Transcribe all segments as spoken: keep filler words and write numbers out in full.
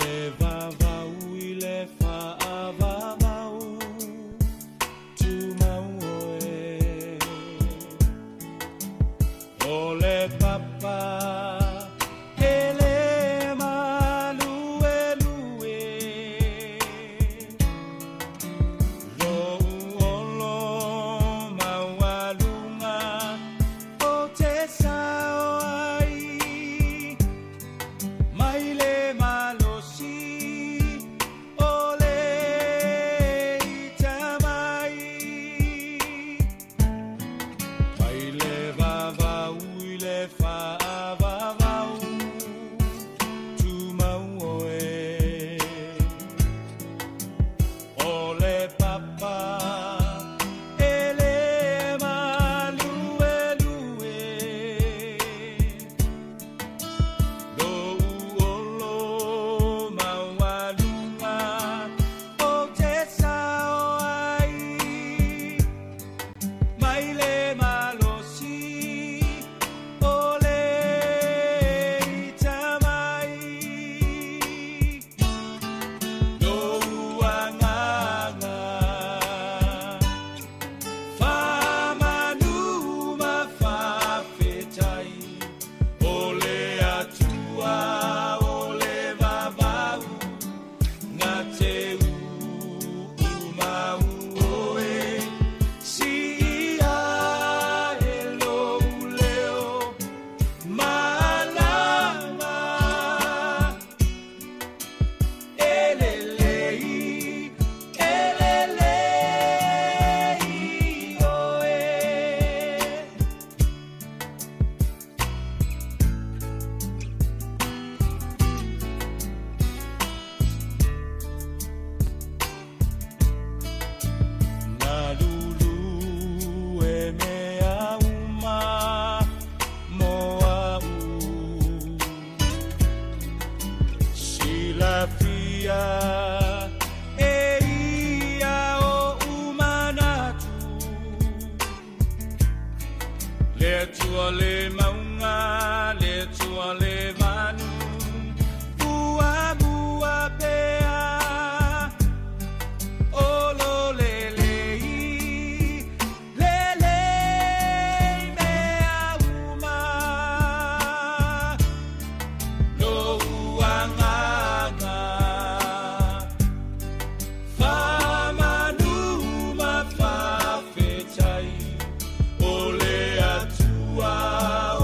Wow.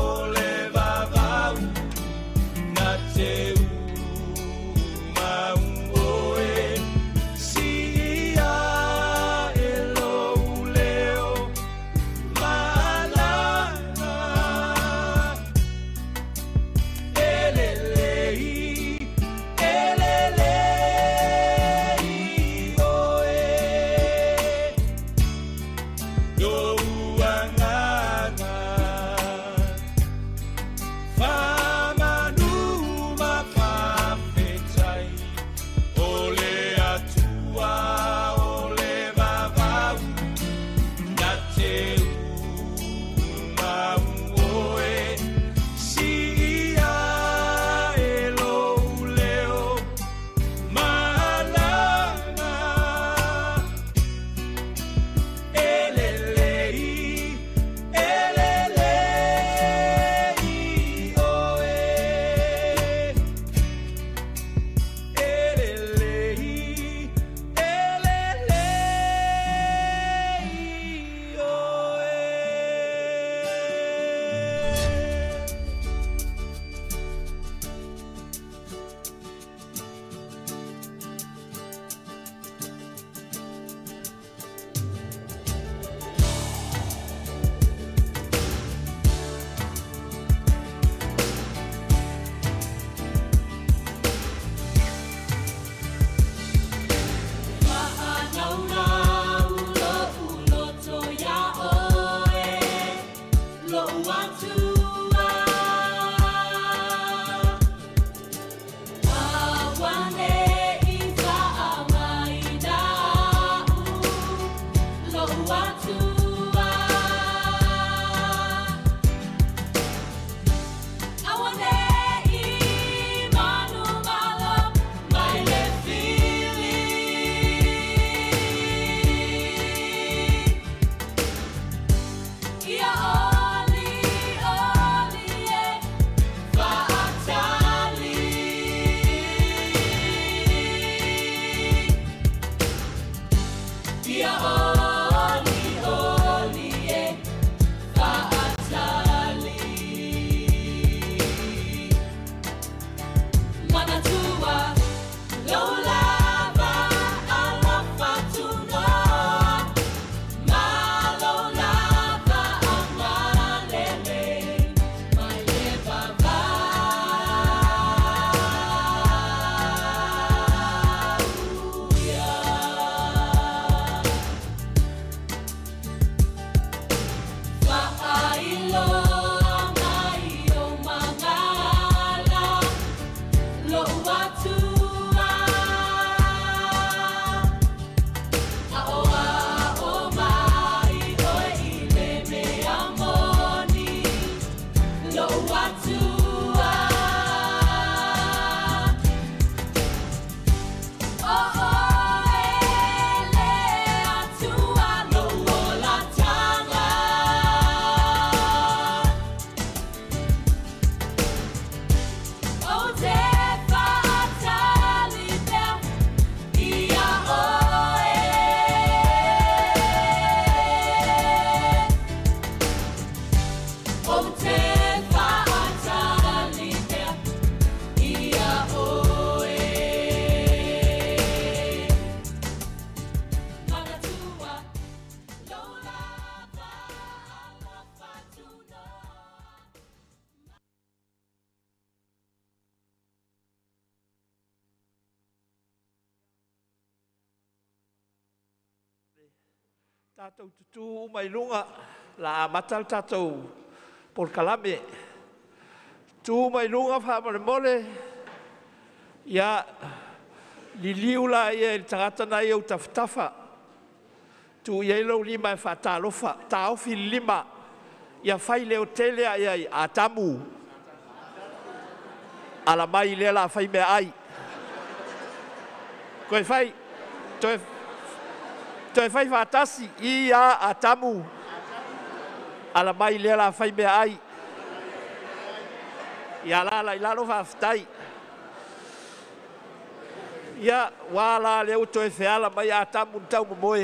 Tātou tutu mai lunga la matal tātou por kalame. Tu mai lunga wha mole mole ia li liula ia il tangata na iau taftafa. Tu ia ilo lima e wha tālofa, tāofi lima ia whai leo tele ia a tamu. Ala mai lea la whai mea ai. Koe whai, toe Toi fai fatasi i a atamu. Ala mai lea la fai mea ai. Ia la la ilalo whaftai. Ia wala leo toi feala mai a atamu tau momoe.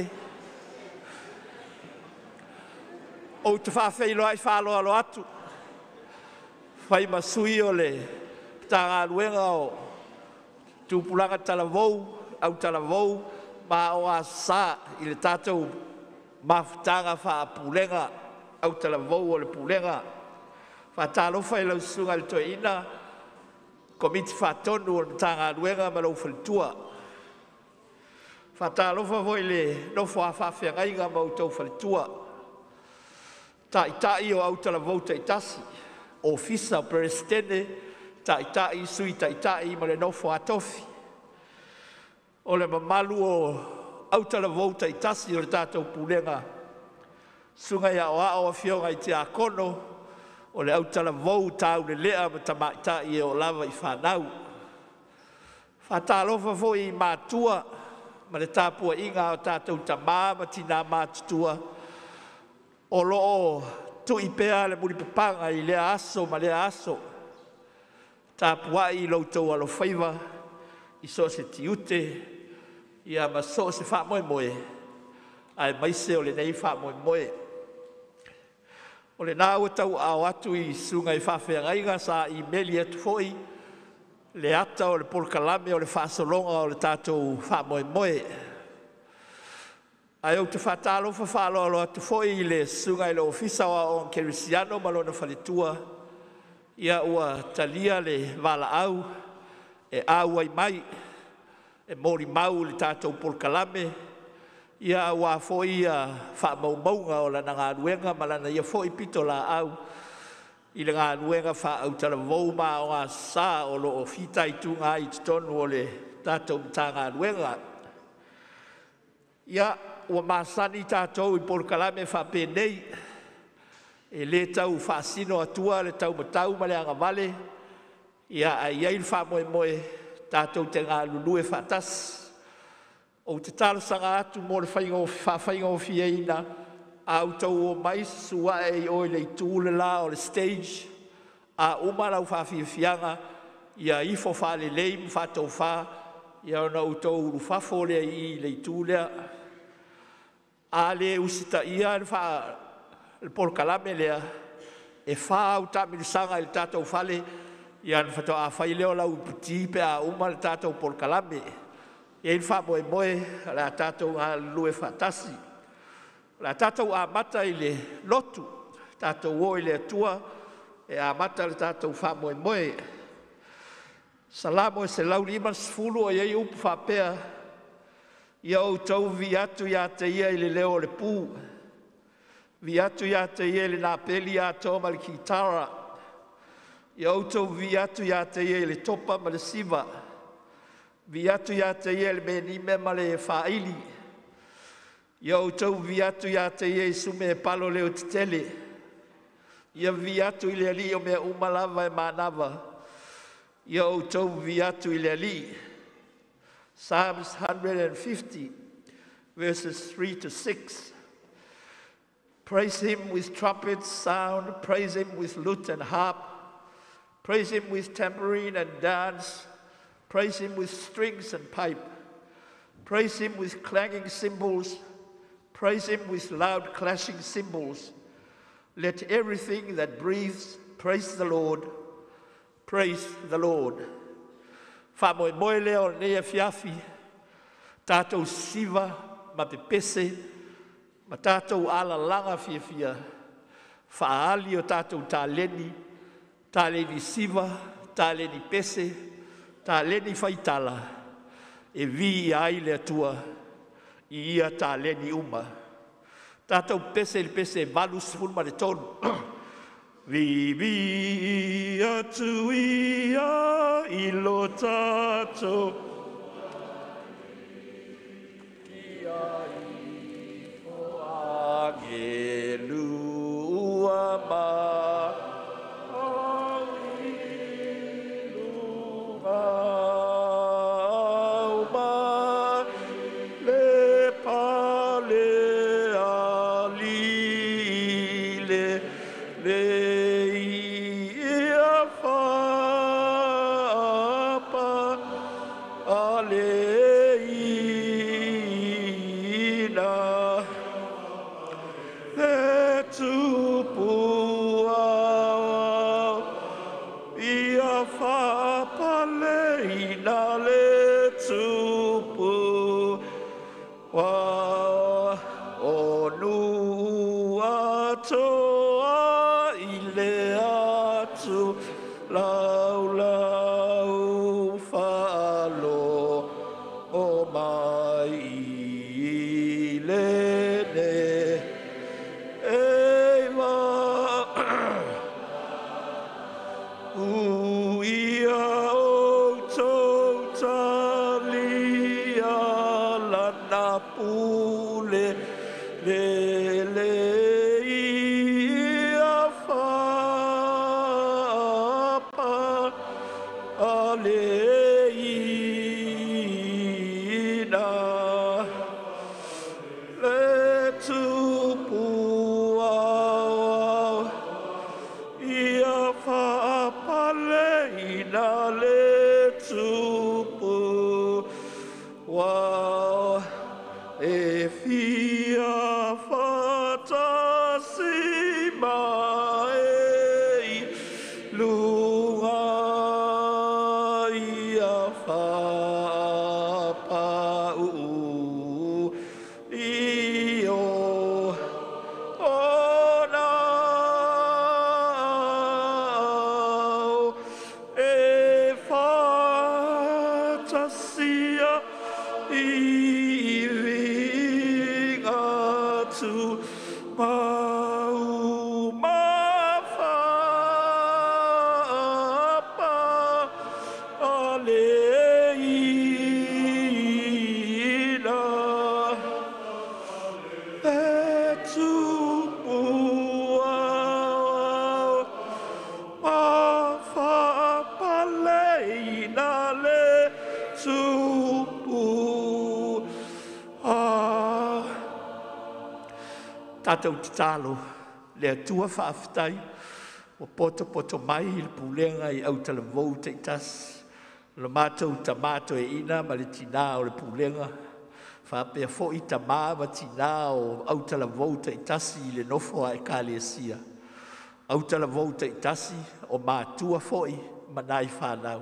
O te whawhai loa i whalo alo atu. Whai masui o le tanga luenga o tūpulanga talavou, au talavou. Ma o a sa i le tātou mafutanga wha pulenga au tala vau o le pulenga. Wha tālofa i lau sunga le toi ina komiti whatonu o le tanga luenga ma lau whalitua. Wha tālofa voi le nofo a whawhiangainga ma au tau whalitua. Ta i tai o au tala vau ta i tasi. Ofisa presidente ta i tai sui ta i tai ma le nofo a tofi. O le mamalu o autala vouta i tasi o le tātou pulenga. Sunga ia o a o fionga i te akono, o le autala vouta au le lea ma tamaita i o lava i whanau. Whatalofa fo i mātua, ma le tāpua inga o tātou tamā ma tina mātutua. O loo tu i pēa le muri papanga i lea aso ma lea aso. Tāpua i loutou alo whaiva, i so se tiute, ia ma so se wha moe moe, ai maise o le nei wha moe moe. O le nāua tau au atu i sunga i whawhea ngainga sa i meli atu foi, le ata o le polkalame o le whaasolonga o le tātou wha moe moe. Ai au te whatalofa whaalo alo atu foi i le sunga i le ofisa o on Kerisiano malona whalitua, ia ua talia le wala au, e au ai mai, e mori mau le tātou polkalame, ia wā fōi a wha maumaunga o lana ngā ruenga, ma lana ia fōi pito la au, i le ngā ruenga wha au tala vau mā o ngā sā o lo o whitai tu ngā i tonu o le tātou mta ngā ruenga. Ia ua māsani tātou i polkalame wha pēnei, e le tau wha sino atua le tau matau ma le anga vale, ia ai ai wha moe moe, tātou te ngā lulue whatas. O te tālasanga atu mō le whawhainga o fiaina, a utau o mai sua e o le tūle la o le stage, a umara u whawhiawhianga, ia ifo whale leim whatou wha, ia ona utau uru whafole i le tūlea. A le usita ia le wha, le polkalame lea, e wha au tāmirisanga i le tātou whale, ia na whatoa a whai leo lau puti pe a uma le tātou polkalame. Ia in wha moe moe la tātou a lue whatasi. La tātou a mata i le lotu, tātou o i le atua, e a mata le tātou wha moe moe. Salamo e se lau lima sfulu o iei upu whapea, ia o tau vi atu ia te ia i le leo le pū. Vi atu ia te ia le nā peli a tōma le kitara, ia outou vi atu ia te ia le topa ma le siva. Vi atu ia te ia le menime ma le whaili. Ia outou vi atu ia te ia i sume e palo leo te tele. Ia vi atu i le ali o mea umalava e manava. Ia outou vi atu i le ali. Psalms one fifty, verses three to six. Praise him with trumpet sound, praise him with lute and harp. Praise him with tambourine and dance. Praise him with strings and pipe. Praise him with clanging cymbals. Praise him with loud clashing cymbals. Let everything that breathes praise the Lord. Praise the Lord. Wha moe moe leo nea fiafi. Tātou siva ma pepese. Ma tātou ala langa fia fia. Whaali o tātou tāleni. Tāleni siva, tāleni pese, tāleni whaitala, e vi ai le atua, i ia tāleni uma. Tātou pese le pese valu sifuru ma le tonu. Vivi atu ia ilo tātou. Ia i o angelua ma. Tātou te tālo, le atua whaafitai, o poto poto mai il pulenga i au tala vau te tas, le mātou ta mātou e ina ma le tina o le pulenga, whaapea fo i ta mā ma tina o au tala vau te tasi i le nofo a e kāle sia. Au tala vau te tasi o mātua fo i manai whanau.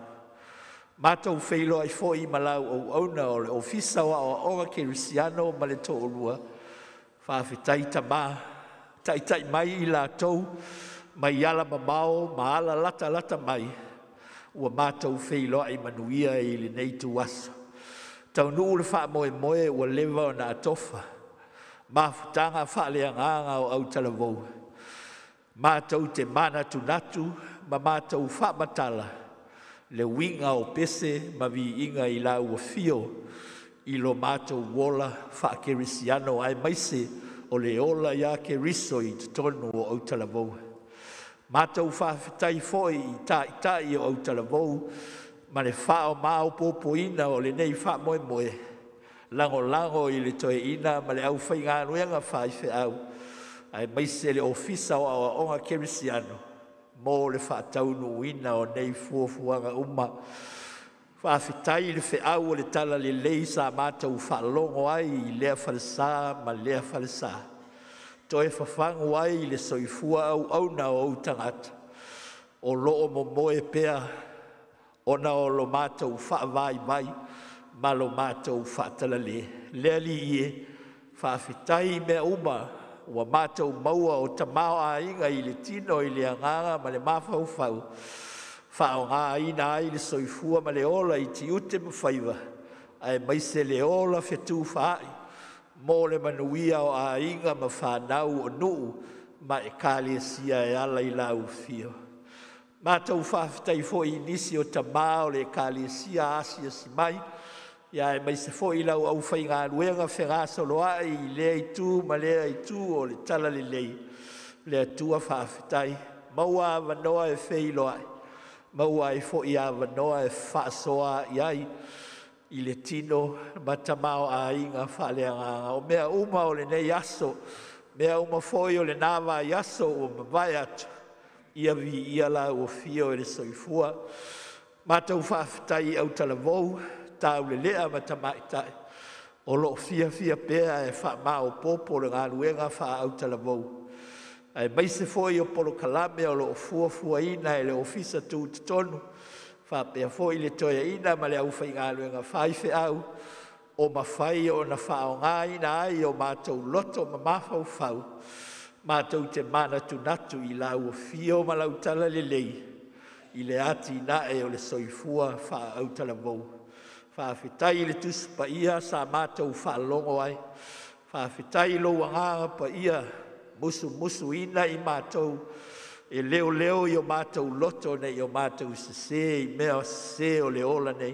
Mātou wheilo ai fo i malau o auna o le ofisa wa o onga ke risiano ma le tō olua, whawhitai ta mā, tai tai mai i la tau, mai ala mamao, ma ala lata lata mai, ua mātou wheilo ai manuia i le nei tu aso. Tau nuu le wha moe moe ua lewa o na atofa, ma futanga wha lea nganga o au talavou. Mātou te mana tu natu, ma mātou wha matala, le winga o pese ma vi inga i la ua fio, i lo mātou wola wha kerisiano ai maise o le ola ia ke riso i te tonu o Autalavou. Mātou whawhitai foi i tā i tā i o Autalavou, ma le whao māo pōpo ina o le nei wha moe moe, lango lango i le toe ina ma le au whai ngā nuenga whai whi au, ai maise le ofisa o awa onga kerisiano, mō le wha taunu ina o nei fuafuanga uma, whawhitai le whiau o le tala le lei sa mātou whalongo ai i lea whalesa ma lea whalesa. Toi whawhangu ai le soifua au au na o au tangata. O loo mo moe pea, o na o lo mātou whaavai mai, ma lo mātou whaatala le. Lea li ie, whawhitai mea uma, ua mātou maua o tamao a inga i le tino i le anganga ma le mawhau whau. Whao ngā ina ai le soifua ma le ola i ti ute mwhaiva, ai maise le ola whetu whaai, mo le manuia o a inga ma whanau o nuu ma e kalesia e ala i lau fio. Mātou whawhitai fo i nisi o ta mao le kalesia asia si mai, ia e mai se fo i lau au whai ngā ruenga whenga soloa i lea i tū ma lea i tū o le tala le lei, lea tua whawhitai, maua wanoa e whei loai, maua e fo i a wanoa e whaasoa i ai, i le tino matamao a inga whalea nganga. O mea uma o le nei aso, mea uma foi o le nawa i aso o mawai atu, ia vi ia la o fio e le soifua. Mātou whawhitai au talavou, tau le lea matamaitai, o lo fia fia pēa e wha mao popo le ngā luenga wha au talavou. Ai mai se foi o polo kalame o lo fua fua ina e le ofisa tu tonu, fa pe foi le toia ina ma le au fai ngā luenga whai fe au, o ma whai o na whao ngā ina ai o mātou loto ma mawhau whau, mātou te mana tu natu i lau o fio ma lau tala le lei, i le ati na e o le soifua wha au tala vau. Wha whitai le tusu pa ia sa mātou wha longo ai, wha whitai lo wanganga pa ia, musu musu ina i mātou, e leo leo i o mātou loto nei o mātou se se i mea se o le ola nei.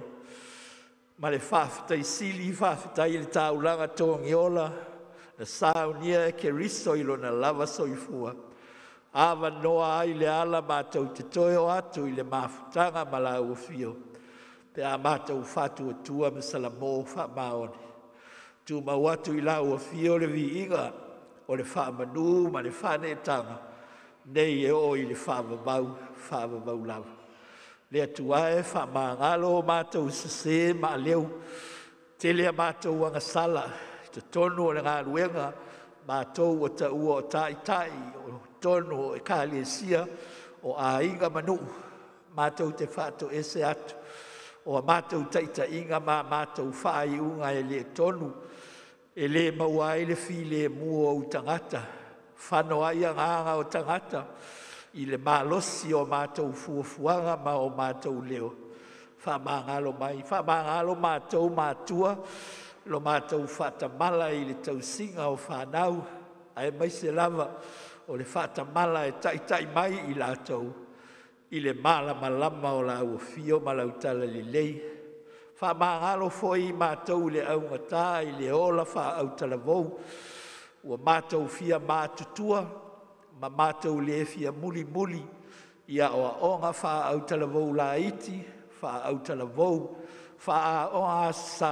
Ma le whawhitai sili, whawhitai le tāulanga tōngi ola, na sāu nia e ke riso i lo na lava soifua. Awa noa ai le ala mātou te toio atu i le mawhutanga malau o fio. Pe a mātou whatu o tua me salamo wha maone. Tu mau atu i lau o fio le vi inga, o le whaamanu ma le whanetanga, nei e o i le whaamabau, whaamabau lau. Le atuae whaamangalo o mātou sase ma leu, te lea mātou anga sala, te tonu o le ngā ruenga, mātou o ta ua o tai tai, o tonu o e kālesia, o a inga manu, mātou te whātou ese atu, o a mātou taita inga ma mātou whai unga e le tonu, e le maua e le file mua o tangata, whano ai a nganga o tangata, i le malosi o mātou fuafuanga ma o mātou leo. Whamangalo mai, whamangalo mātou mātua, lo mātou whatamala i le tausinga o whanau, ai mai se lava o le whatamala e taitai mai i lātou, i le mala malama o la ua fio malau tala le lei. Whamangalo foi mātou le aungatā i le ola wha au talavou, ua mātou fia mātutua, ma mātou le fia muli muli, ia oa onga wha au talavou la iti, wha au talavou, wha a onga sa,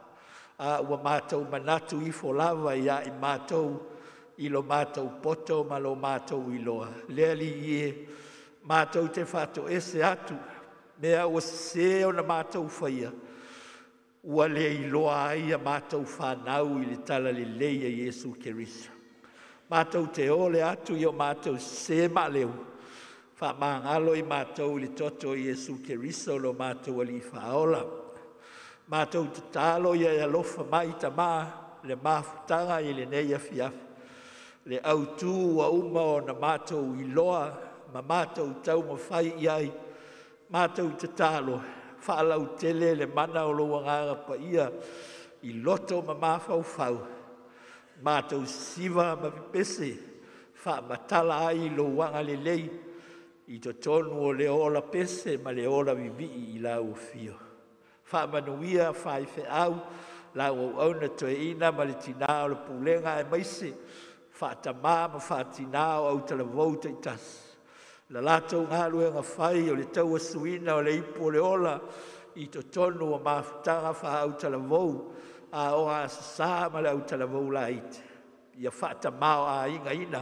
a ua mātou manatu i fo lava ia i mātou, i lo mātou poto ma lo mātou i loa. Lea li ie, mātou te whato ese atu, mea ua se o na mātou whaia, ua le i loa ai a mātou whanau i le tala le leia Iesu Kerisa. Mātou te ole atu i o mātou se ma leu, wha māngalo i mātou le toto Iesu Kerisa lo mātou ali whaola. Mātou te talo i a lofa mai ta mā, le māwhutanga i le neia fiafi. Le autu wa uma o na mātou i loa, ma mātou tau ma whai i ai, mātou te talo, whaalau tele le mana o lo wanganga pa ia, i loto ma mawhau whau. Mātou siva ma pipese, wha matala ai lo wanga le lei, i to tonu o le ola pese ma le ola vivi i la o fio. Wha manuia whai whe au, la o auna to e ina ma le tina o le pulenga e maise, wha tamā ma wha tina o au tala vauta i tas. La lātou ngā luenga whai o le taua suina o le ipo le ola i to tonu o mawhutanga wha au tala vau a o a sā ma le au tala vau la ite. Ia whata mao a inga ina,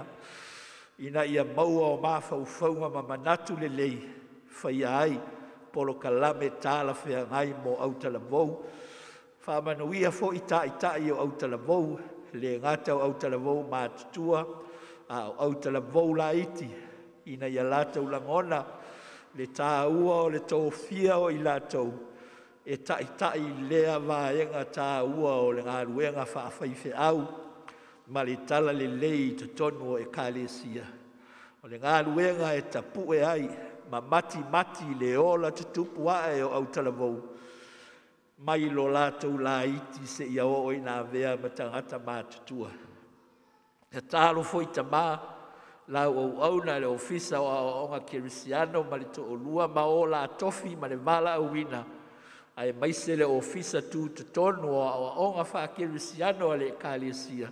ina ia maua o mawhau whaunga ma manatu le lei, whai ai, polo kalame tāla whea ngai mo au tala vau. Whamanuia fo i ta i ta i o au tala vau, le ngatau au tala vau mātutua, a au tala vau la iti, ina ia lātou langona, le tā ua o le tō fia o i lātou, e tai tai lea vāenga tā ua o le ngā ruenga whaafaife au, ma le tala le lei te tonu o e kālesia. O le ngā ruenga e tapu e ai, ma mati mati le ola te tupu ae o au talavou. mai lo lātou la iti se ia o i nā vea ma tangata mātutua. He tālo foi ta mā, lau au au na le ofisa o a onga Kirisiano ma le to o lua ma o la tofi ma le vala au wina. Ai mai se le ofisa tu te tonu o a onga wha Kirisiano a le kālesia.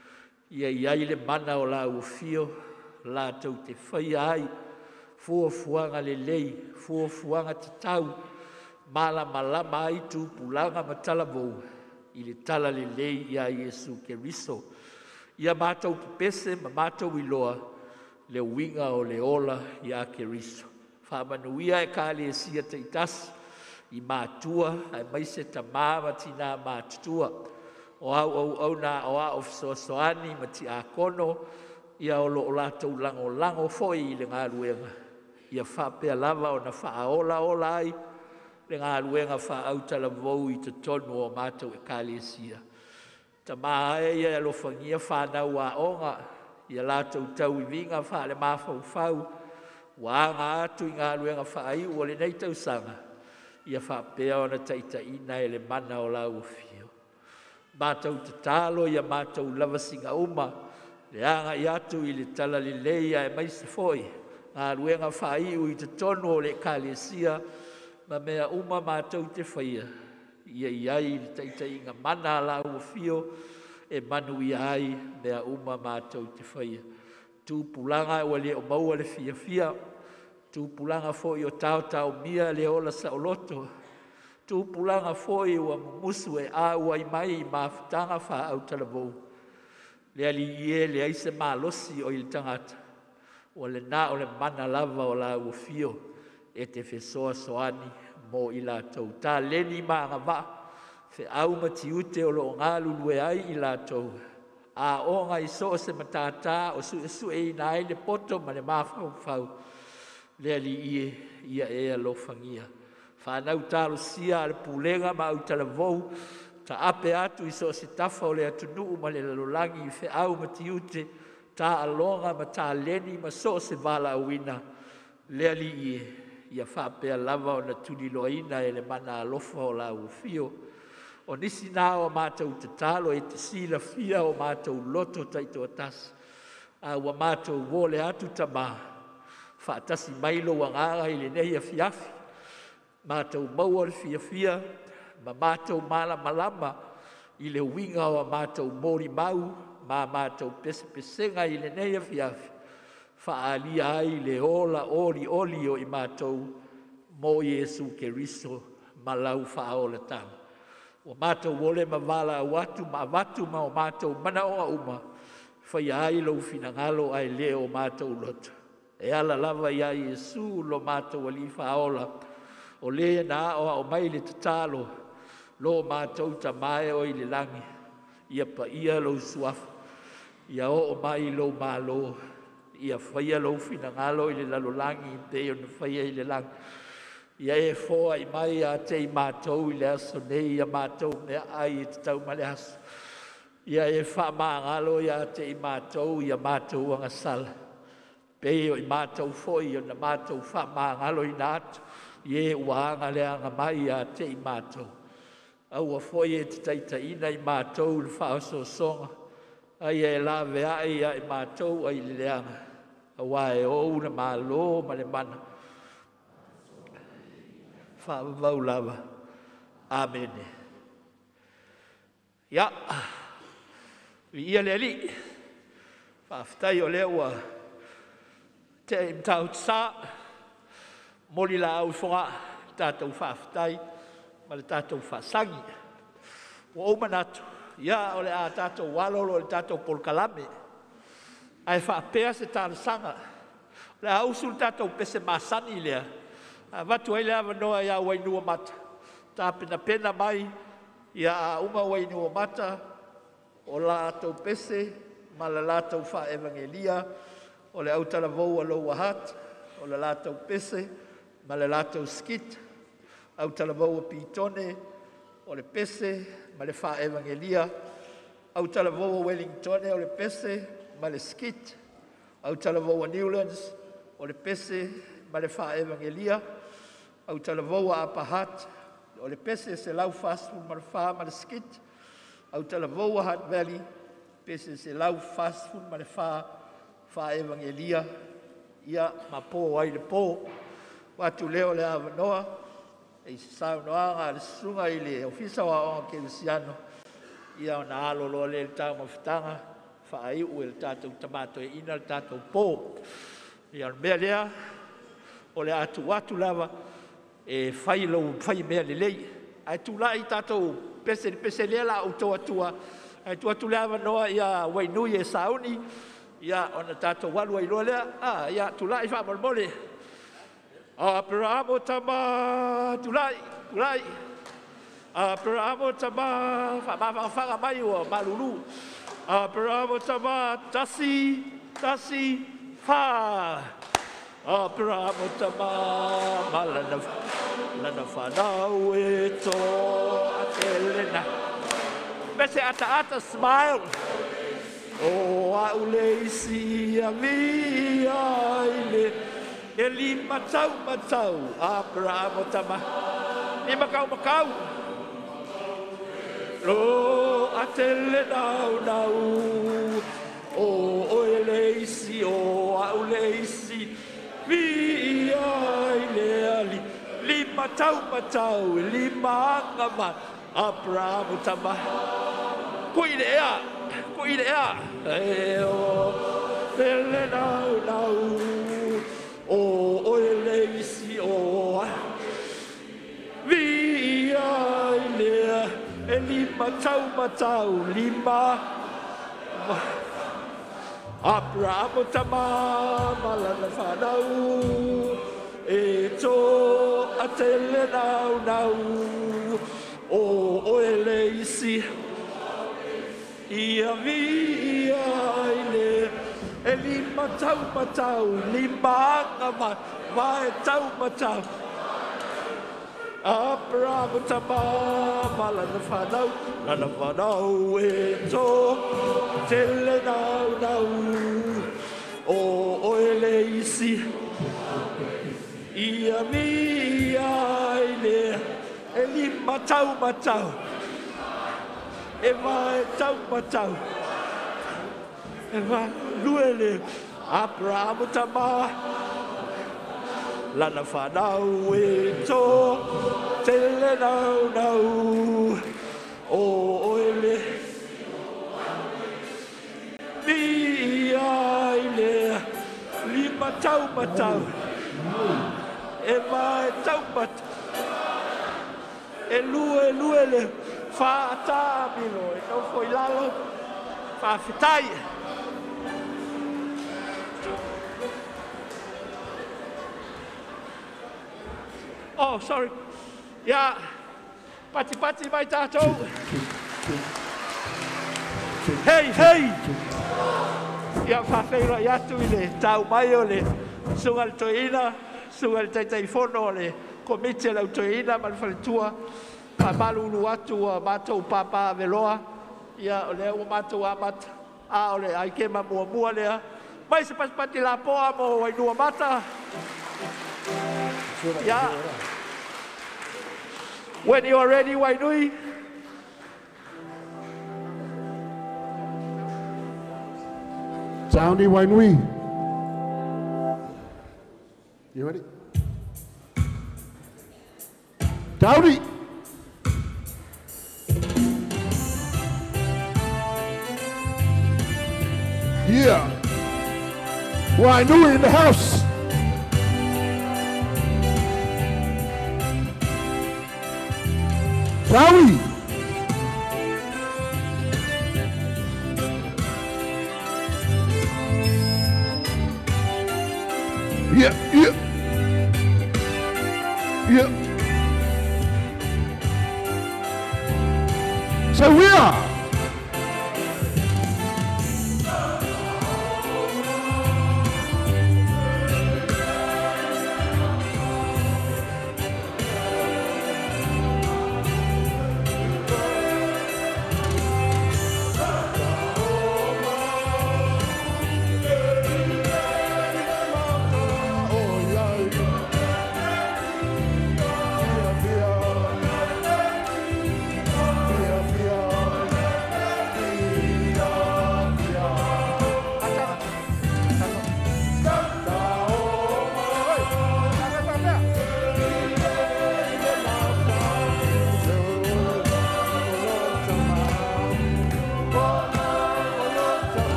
Ia iai le mana o la ufio, la tau te whai ai, fua fuanga le lei, fua fuanga te tau, mala malama ai tu pulanga matala vou, i le tala le lei ia Yesu Keriso. Ia mātou pese ma mātou iloa, le winga o le ola ia Keriso. Whamanuia e kālesia te itasi, i mātua, ai mai se ta māma tina mātua, o au au au na o a ofiso soani ma ti a kono, ia o lo o lātou lango lango foi i le ngā ruenga. Ia whapea lava o na wha ola ola ai, le ngā ruenga wha autala vau i te tonu o mātou e kālesia. Ta maa e ia lo whangia whanau a onga, ia lātou tau i vinga wha le mawhau whau, wa ngā atu i ngā ruenga wha ai ua le nei tau sanga, ia whapea o na taita ina e le mana o lau fio. Mātou te tālo ia mātou lava singa uma, le anga i atu i le tala le leia e mai se foi, ngā ruenga whai ui te tono o le kālesia, ma mea uma mātou te whaia. Ia iai le taita inga mana la ua fio, e manu i ai mea uma mātou te whaia. Tu pulanga ua le o maua le fia fia, tu pulanga foi o tau tau mia le ola sa o loto, tu pulanga foi ua musu e a ua i mai i mawhitanga wha au talavou. Le ali ie le aise malosi o il tangata, o le na o le mana lava o la ua fio, e te whesoa soani mo i la tau. Tā leni maa ngā wā, whe au mati ute o lo ngā lulue ai i la tau. A o ngā i so se matata o su e su e ina ai le poto ma le mawhau whau. Le ali ie, ia e alo whangia. Whanau tālo sia ale pūlenga ma au talavou, ta ape atu i so se tafa o le atunu ma le lalolangi i whe au mati ute, ta alonga ma ta leni ma so se vala awina. Le ali ie, ia whapea lava o na tuni loina e le mana alofa o la ufio. O nisi nā o mātou te talo e te sila fia o mātou loto taito atas. A ua mātou wole atu tamā, whaatasi mailo wa ngāra i le neia fiafi. Mātou maua le fia fia, ma mātou mala malama i le winga o mātou mori mau, ma mātou pese pesenga i le neia fiafi. Whaalia ai le ola ori oli o i mātou mo Yesu Keriso malau whaola tau. O mātou wole ma wala watu ma watu ma o mātou mana o uma, whai ai lau fina ngalo ai le o mātou loto. E ala lava ia Yesu lo mātou ali whaola, o le na o o mai le tatalo, lo mātou ta mai o i le langi, ia pa ia lo suafa, ia o o mai lo malo, ia whaia lo fina ngalo i le lalolangi, pe o na whaia i le langi. Ia e fōa i mai a te i mātou i le aso nei, ia mātou mea ai i te tau male aso. Ia e wha maa ngalo i a te i mātou, ia mātou anga sala. Pei o i mātou fōi, o na mātou wha maa ngalo i nātu, ie uanga le anga mai a te i mātou. Au a fōi e te taita ina i mātou le wha aso songa, ai e la vea i a i mātou ai le leanga. Awa e o una maa lo ma le mana. Whaavau lava. Amen. Ia. Ia le li. Whaaftai o lea ua. Te imtau tsa. Moli la au whonga. Tātou whaaftai. Ma le tātou whaasangi. O aumanatu. Ia o le a tātou walolo o le tātou polkalame. Ai whaapea se tāna sanga. Le ausul tātou pese masani lea. Watu ai lea wanoa ia wainua mata. Tā pena pena mai, ia a uma wainua mata, o la atau pese, ma la latau wha evangelia, o le autala vau alo wahat, o la latau pese, ma le latau skit, autala vau a pitone, o le pese, ma le wha evangelia, autala vau a Wellingtone, o le pese, ma le skit, autala vau a Newlands, o le pese, ma le wha evangelia, au talavou a Pahat, o le pese se lau fast food ma le wha ma le skit, au tala voua Hutt Valley, pese se lau fast food ma le wha, wha evangelia, ia ma pō ai le pō, watu leo le awa noa, e se sau noanga le sunga i le ofisa wa o ke Luciano, ia o na alo loa le le tau mawhitanga, wha ai ue le tātou tamato e ina le tātou pō, ia mea lea, o le atu watu lava, e whai lau whai mea le lei, ai tu lai tātou pese pese lea la o toa tua, ai tu atu lava noa ia wainui e sauni, ia ona tātou walu ai loa lea, ah, ia tu lai wha molmole, Abrahamo tama, tu lai, tu lai, Abrahamo tama, wha mawha whanga mai o malulu, Abrahamo tama, tasi, tasi, wha, Abrahamo tama, malana, lana whanau e tō atelena. Mese ata ata smile, o au leisi a mi aile, e li matau matau, Abrahamo tama, ni makau makau, lo atele nau nau, o o leisi, o au leisi, mi aile ali, li matau matau, li maanga ma, Abrahamo tama, kui le ea, kui le ea, e o, tele nau nau, o o leisi o, vi aile, e li matau matau, li ma, Abrahamo tama, malana whanau, e tō atele nau nau, o o leisi, ia vi aile, e li matau matau, li maanga ma, ma e tau matau. Abrahamo tama, malana whanau, lana whanau e tō, tele nau nau, o o leisi, ia mi aile, e li matau matau, e mai tau matau, e mai luele, Abrahamo tama, lana whanau e tō, tele nau nau, o oele, mi aile, li matau matau, e mai tau matau, e lue luele, whaata milo, e kau foi lalo, whawhitai. Oh, sorry. Yeah. Pati pati mai tātou. Hey, hey. Ia whawheira i atu i le tau mai o le sunga le toina, sunga le teitai whono o le komite lau toina, ma le whaletua, pa malulu atu a mātou papa veloa, ia o le ua mātou amata, a o le aikema mua mua lea. Mai se pasipati la poa mo wainua mata. Yeah. When you are ready, Wainui. Soundy Wainui. You ready? Dowdy. Yeah. Wainui in the house. Dowdy. Yeah, yeah. Yeah. So we are.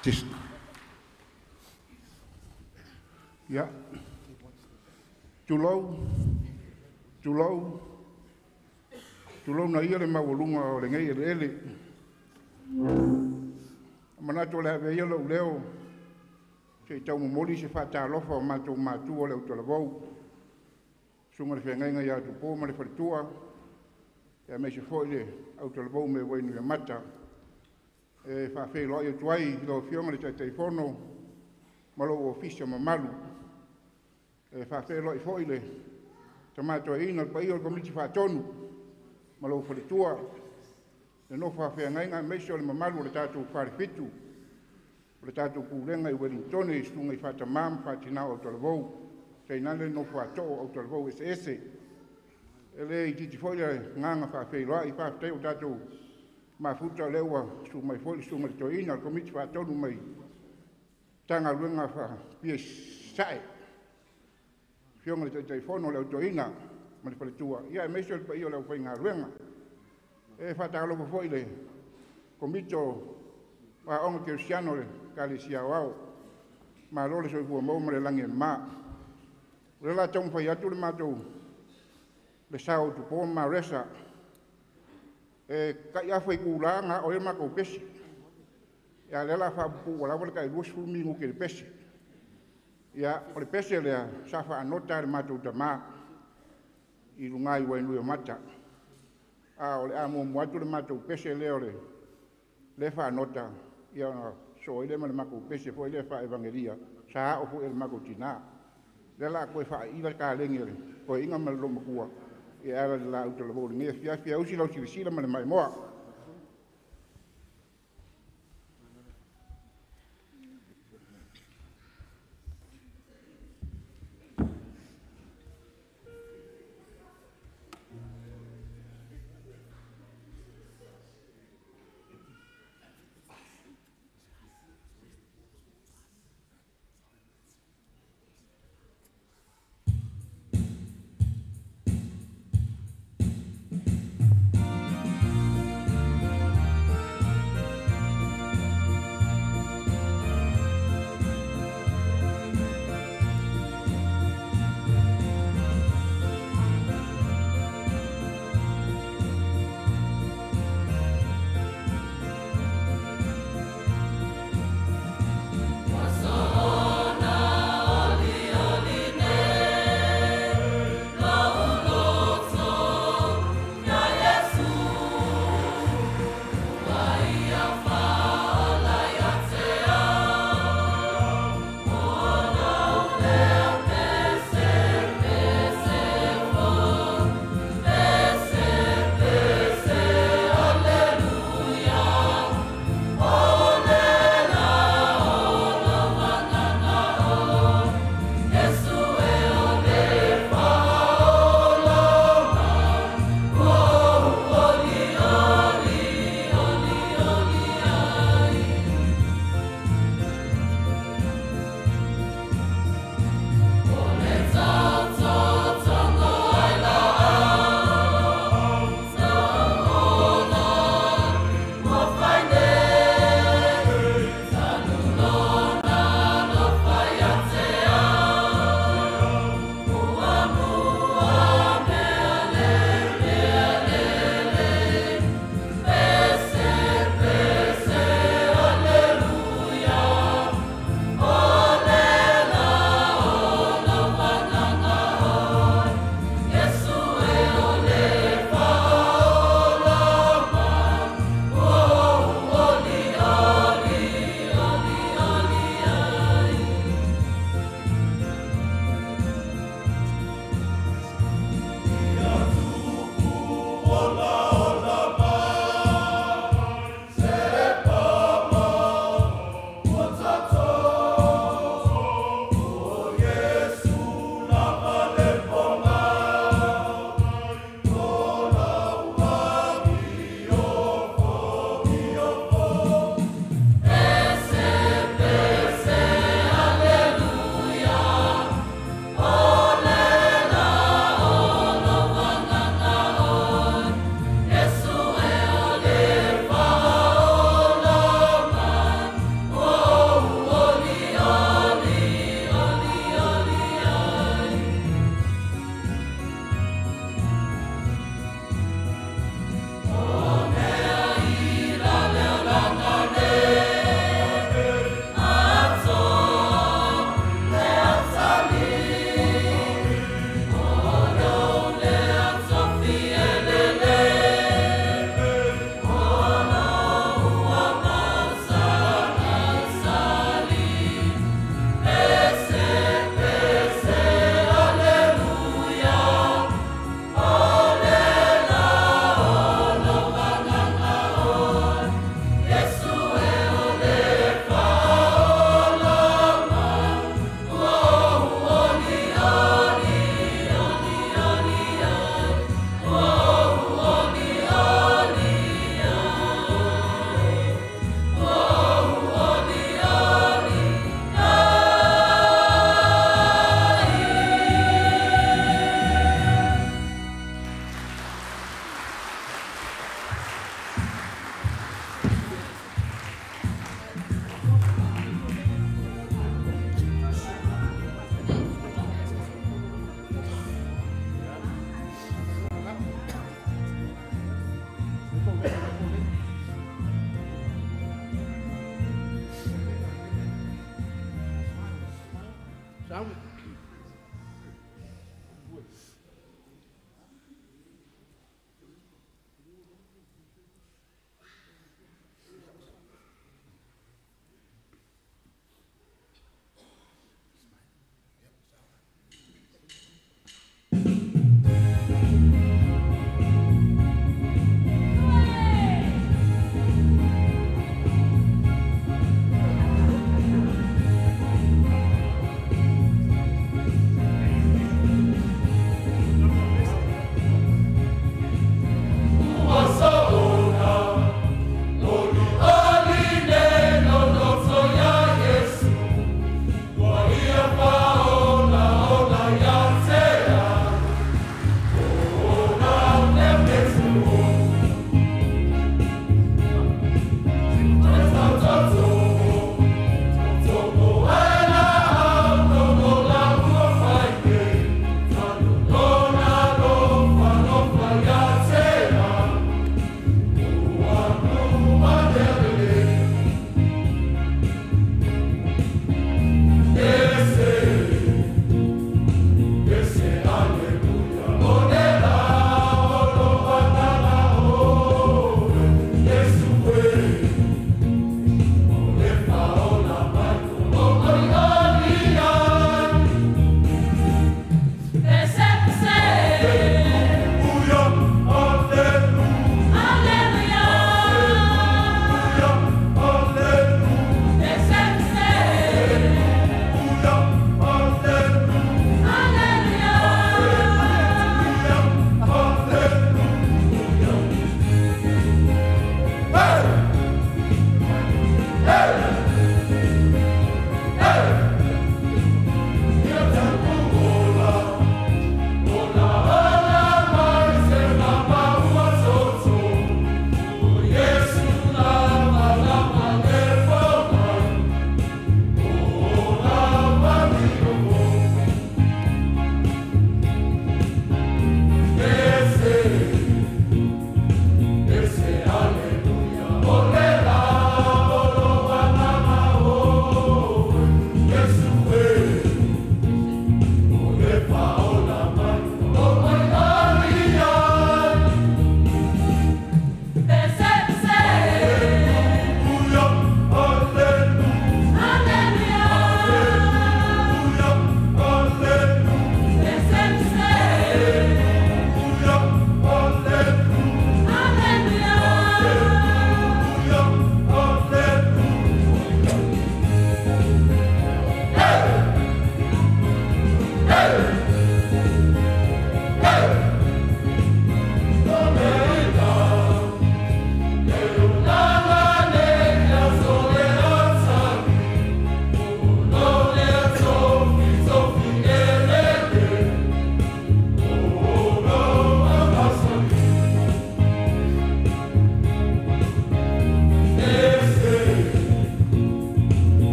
Just. Yeah. Tulau. Tulau. Tulau na ia le mawalunga o le ngai ele ele. Manato le ave ia lo leo. Se tau mo moli se fata lofa o matou matu o le utolavou. Sunga le whengai ngai atu pō ma le wharitua. E me se foi le utolavou me wainu le mata. E whawhi loa i tuai lo fionga le tai teifono. Malo o ofisio ma malu. E whawhi loa i foi le. Tamato e ina pa i o le komiti whatonu. Malo wharitua. E no whawhi ngai ngai meisio le mamalu le tātou wharifitu. Le tātou kūrenga i Wellington i stunga i whata mam, whatina o Talavou. Sei nane no whato o Talavou ese ese. E le i titi whoia nganga whawhi loa i whawhi o tātou mafuta lewa su mai whoi su mai toina, al komiti whatonu mai tanga luenga wha pia sae. Fionga le tai whono leo toina, ma le whaletua. Ia e meisio le pa i o leo whai ngā luenga. E whatalo whoi le komito wa onga Cristiano le kali sia wao ma lo le so fu mo le langi ma le la tong fa ya tu le mato le sao tu po ma resa e ka ya foi ku la nga o ma ko pesi ya le la fa pu wala wala kai lu fu mi ngo ke pesi ya o le pesi le sa fa anota le mato ta ma i lunga i wa nu mata a o le amo mo tu le mato pesi le o le le fa anota ia so ile ma mako pese foi le fa evangelia sa o fu el mako tina le la ko fa ila ka lengere ko inga ma lo makua e ala la auto lo ni fia fia usi lo si si la ma mai mo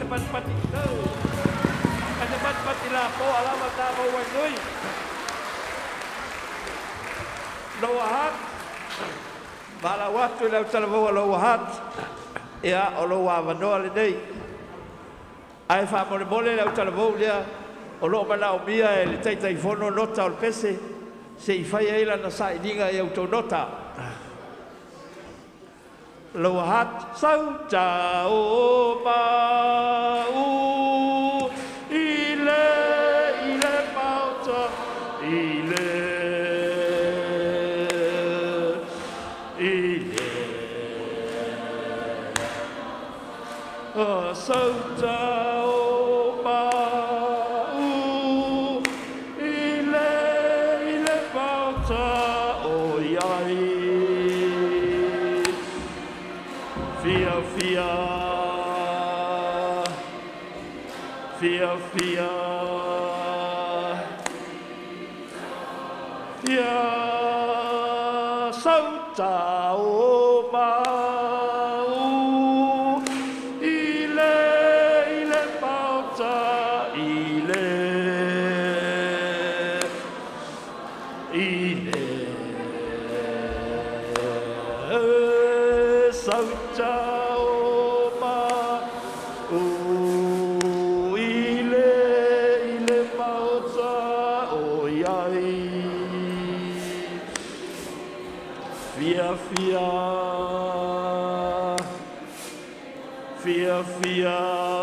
te pat pati tau. Ka te pat pati la po ala ma ta mo wai nui. Loa hat. Bala watu lau tala mo loa hat. Ia o loa vanoa le nei. Ai fa mo le mole lau tala mo lea. O loa mana o mia e le taitai fono nota o le pese. Se i fai eila na sa ininga e auto nota. Loa hat sau ta o ma u i le i le pauta i le i le o sau ta o ma u i le i le pauta o iai Fia, fia, fia, fia, fia, sauta o mau, ile, ile pauta, ile, ile, sauta. Fia, fia, fia,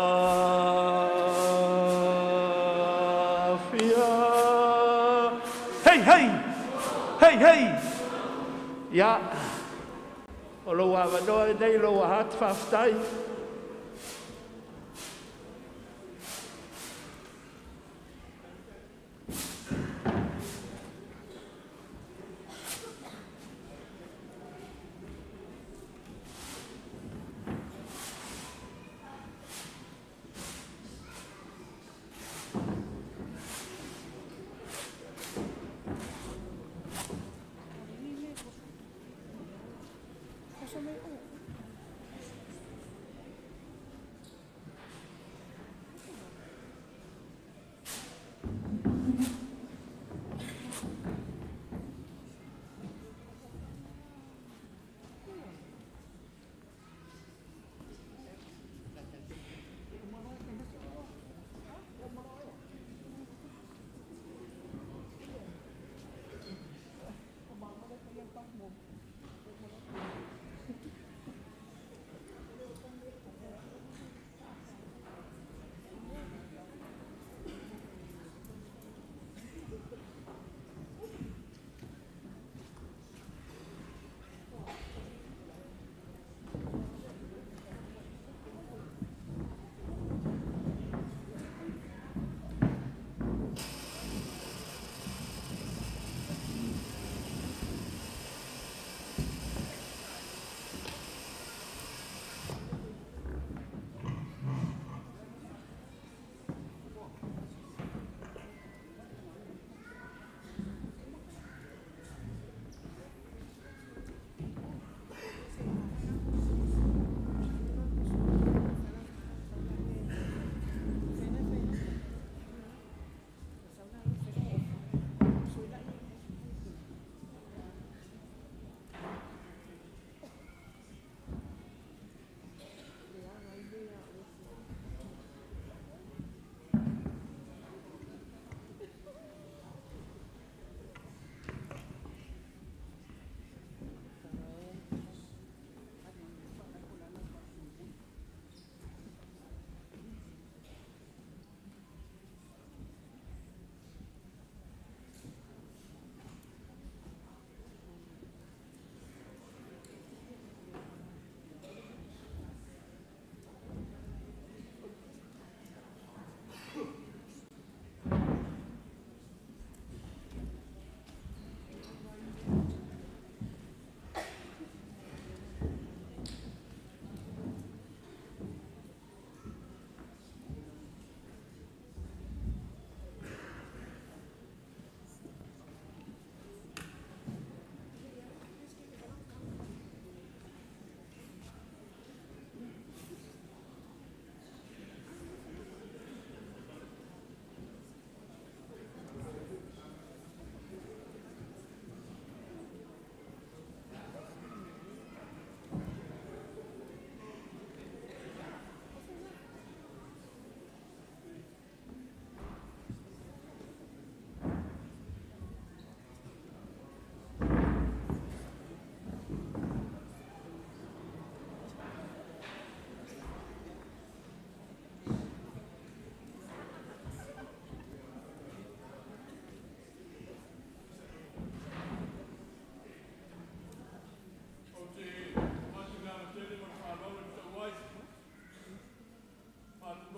fia. Hey, hey, hey, hey. Ja, o lo wa no nei lo hat fastai.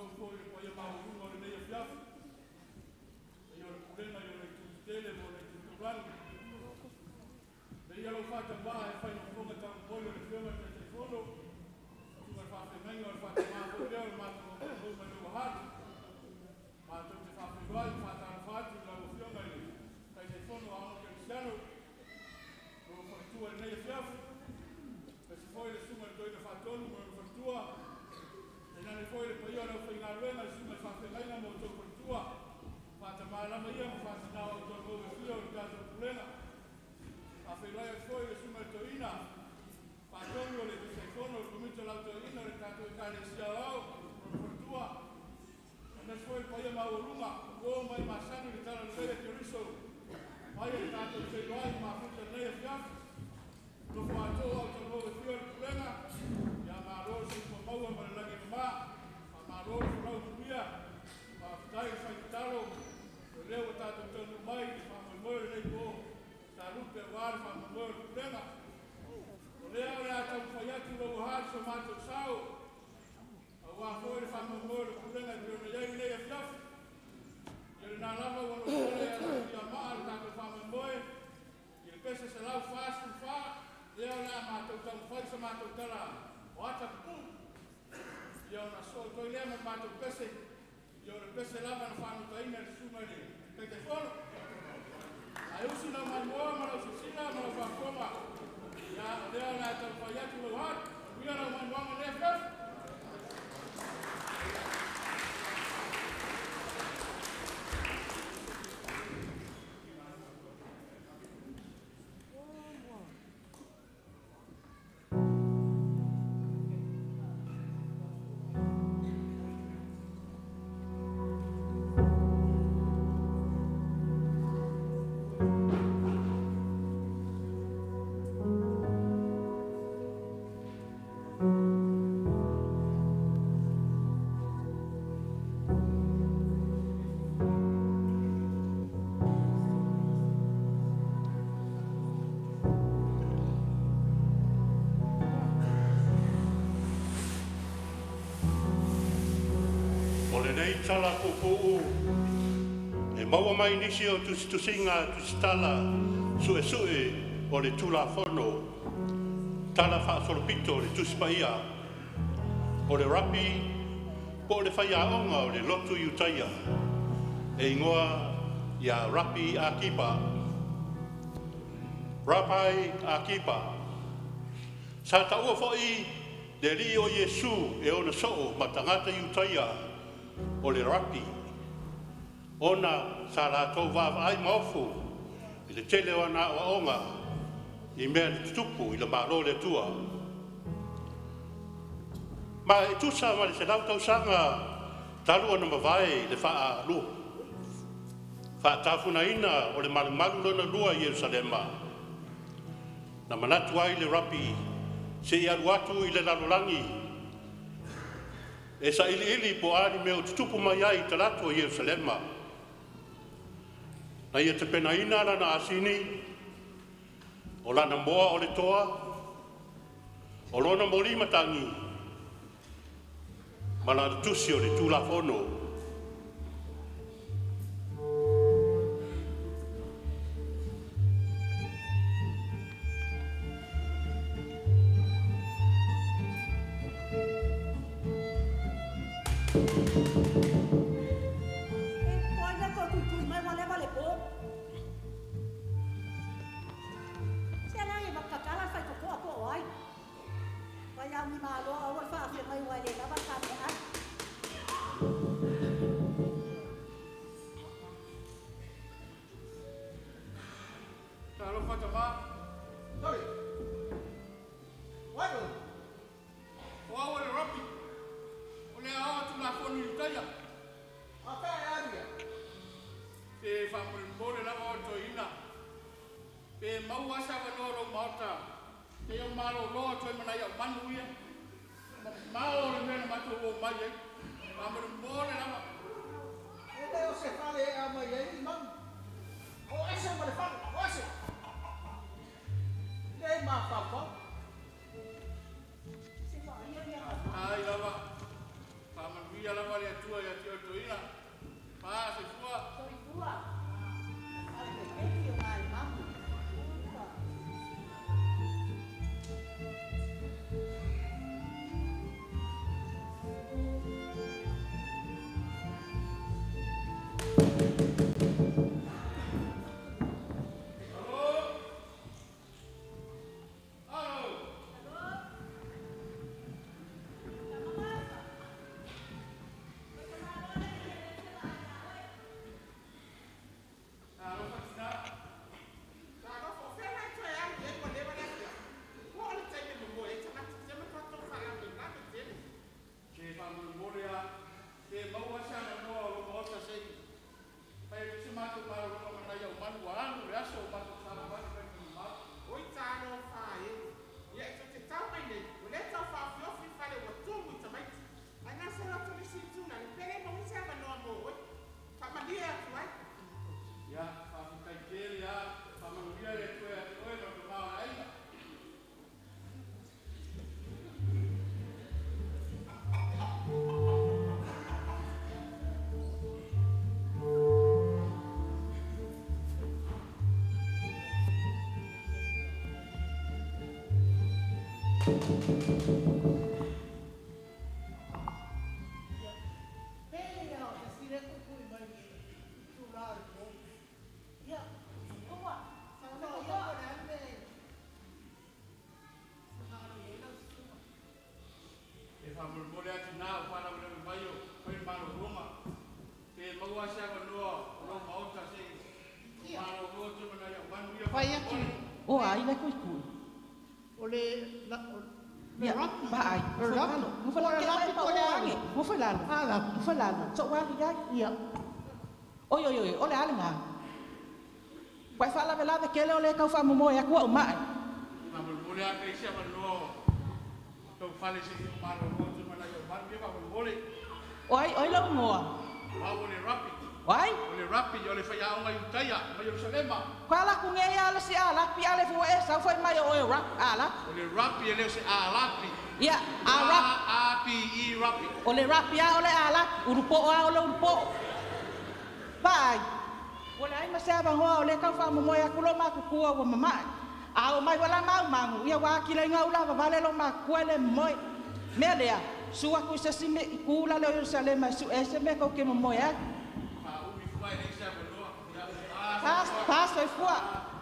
Nei tala kuku e maua mai nisi o tusi tusinga tusi tala sue sue o le tula fono tala wha solopito o le tusi paia o le rapi po le whaia onga o le lotu iutaia e ingoa ia rapi a kipa rapai a kipa sa taua fo'i le li o Yesu e ona so'o ma tangata iutaia o le rapi ona sa rātou wāwai maofu i le tele o nā waonga i mea le tutupu i le mālo le tua ma e tusa ma le se lau tausanga talu ona mawai le wha lu wha tafuna ina o le malu malu lona lua i Yerusalema na manatu ai le rapi se i alu atu i le lalolangi e sa ili ili po ani me o tutupu mai ai te lato o Yerusalema. Na ia te pena ina lana asini, o lana moa o le toa, o lona mori matangi, ma lana tusi o le tula fono. Ai lava, ia la wale atua ia tio toina. Pa se fua. Toi fua. Ave eki o ngai mamu. O ai le kui kui. O le Ya, ba ai. Mo fa la rapi ko le ange. Mo fa la. Ala, mo fa la. So wa ki ai. Ya. Oi oi oi, o le ale nga. Pai fa la vela de kele o le ka fa mo mo ya ku o mai. Ma mo mo le ake sia ma no. To fale se ma ro mo tu ma la yo ma ke ba mo le. Oi, oi lo mo. Wa o le rapi. Wai? O le rapi yo le fa ya o ngai taia, ma yo salema. Kwala ku nge ya le si ala pi ale fu e sa foi mai o rap ala. O le rapi ele se a lapi. Ya, a rap A P E rapi. o le rap ya o le ala, urupo o o le urupo. Bai. O le ai ma se ba o le ka fa mo mo ya ku lo ma ku ku o mama. A o mai wala mau mangu, ia wa ki le ngau la va vale lo ma ku le moi. Melea, sua ku se si me ku la le Jerusalem su ese me ko ke mo mo ya. Pas, pas, foi fua.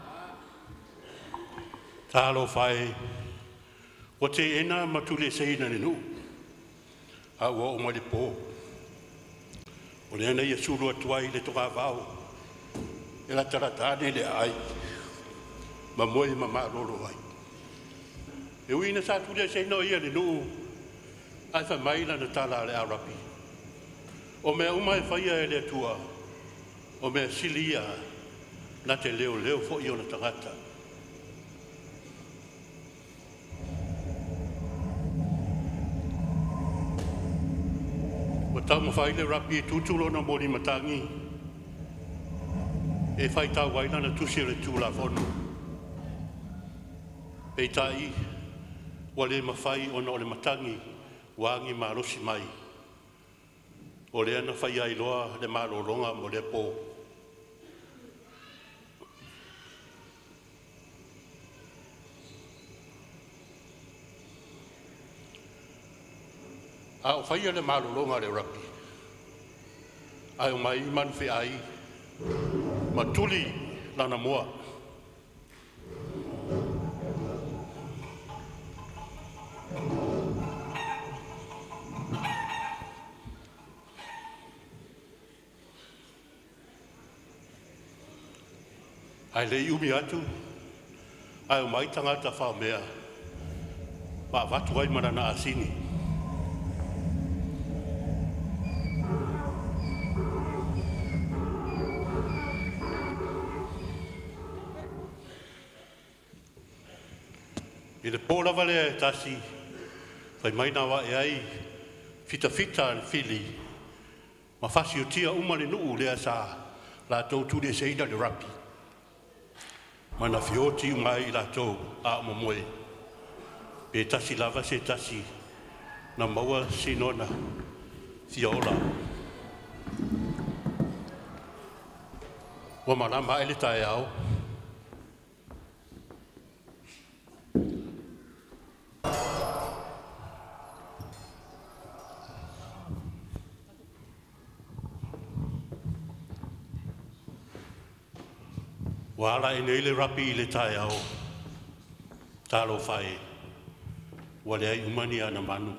Talo fai. O te ena matule seina ni nu. A ua o mali po. O le ana ia sulu atuai le toka vau. E la taratane le ai. Ma moi ma ma lolo ai. E uina sa tule seina ia ni nu. Ai fa maila na tala le arapi. O mea umai faia e le atua. O mea silia. Na te leo leo fo i ona tangata. Wa tau mawhai le rapi e tutulo na mori matangi. E whai tau waina na tusi le tūla whonu. Pei tai, wa le mawhai ona o le matangi, wangi marosi mai. O le ana whai ai loa le maroronga mo le po. A o whaia le marulonga le rapi. Ai o mai man whi ai. Ma tuli lana moa. Ai le iumi atu. Ai o mai tangata whao mea. Ma watu ai mana na asini. I le pōla wale e tasi, whai mai nā wa e ai, fita fita le fili, ma whasi o tia umane nuu lea sa, la tau tu le seina le rapi. Ma na whioti mai la tau a o moe. Pe tasi lava se tasi, na maua sinona, Fiola. Wa malama ele tai au. Wala e nei le rapi i le tai au. Talo fai. Wale ai umani ana manu.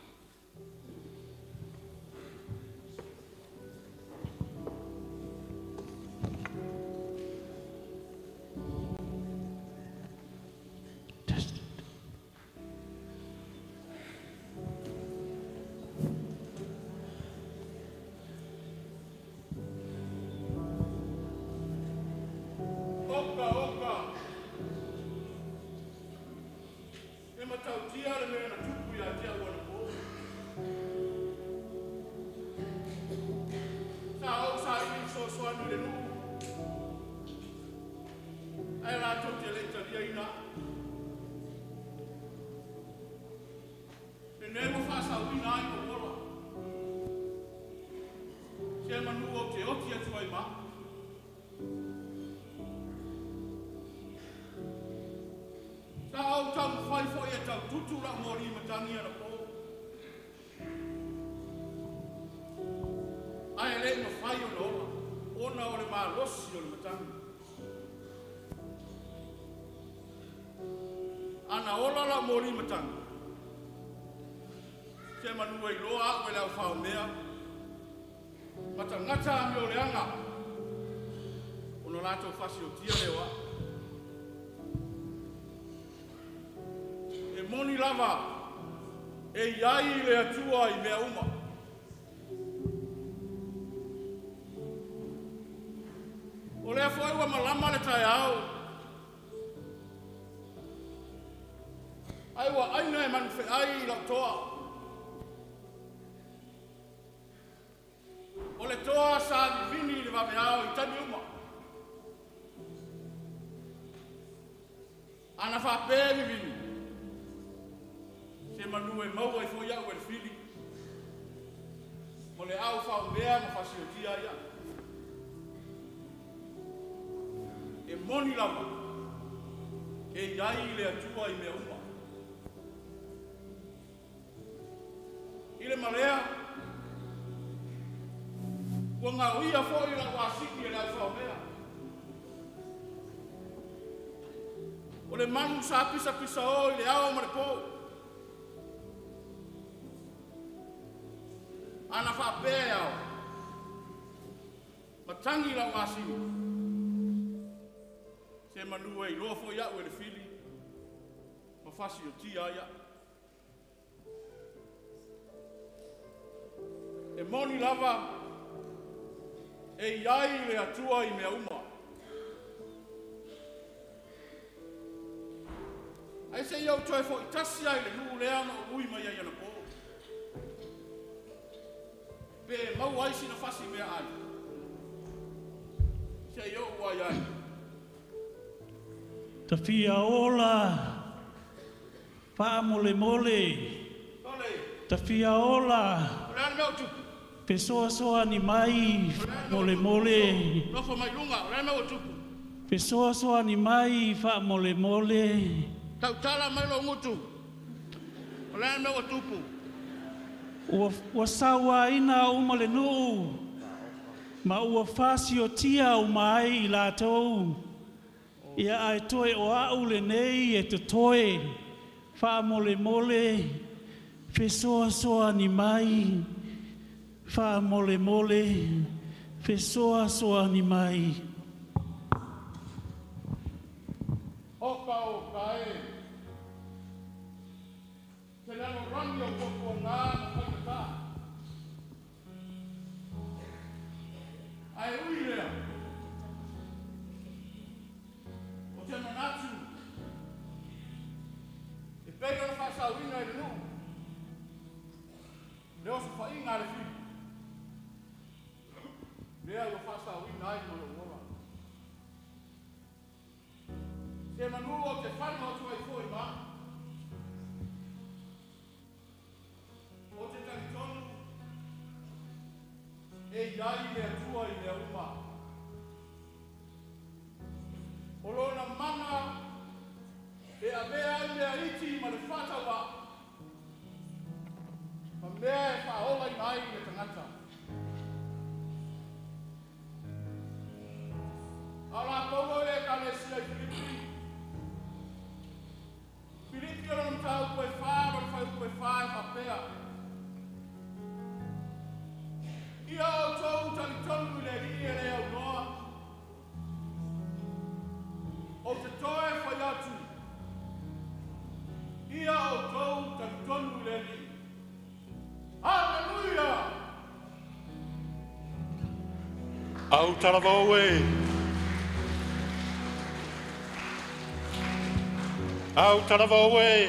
Ana ola la mori matang. Se manu e loa o le au whao mea. Mata ngata mi o le anga. Ono lato whasi o tia lewa. E moni lava. E iai le atua i mea uma. O lea foi ua malama le tai au. Ai wa aina e manu fe ai la toa. O le toa sa vini le vave au i tani uma. Ana fa pēri vini. Se manu e maua i foi au e fili. O le au fa mea ma fasi o tia ia. E moni lava. E iai le atua i mea uma. Ile marea. Ua ngā uia fōi la wāsiki e lau whaomea. O le manu sa pisa pisa o i le ao ma le pō. Ana whapea au. Matangi la wāsiki. Se manu e i loa fōi au e le fili. Ma fasi o tia ia. E moni lava e iai le atua i mea uma. Ai se iau toi fo i tasi ai le nuu lea na o ui mai ai ana pō. Pe mau aisi na fasi mea ai. Se iau uai ai. Ta fia ola, paa mole mole. Tole. Ta fia ola. Rana mea o tupu. Pe soa soa ni mai, mole mole. Nofo mai lunga, rana mea o tupu. Pe soa soa ni mai, fa mole mole. Tau tala mai lo ngutu. Rana mea o tupu. Ua, ua sawa ina uma le nuu. Ma ua fasi o tia o mai i lātou. Ia ai toe o au le nei e te toe. Fa mole mole. Pe soa soa ni mai. Fa mole mole. Pe soa soa ni mai. Oka o kae. Te lano rangi o koko ngā na whaikata. Ai ui lea. O te manatu. E pēra na whasau ina i le nuu. Leo se wha inga le whiu. Lea ua whasau ina ai mo le uola. Se manu o te whanau tua i fōi maa. O te tangitonu, e iai le atua i le uma. O lona mana e a mea i le aiti ma le whatawa. Ma mea e whaola i nai le tangata. Ala kongo e kane sia i Filipi. Filipi o nam tau koe wha, o whai koe wha e whapea. Ia o tau tali tonu le ri e le au noa. O te toe whai atu. Ia o tau tali tonu le ri. Alleluia! Au taravau e. Au taravau e.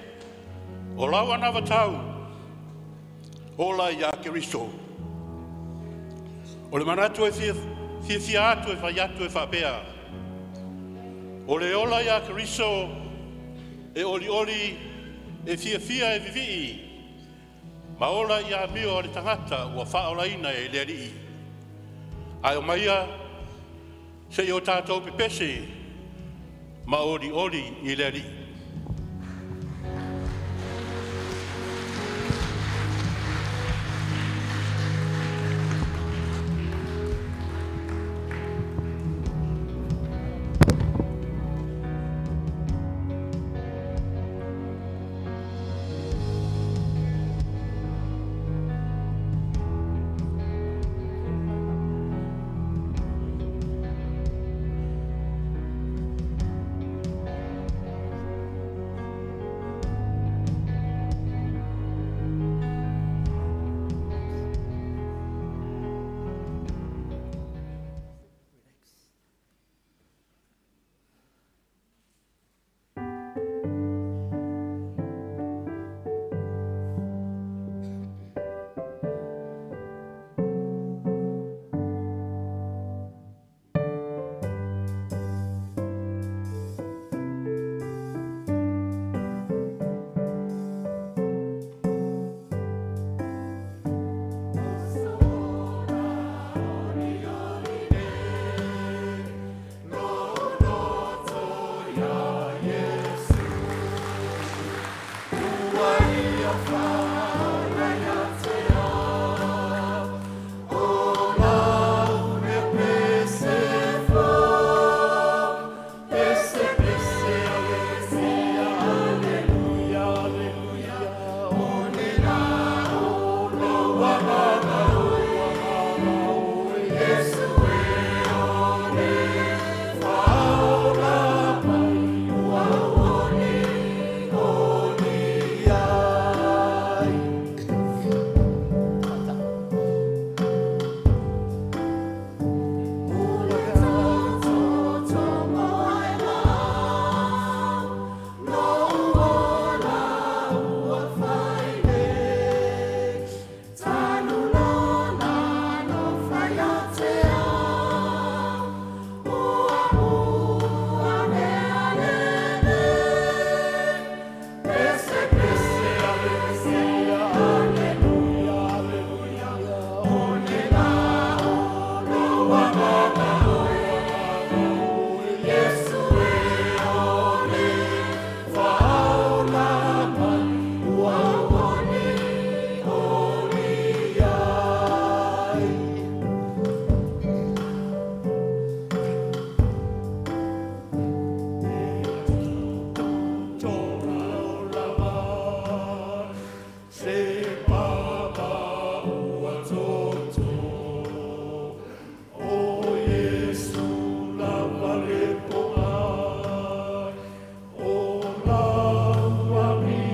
O lau anawa tau. Ola ia Keriso. O le manatu e thia thia thia atu e whai atu e whapea. O le ola ia Keriso e oli oli e thia thia e vivii. Ma ola ia mio o le tangata ua whaolaina e le rii. Ai o maia se i o tātou pepese ma oli oli i le rii.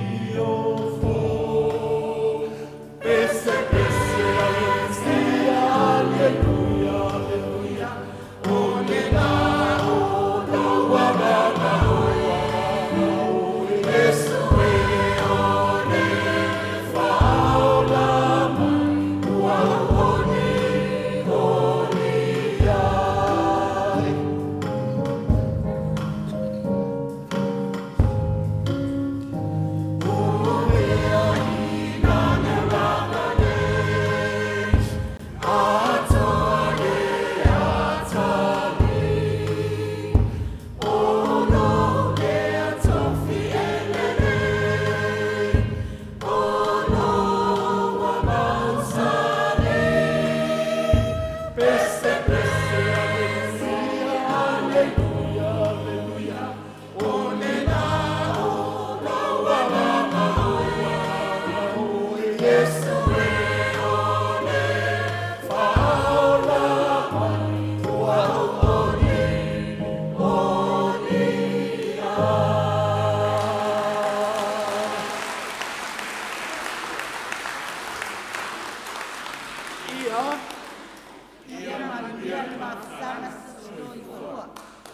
Esse, esse, esse, ia. Ia maluia le mafutanga sa i fua.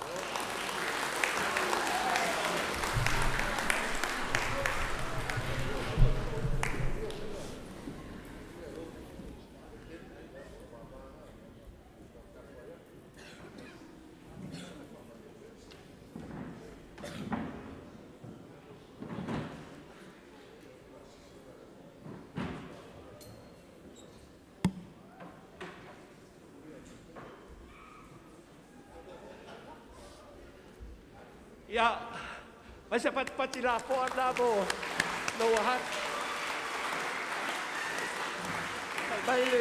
Ia, mai se pati la po ana mo no hat. Fai baile.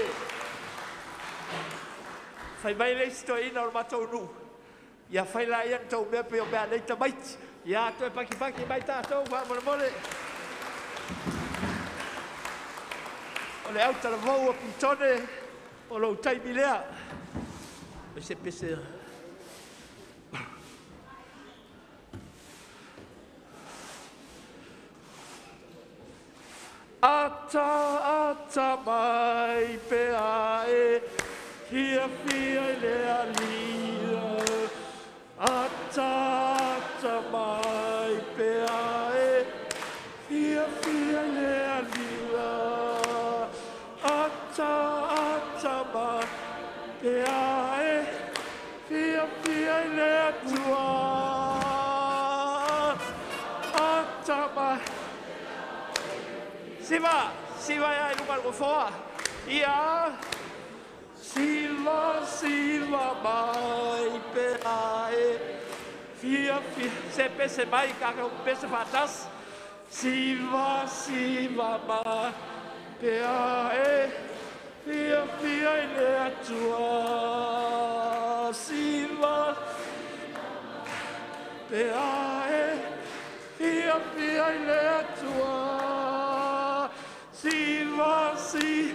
Fai baile sto ina o matou nu. Ia fai la ia tau me pe o me nei ta mai. Ia to paki paki mai ta tau va mo mole. O le auta la vo o pitone o lo tai milea. Mai se pese. Ata, ata mai pe ae, hia fia le alia. Ata, ata mai pe ae, hia fia le alia. Ata, ata mai pe ae, hia fia le atua. Ata mai. Siva, siva ya lugar gofoa. Ia. Siva, siva mai peae. Fia, fia, se pese mai kaka pese fatas. Siva, siva mai peae. Fia, fia le atua. Siva peae. Fia, fia le atua. Siva, si.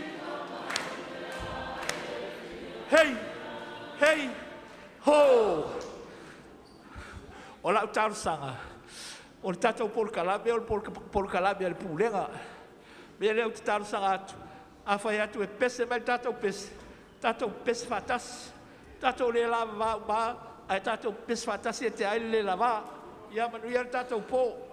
Hey, hey, ho. O la utaru sanga. O le tatou por kalame, o le por kalame le pulenga. Mea leo te taru sanga atu. A fai atu e pese mai tatou pese. Tatou pese fatas. Tatou le lava va ba. Ai tatou pese fatas e te aile le lava. Ia manu ia tatou po.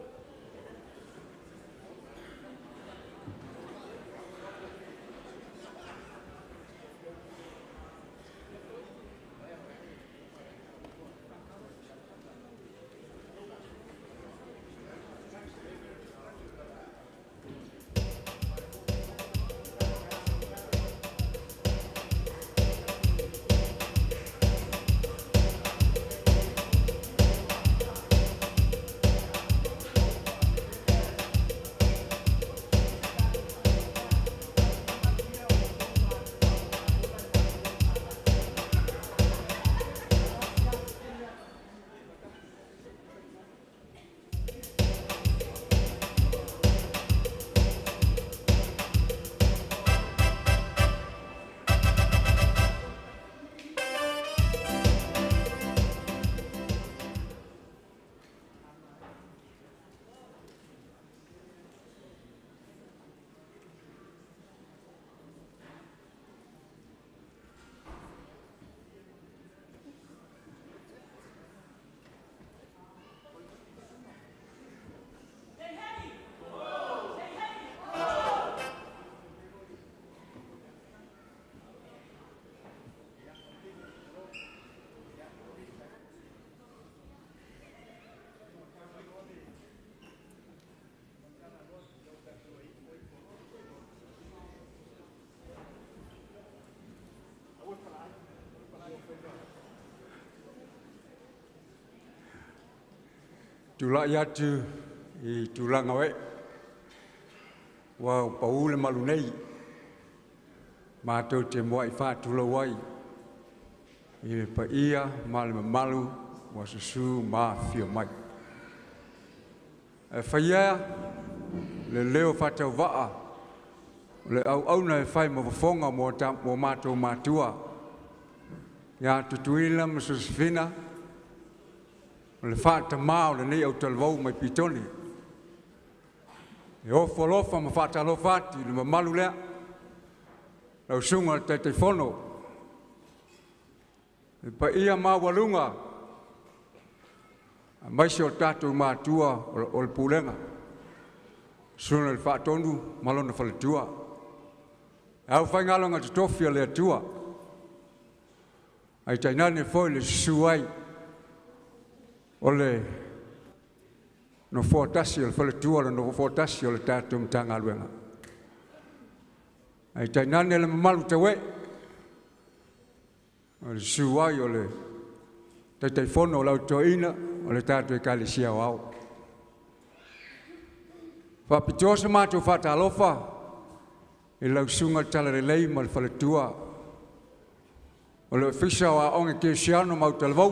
Tula iatu I tulanga we. Wa paule malunei. Ma tau te moai wha tula wai. I pa ia male malu wa susu ma fio mai. E whaia le leo whatau waa. Le au au na e whai ma wafonga mo ta mo mātou mātua. Ia tutuila ma susfina. Le whata mao le nei au talvau mai pitoni. E ofo lofa ma whata lo whati le ma malu lea. lau sunga te te whono. Pa ia mā walunga, maisi o tātou mātua o le pūlenga. Suna le whaatonu, malona whaletua. Au whaingalonga te tofia le atua. Ai tainane foi le suai o le no fotasi o le whaletua le no fotasi o le tātou mtanga aluenga. Ai tainane le mamalu te we. O le suai o le te te whono o lau toina o le tātou e kalisia o au. Whapitosa mātou whatalofa i lau sunga talarelei ma le whaletua. O le whisa o a onge ke siano mau talvau.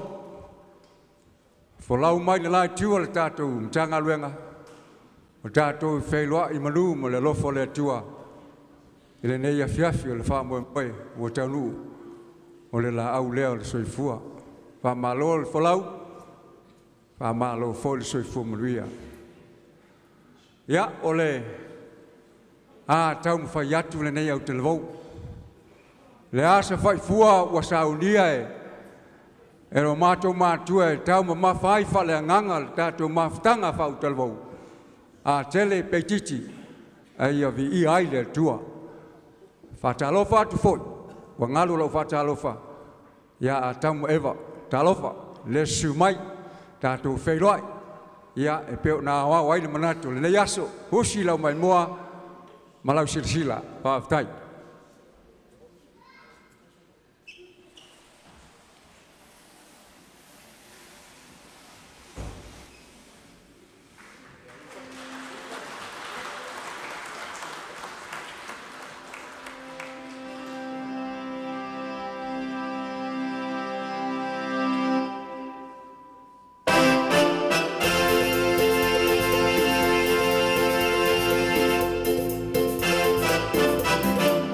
Fo lau mai le lai tua le tātou mtanga luenga. O tātou whailoa i manu ma le lofo le atua. I le nei a fiafi o le whamoe moe o taunu. O le la au leo le soifua. Whamalo le wholau. Whamalo fo le soifua manuia. Ia, o le a tau mwhai atu le nei au te levau. Le asa whai fua wa saunia e e ro mātou mātua e tau ma mawhai whale a nganga le tātou mawhtanga whau te levau. A tele peititi e ia vi i aile tua. Whatalofa atu foi, wa ngalu lau whatalofa. Ia a tau mo ewa, talofa, le sumai, tātou whairoi. Ia e peo na awa waile manatu le nei aso husi lau mai moa malau sirsila whaaftai. Thank you.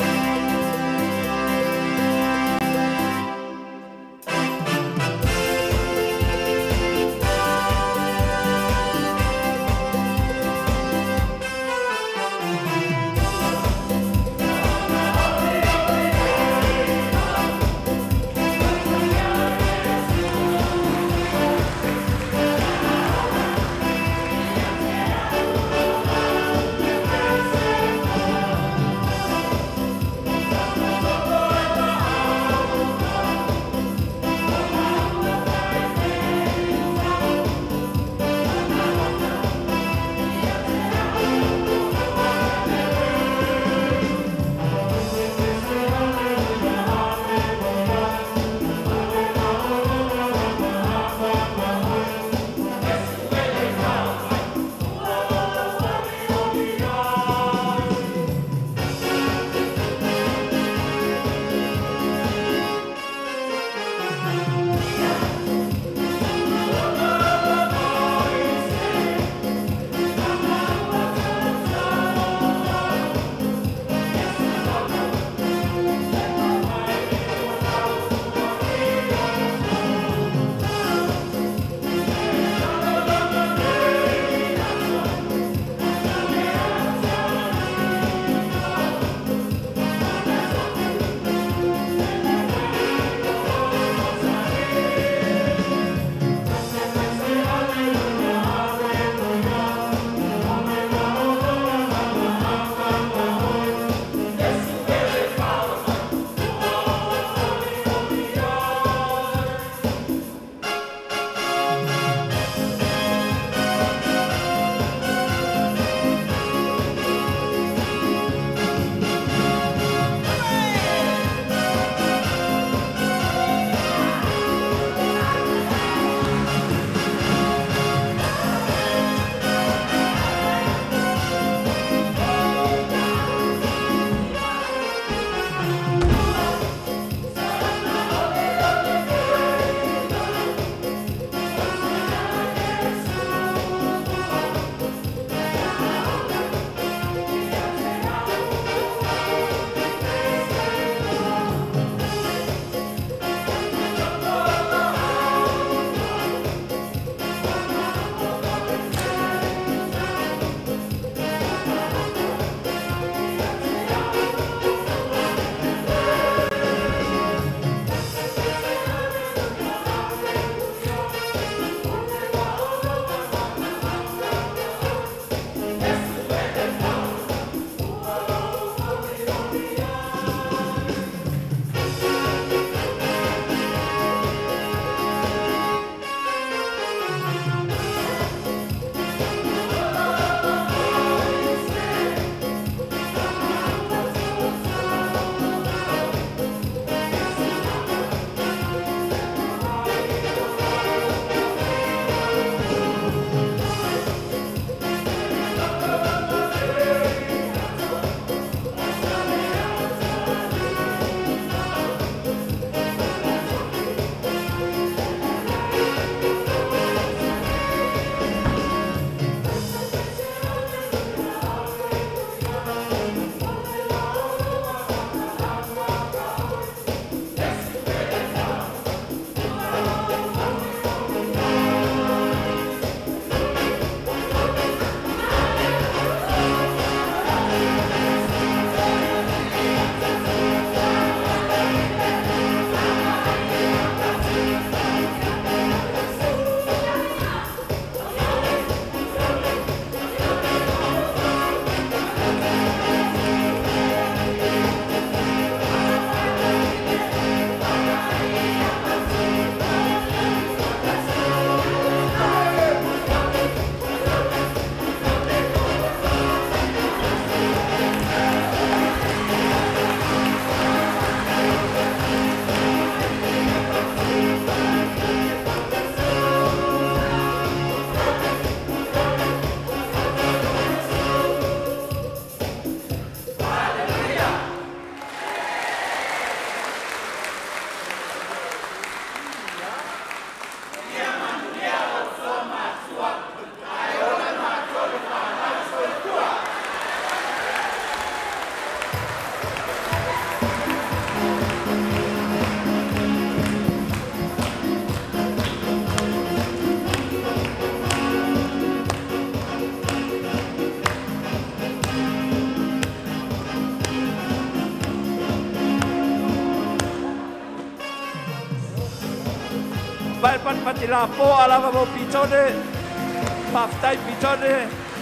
Vai pan pati la po ala mo pitone. Paftai pitone.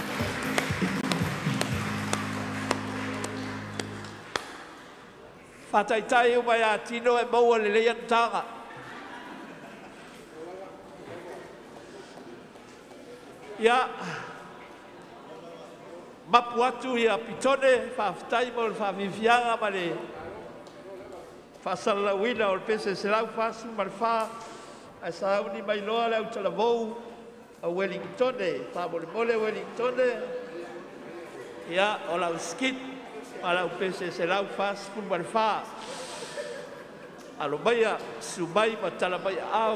Fatai tai o mai atino e mau le le tanga. Ya. Mapuatu ya pitone paftai mo fa vivianga male. Fasala wina o pese se lau fasu marfa a sauni mai loa le utala vou a Wellington fa mole mole Wellington ya o lau skit a lau pese se lau fasu marfa a lo maya subai matala mai ao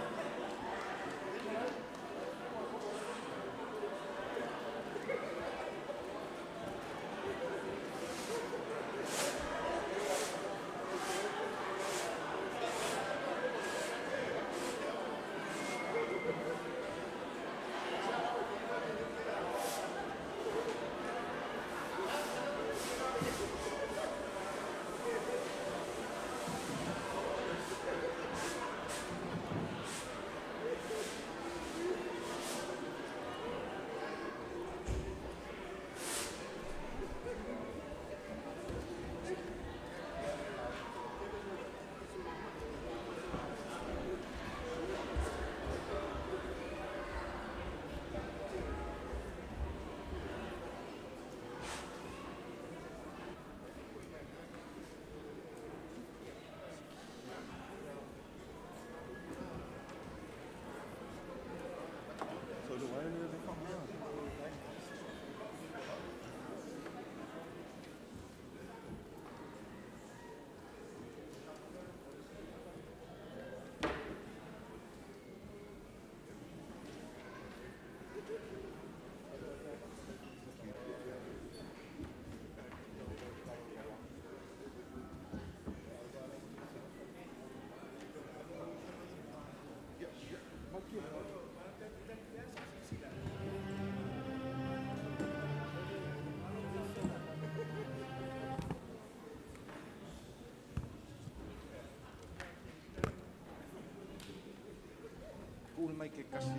mai ke kasi.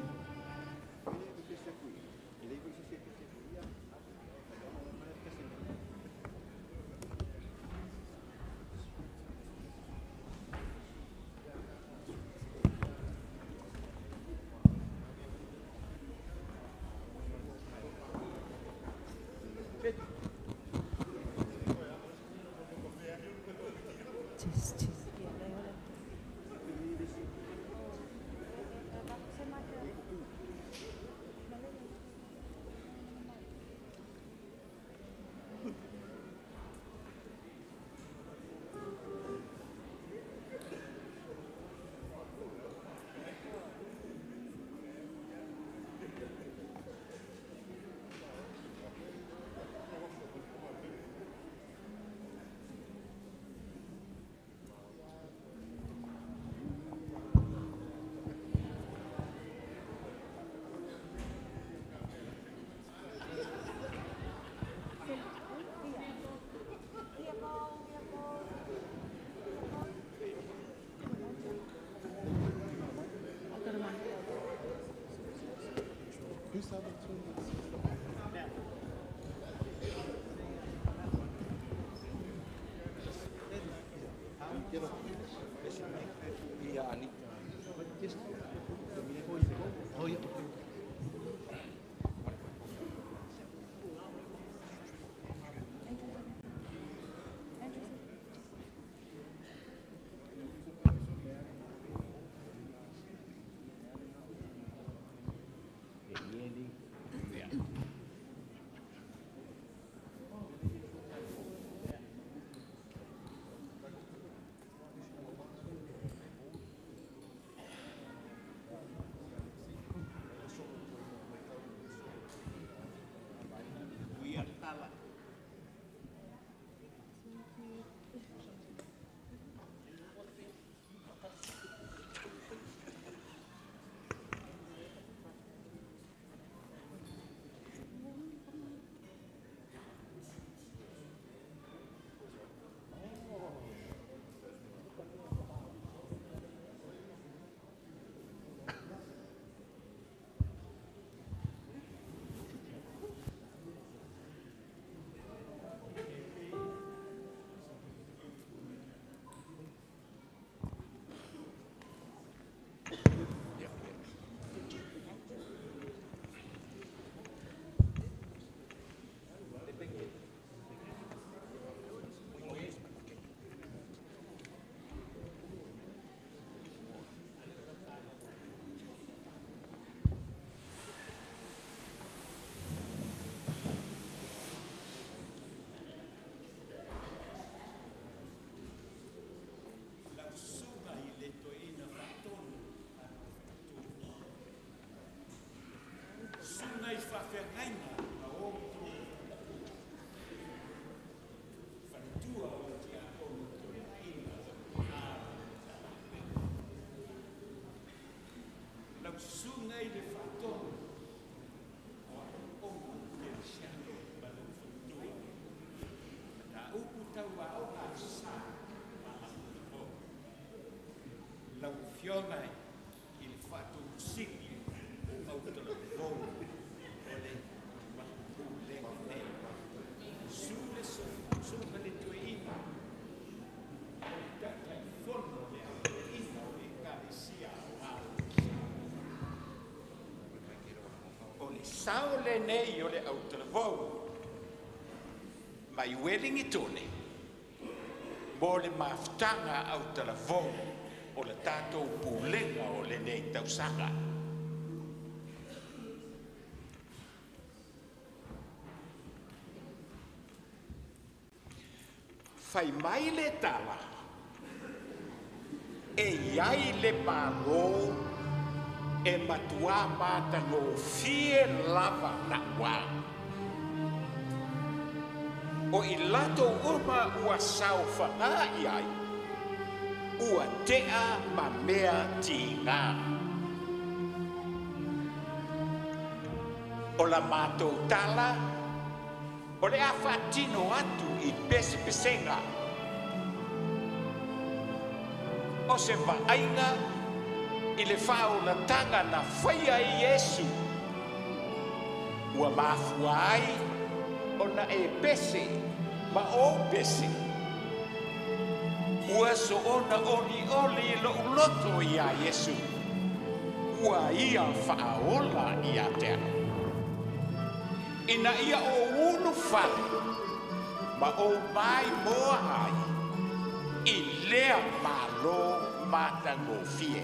fiona i le whatu siki o autala vou o le mahu le nei. Sule so, so hale tue ina. Tatai fono le au le ina o le kalesia au. O le sao le nei o le autala vou. Mai welingi tone. Mo le maftanga au telefon o le tātou pulenga o le nei tausanga. Fai mai le tala e iai le palo e matua mata no fie lava na wā. O i lato uma ua sau whanā i ai, ua tea ma mea ti ngā. O la mātou tala, o le a whatino atu i pese pesenga. O se whainga i le whao na tanga na whaia i Yesu. Ua mafua ai, ona e pese, ma o pese. Ua so ona oli oli lo uloto i a Yesu. Ua ia whaaola i a tea. Ina ia o unu whale, ma o mai moa ai, i lea malo mata ngofie.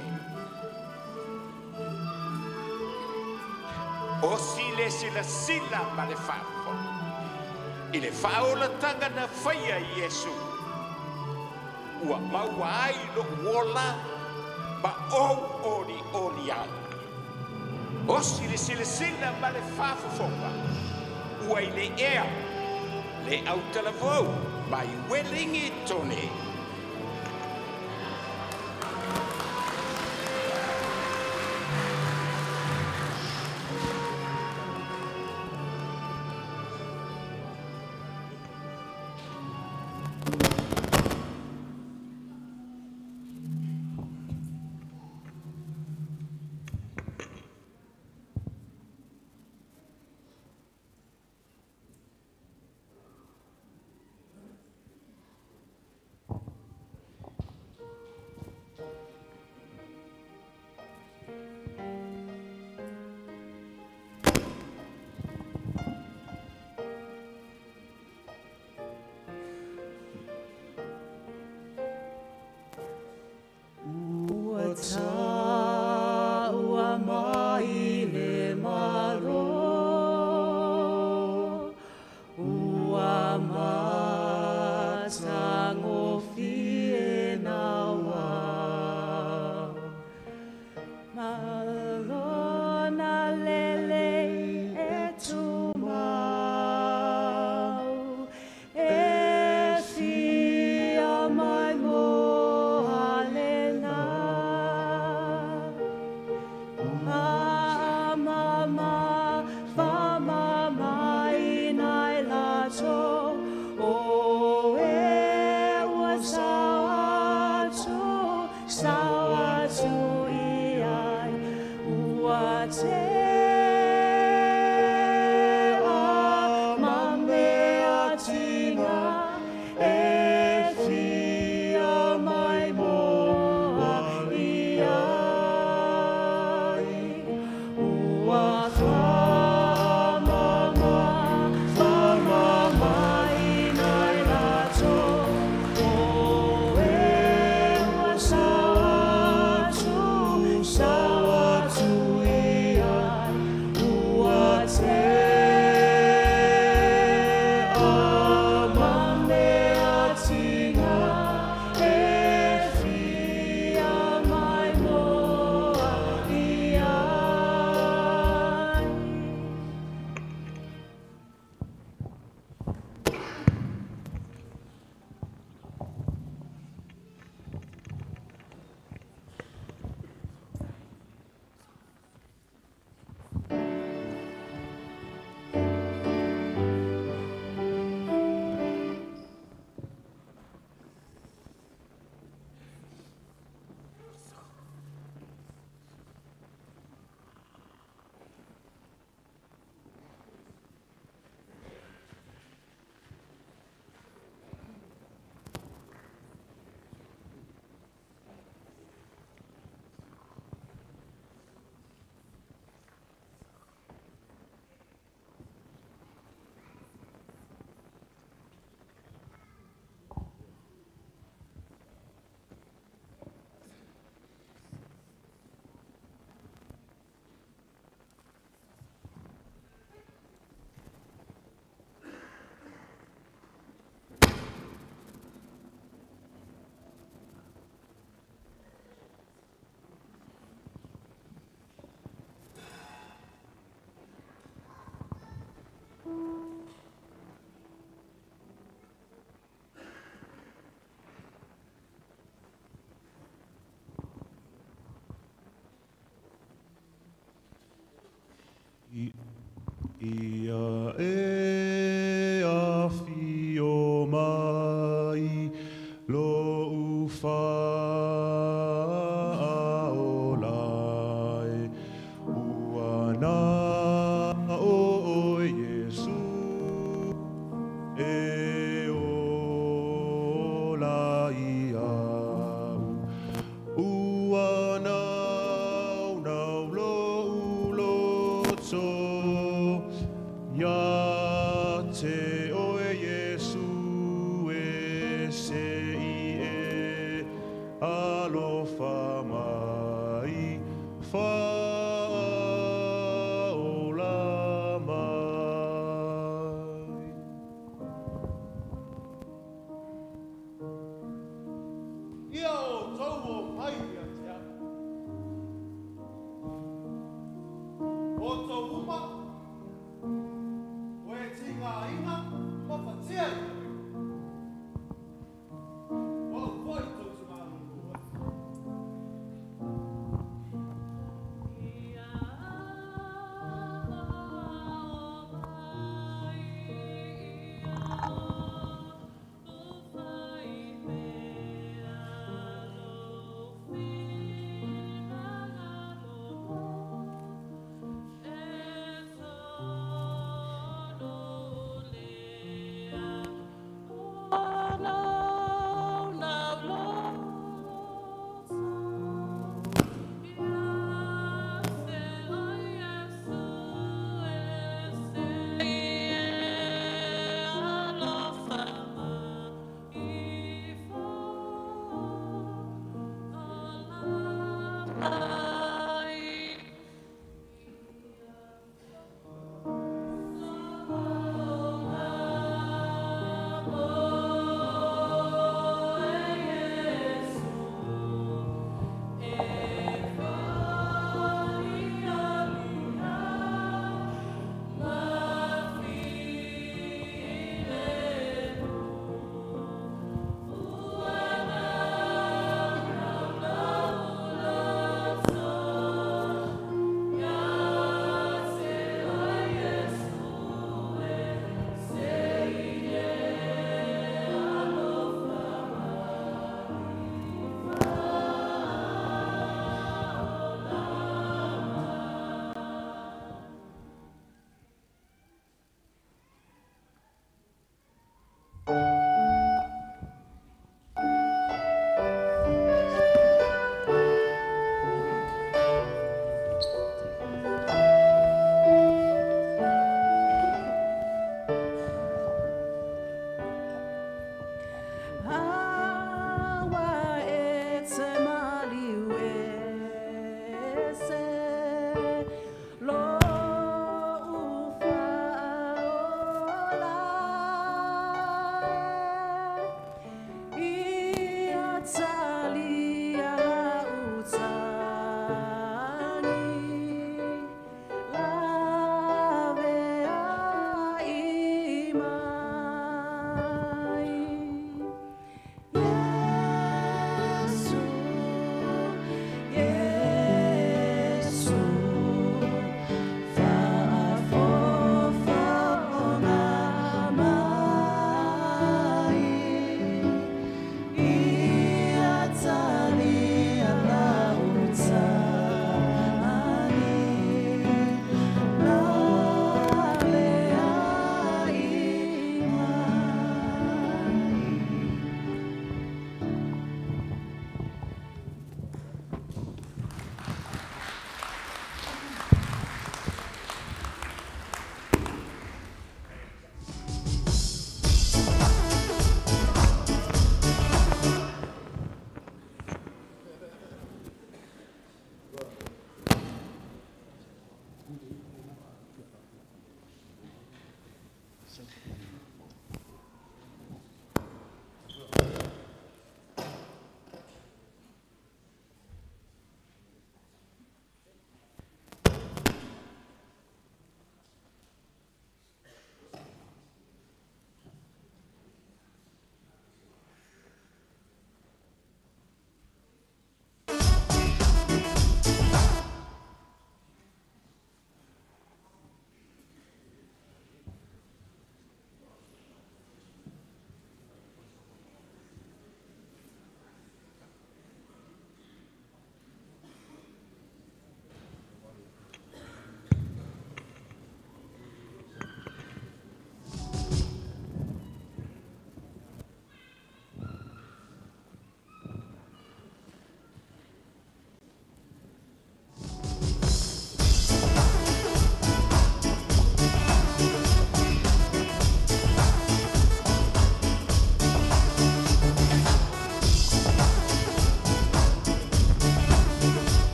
O sile sila sila ma le whafo. I le whaola tanga na whaia i Yesu. Ua maua ai lo uola, ma o ori ori au. O sile sile sila ma le whafofonga. Ua i le ea, le au talavou, mai welingi tone. Ia e a fio mai lo ufa o lai uana o Yesu e o lai au uana na lo lo so ya te o Yesu e se i e alofa mai fa o la mai ia o tau o mai ia te ana. O tau uma, o e tinga ina, o patia i koe. O au koi tau tu ngā rungu o.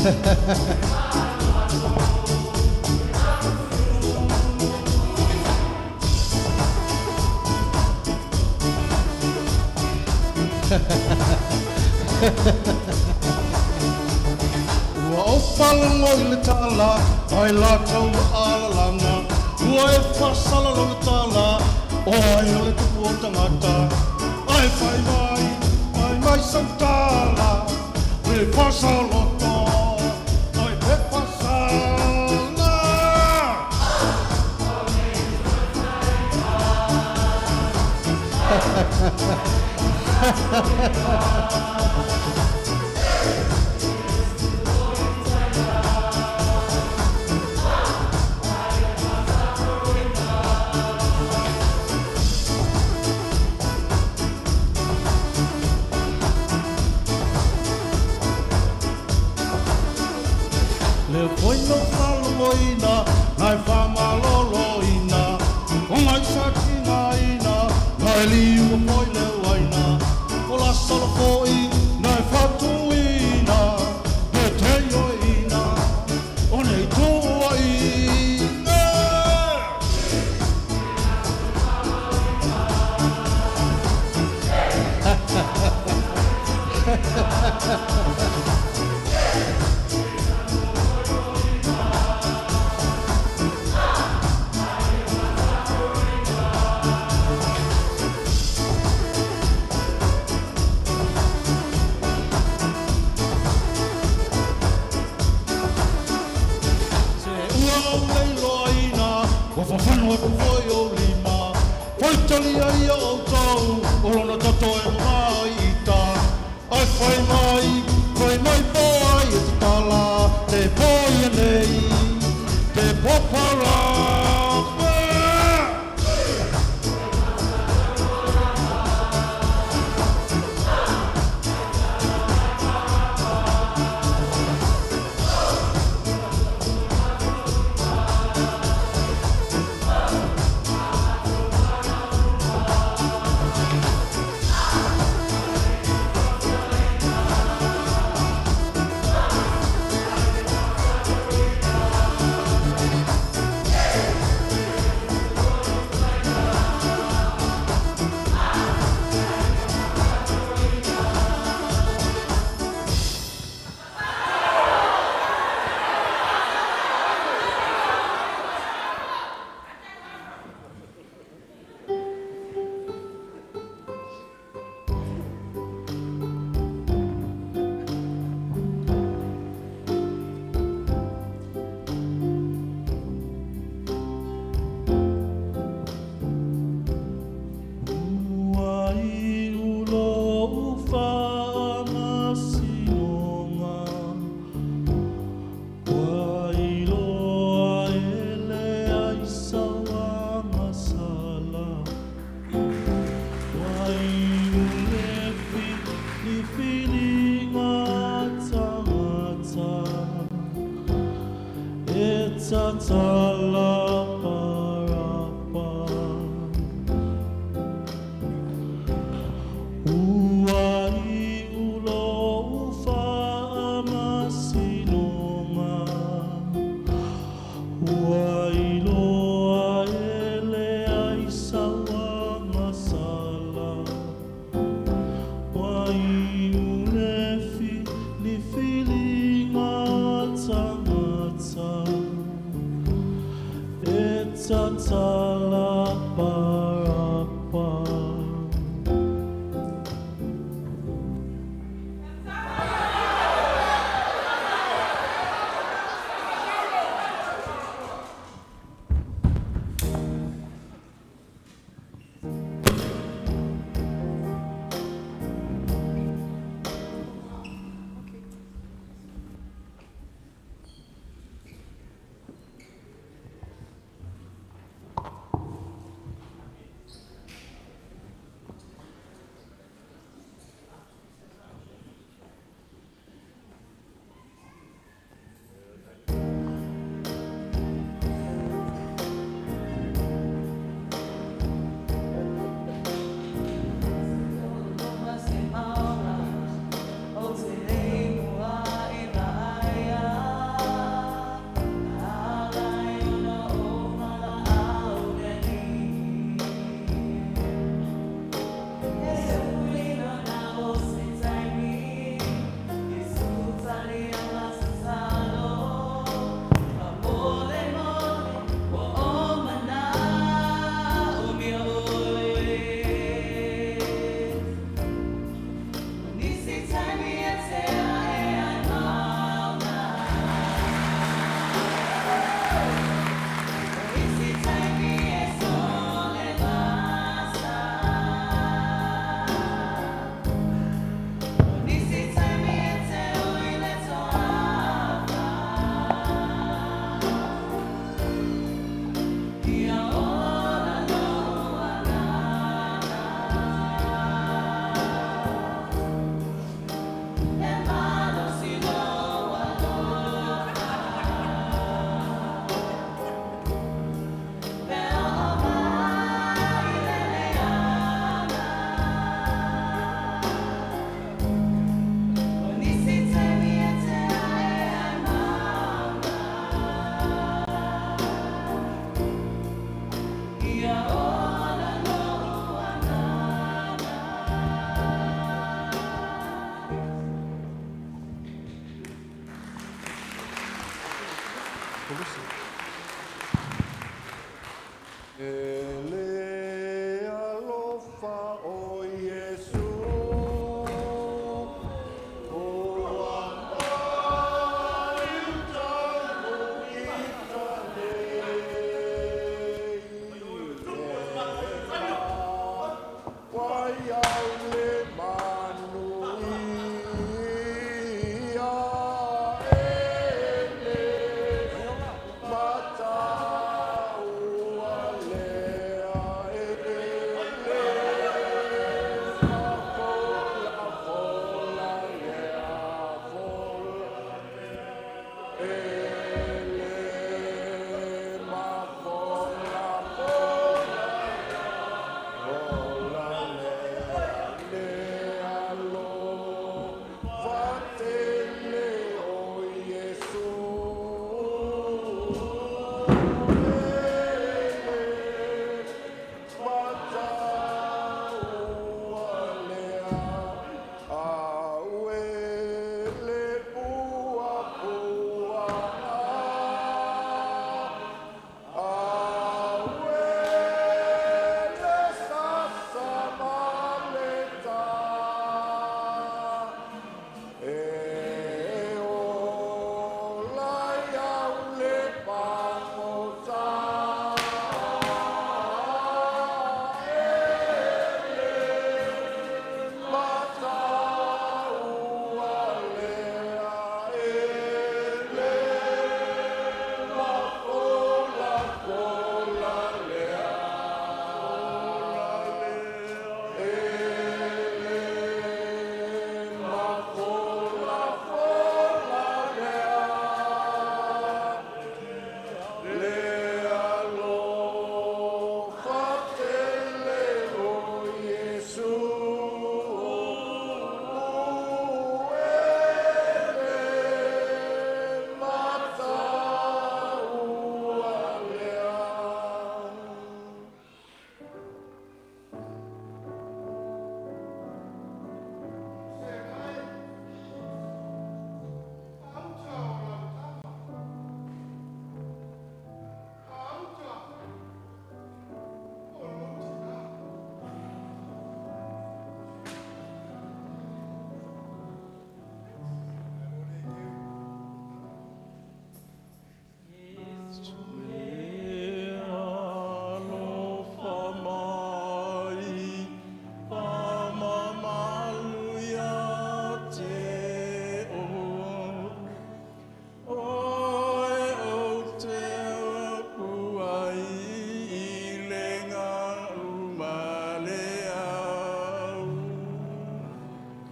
Ua o whalango i le tala, ai la tau ala langa. Ua e whasala lo le tala, o ai o le tupu o tangata. Ai whai mai, ai mai sau tala, me whasalo to, ai pe whasala. Le foi no falo moina, nai fama loloina, o mai saki naina, nai liu foi le waina, o la solo foi, nai fatuina, me te yoina, o nei tuaina. Whawhanu e pwoi o lima, whai tali ai o tau, o lona tato e mai i ta. Ai whai mai, whai mai poa i te tala, te poi e nei, te popara.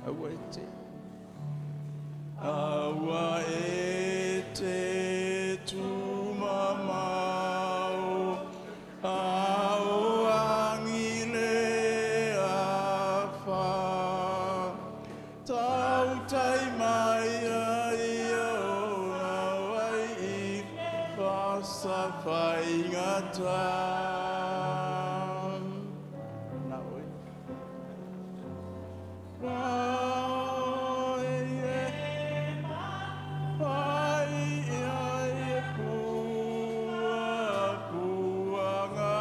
Aua e te. Aua e te tu mamau. Au angile a wha. Tau tai mai ai au awai i whasa whai ngata. Nā oi. Wai e wai ai e pua puanga.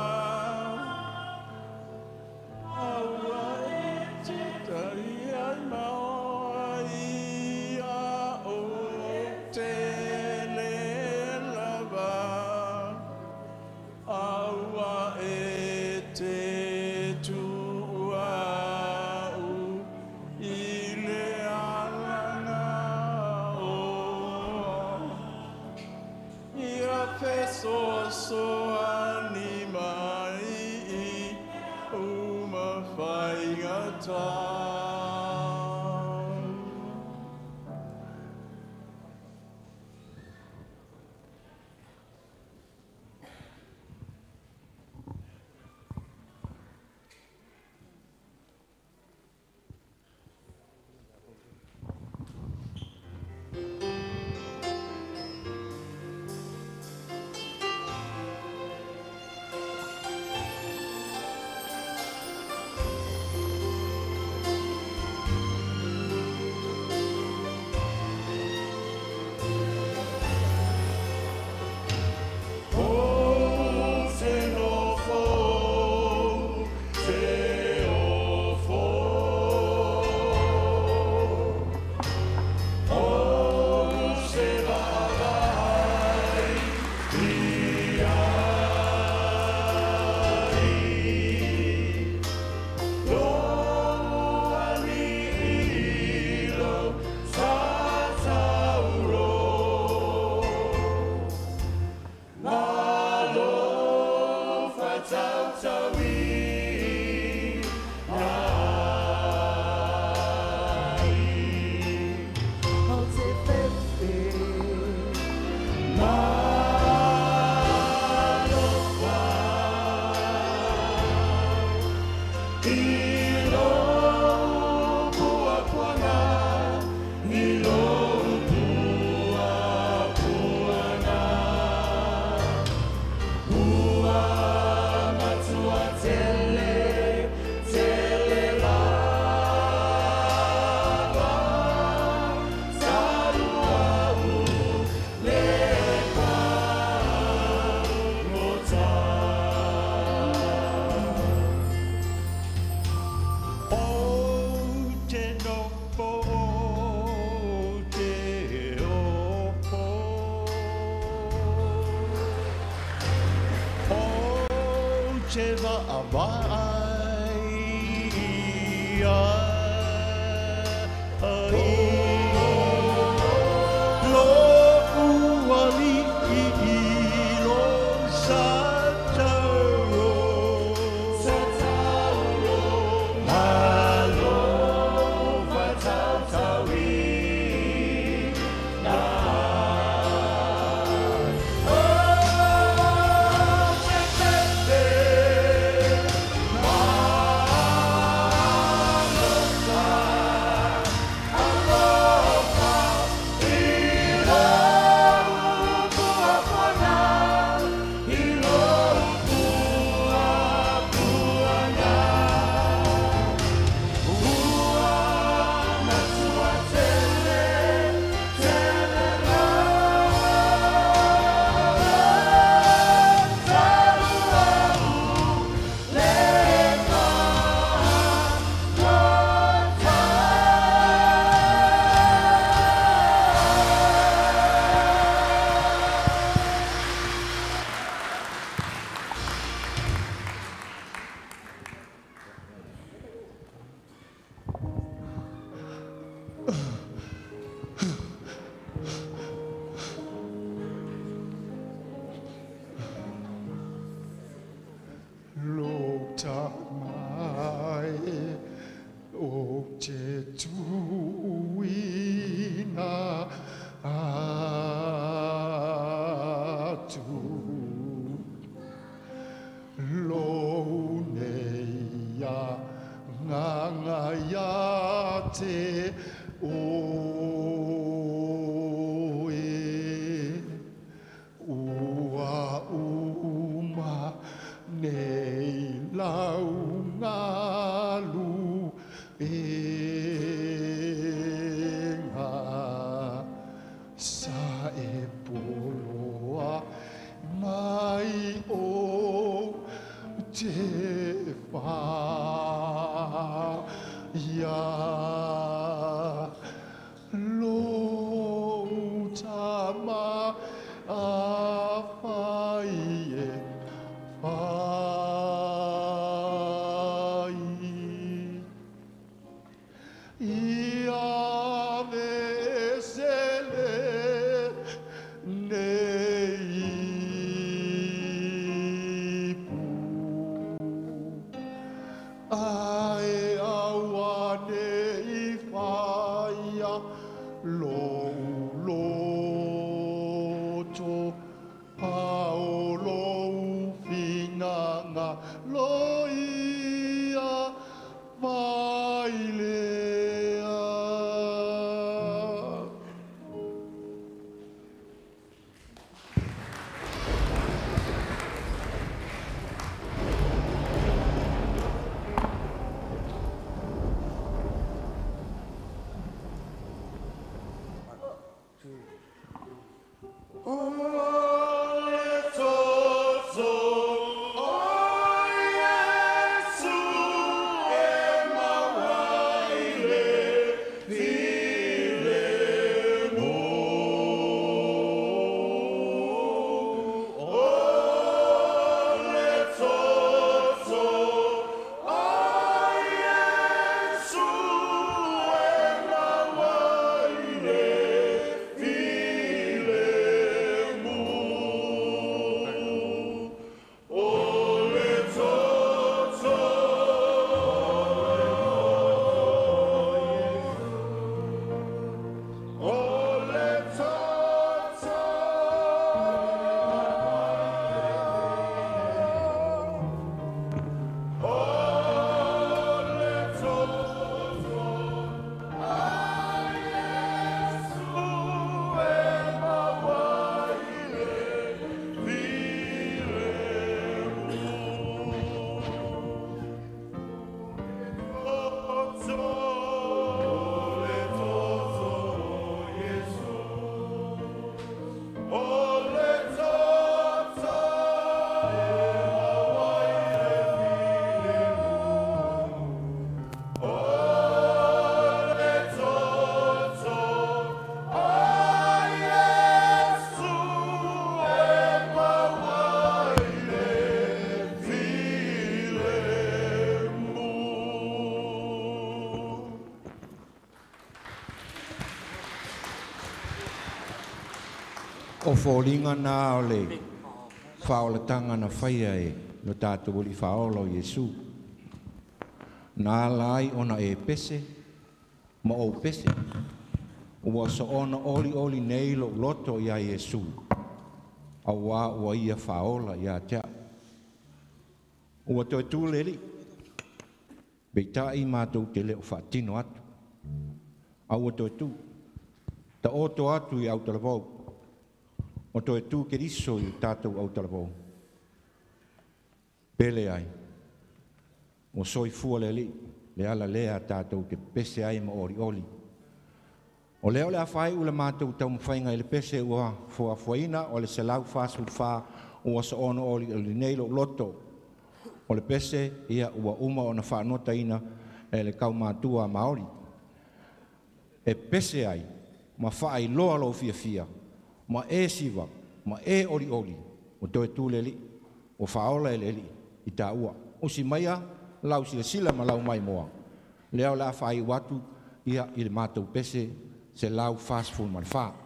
Aua e te tai ai mai a o te le lava. Aua e te tua u i le alanga o. Ia peso so ani mai i uma whai ngata. Oh te oe ua uma nei lau ngalu e ngā sa e poloa mai o te wha ia lo tama a whai e whai ia vesele nei pu ai aua nei whaia lo loto paolo finanga lo ia vailea. O fōlinga nā o le whaolatanga na whaia e no tātou li whaolo Iesu. Nā lai ona e pese, ma o pese. Ua so ona oli oli nei lo loto ia Iesu. A wā ua ia whaola ia tea. Ua toi tūleri. Beita i mātou te leo whaatino atu. A ua toi tū. Ta oto atu i Aotearoa. O toi tū ke riso i tātou Aotearoa. Pele ai. O soi fua le li. Le ala lea tātou ke pese ai ma ori oli. O leo le awhai ula mātou tau mwhainga i le pese ua fua fuaina o le selau whāsut whā ua sa ono oli o le neilo loto. O le pese ia ua uma o na whanota ina e le kau mātua maori. E pese ai ma whaai loa lo fia fia. Ma e siwa, ma e oli oli, o toi tū le li, o whaola e le li, i tā ua. O si maia, lau sila sila ma lau mai moa. Leo la whai watu, ia i le mātou pese, se lau fast food man wha.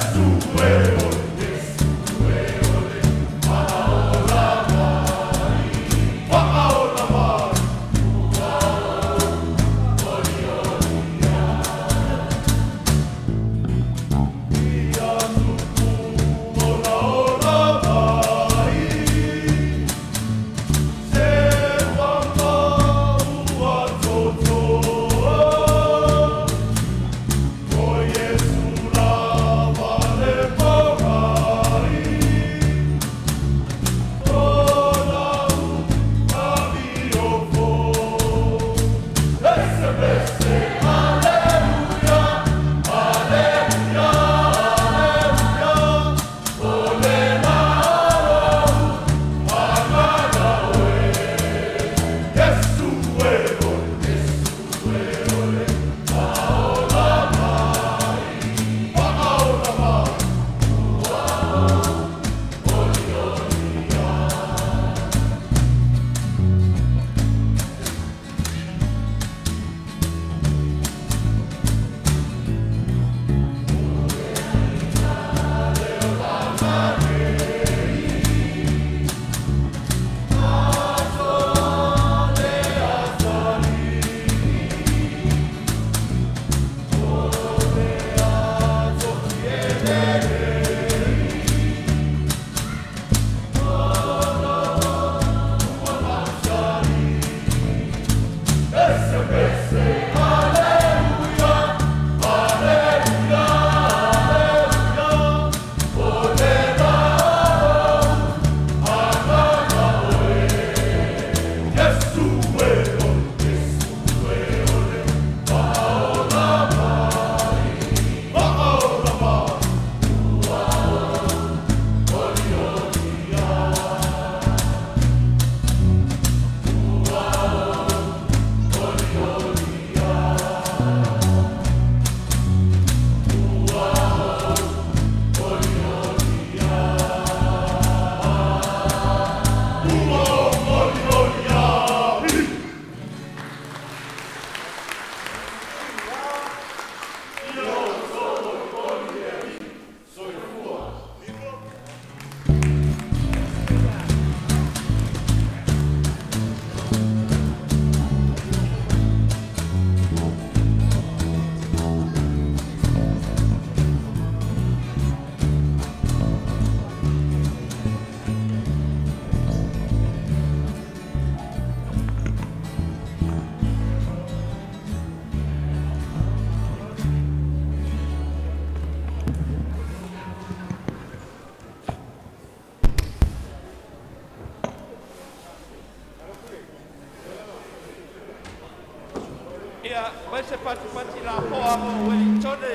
Ia, mai se pati pati la hoa mo Wellingtone.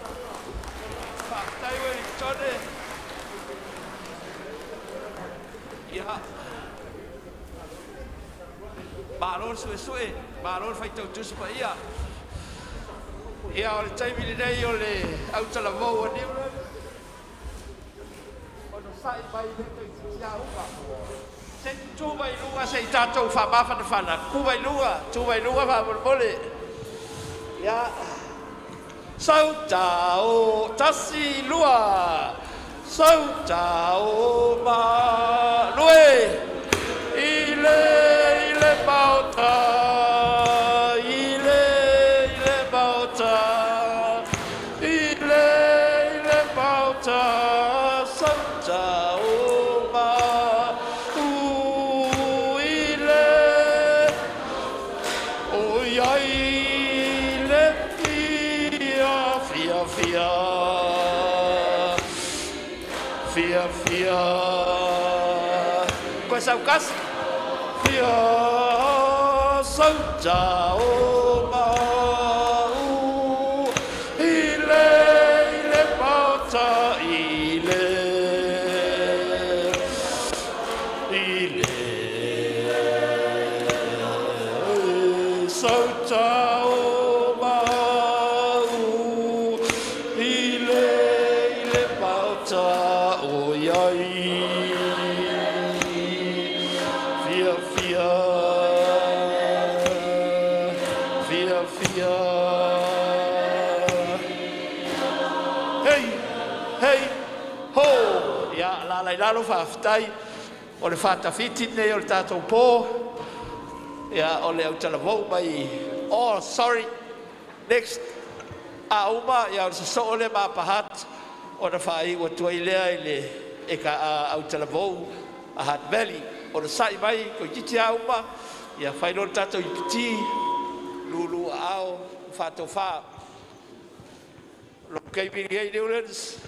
Whaktai Wellingtone. Ia. Mālon sue sue, mālon whai tau tusi pa ia. Ia o le taimini nei o le autala mau a niu. O no sai mai le tau tusi a uka. Se tu vai lunga se i tātou whamawhana whana. Ku vai lunga, tu vai lunga whamawhana mole. Ia. Sauta o tasi lua. Sauta o ma lue. Ile, ile bauta. Ile, ile bauta. Ile, ile bauta. Sauta o ma. U, ile. O iai. Fia, fia, fia, coi sao cắt, fia, sauta o mau, ile, ile bauta, ile, ile, sauta o o iai fia fia fia fia hey hei ho ia la la la lo whaftai o le whatawhiti nei o le tātou pō ia o le au tala vau mai oh sorry next a uma ia o le so o le mapahat o le whai o tuai lea i le e ka au tala vau a Hat Valley o le sai mai ko titi a uma ia whai lo le tātou i piti lulu ao whatou wha lo kei piri ei Newlands.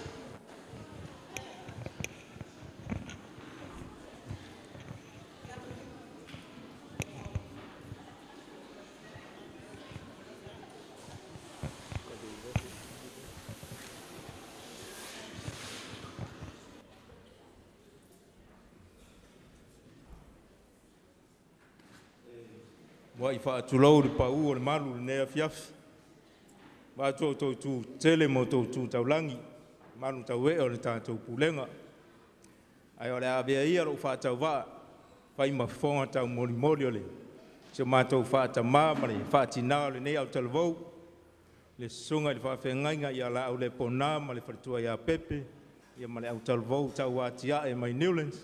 Wa i fa tu lo le pa u le malu le nea fiaf. Wa to to tu tele mo to tu taulangi. Malu tau e o le tātou pulenga. Ai o le avea ia ro fa tau va. Fai ma fonga tau mori mori o le. Se ma tau fa ta ma ma le fa tina le nea o talvou. Le sunga le fa fengainga ia la au le pona ma le fatua ia pepe. Ia ma le au talvou tau atia e mai Newlands.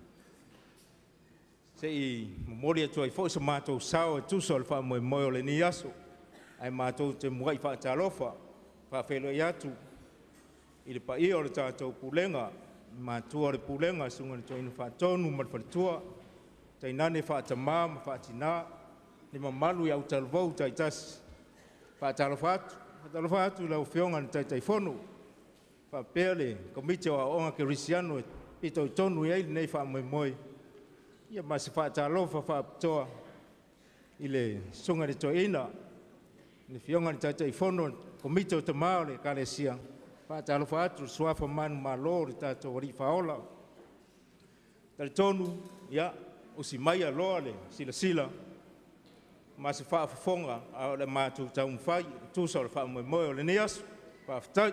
Sei mori atu ai fo se matou sao e tuso le fa mo mo le ni aso ai matou te muai fa talofa fa felo yatu i le pa i o le tātou pulenga matua le pulenga sunga le toinu fa tonu ma fa tua tai nane fa tama ma fa tina le mamalu ya utalvou tai tas fa talofa fa talofa tu la ofionga tai tai fono fa pele komite o onga Cristiano i to tonu ai nei fa mo mo ia mas fa talofa fa toa ile sunga de toina ni fionga ni tata i fono komito te maole kalesia fa talofa atu swafa man malo tata ori faola tal tonu ia o si mai a loale sila sila mas fa fonga a le matu taun fai tu so fa mo mo le nias fa tai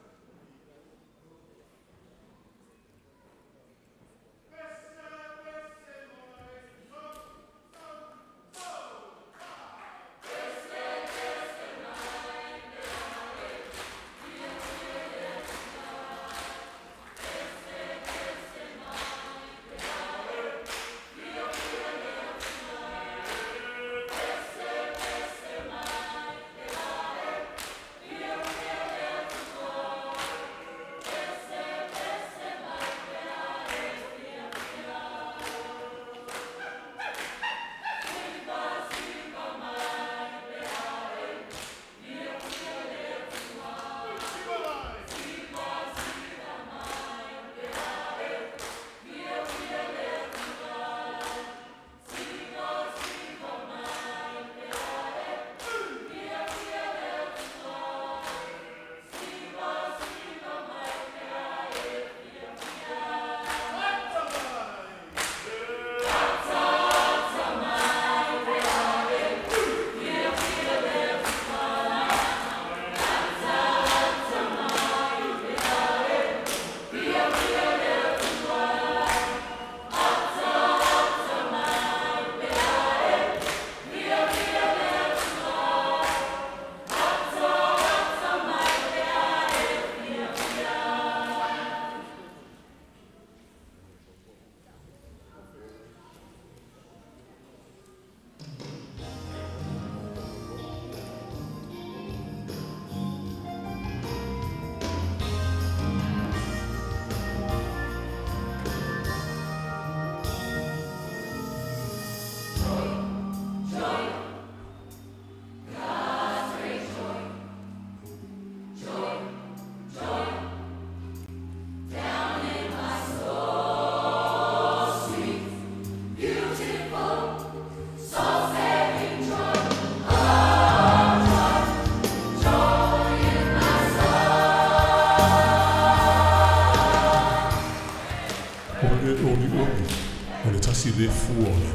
le fuola.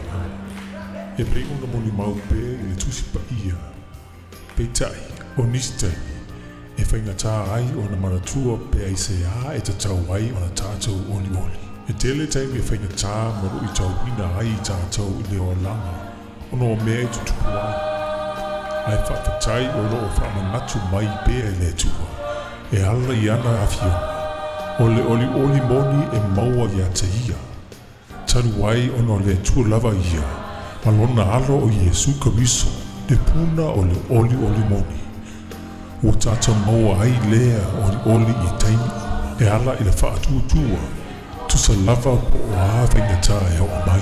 E prego na moni mau pe le tusi pa ia. Pe tai, o nistai. E whainga tā ai o na maratua pe ai se a e ta tau ai o na tātou oni oli. E tele taimi e whainga tā maru i tau hina ai i tātou i le o langa. O no mea i tutupu ai. Ai whawhatai o lo o whamanatu mai pe ai le tua. E ala i ana a fiona. O le oli oli moni e maua ia te ia. Taru ai ono le tua lava ia. Malona alo o Yesu Kariso. Le puna o le oli oli moni. Ua tata maua ai lea oli oli i taimi. E ala i le whaatua tua. Tusa lava po o hawenga ta e o mai.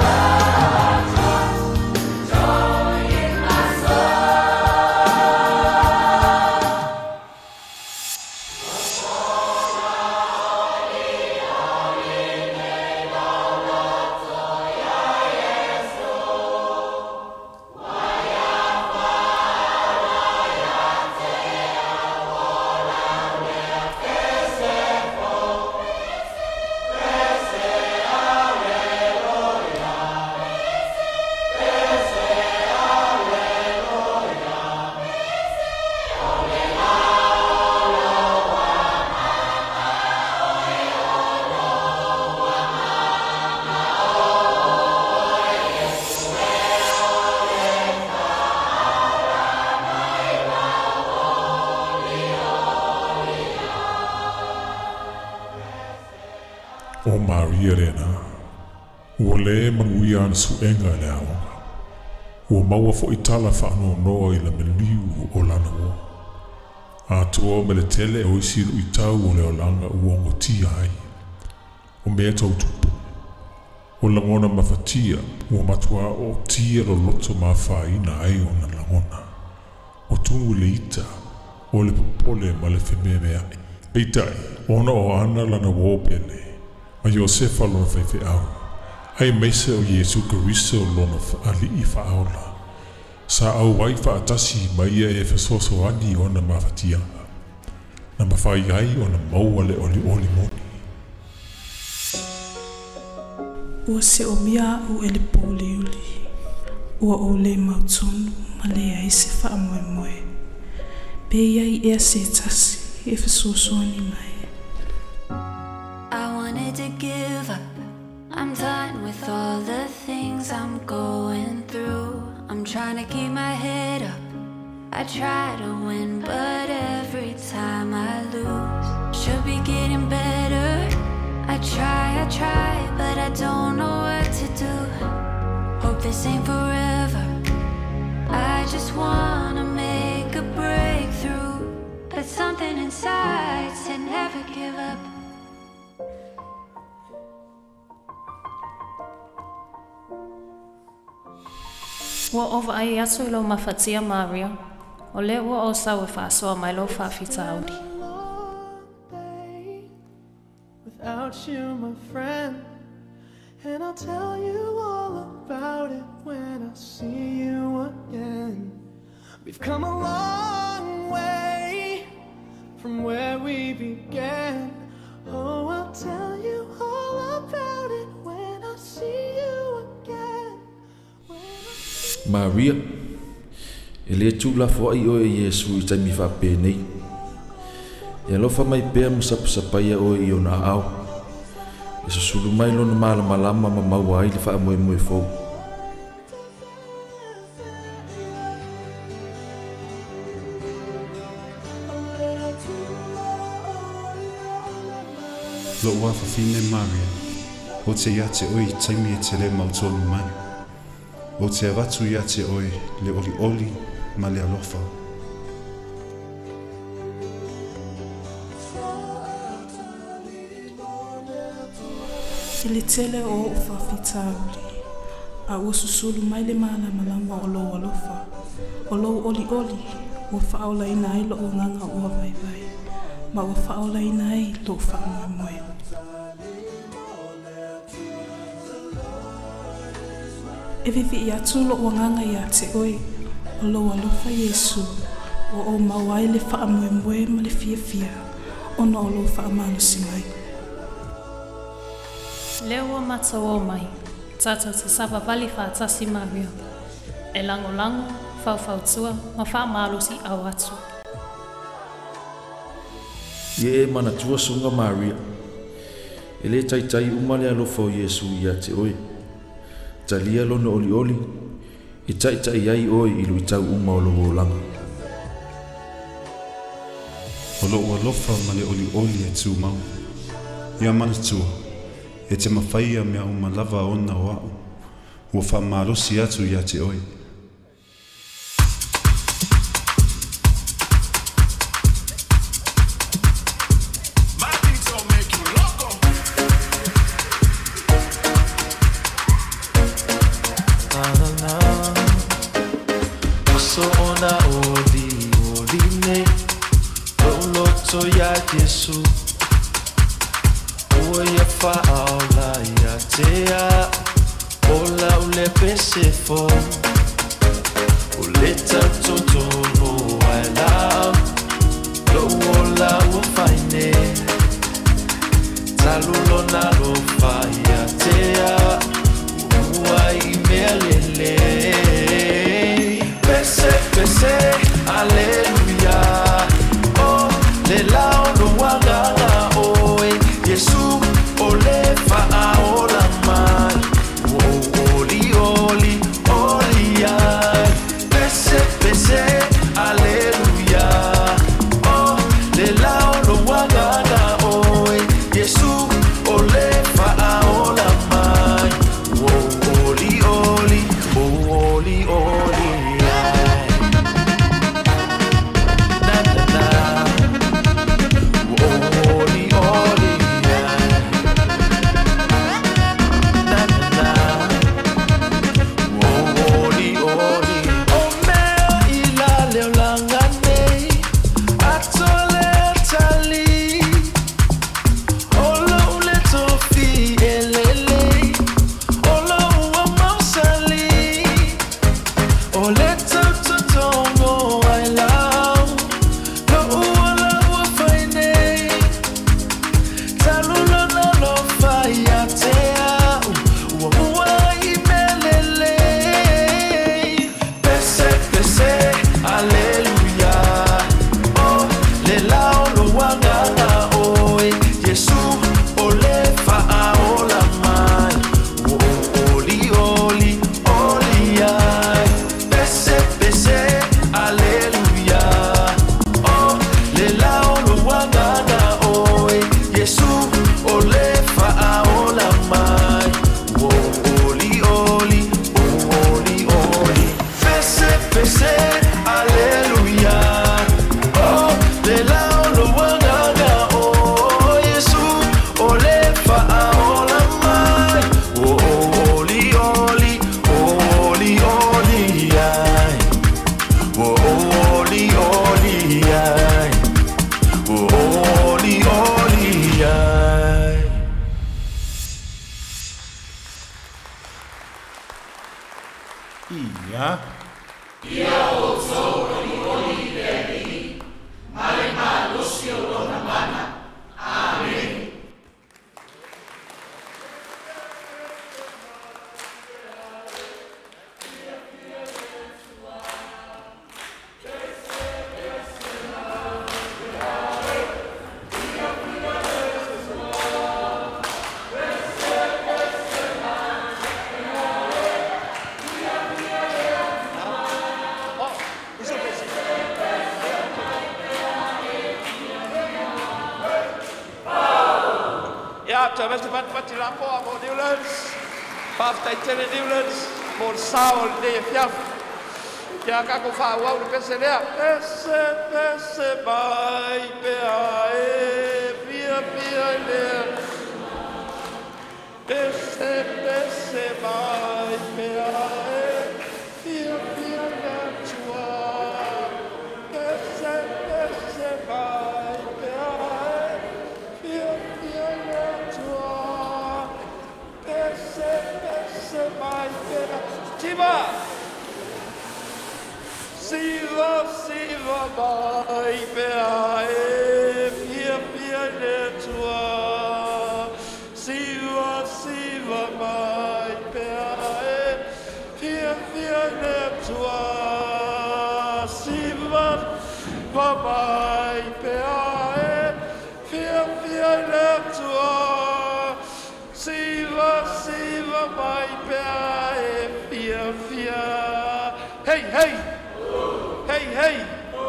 O Maria rena, ua le manuia ana suenga le aonga. Ua maua fo itala whaano noa i la meliu o lana o. A toa me le tele o isiru i tau o le olanga uongo tia ai. O mea tau tupu. O langona mawhatia, ua matua o tia lo loto mawhaina ai o na langona. O tungu le ita, o le popole ma le whememe ai. Eitai, ona o ana lana wopele. Ma Iosefa lona whaiwhi au. Ai meise o Yesu Kariso lona ali i whaola. Sa au wai whaatasi mai e whasoso ani o na mawhatianga. Na mawhai ai o na maua le oli oli moni. Ua se o mia u ele pōle uli. Ua o le mautonu ma le ai se wha moe moe. Pe iai ea se tasi e whasoso ani mai. To give up. I'm done with all the things I'm going through. I'm trying to keep my head up. I try to win, but every time I lose. Should be getting better. I try, I try, but I don't know what to do. Hope this ain't forever. I just wanna make a breakthrough, but something inside said never give up. Ua ova ai aso i lau mawhatia Maria, o le ua o sau e whaasoa mai lau whaafita audi. Without you, my friend, and I'll tell you all about it when I see you again. We've come a long way from where we began. Oh, I'll tell you all about it when I see you again. Maria, e le tūla fo ai o e Yesu i taimi whape nei. E alofa mai pēr masapasapai o i o na au. E susulu mai lona mala malama ma maua ai le wha moe moe fau. Lo wafa fine Maria, o te ia te oi taimi e te le mautonu mai. O te avatu ia te oi le oli oli ma le alofa. I le tele o o whawhita auri, a ua susulu mai le mana malama o lo alofa. O lo oli oli, ua whaola ina ai lo o nganga ua vai vai, ma ua whaola ina ai lo wha moe moe. E vivi i atu lo o nganga i a te oi, o lo alofa Yesu, o o mawai le wha moe moe ma le fia fia, o no o lo wha amano si mai. Leo ua matau o mai, tātou te sava vali whaatasi Maria, e lango lango, whau whau tua, ma wha maalosi au atu. Ie e mana tua sunga Maria, e le tai tai umale alofa o Yesu i a te oi. Talia lona oli oli, i tai tai ai oi i lui tau uma o lo langa. O lo ua lofa ma le oli oli e tū mau. ia manatua, e te mawhaia mea o malava ona o au, ua whamalosi atu ia te oe. Yesu o ia fa'aola ia te a ola o le pese fo o le tautotono ai la lo ola o faine talulona lo faia te a ua i mea lele pese pese aleluia le lao no wanganga oe Yesu o le fa'aola mai o oli oli oli ai pese pese aleluia o le lao no wanganga oe Yesu o le fa'aola mai o oli oli o oli oli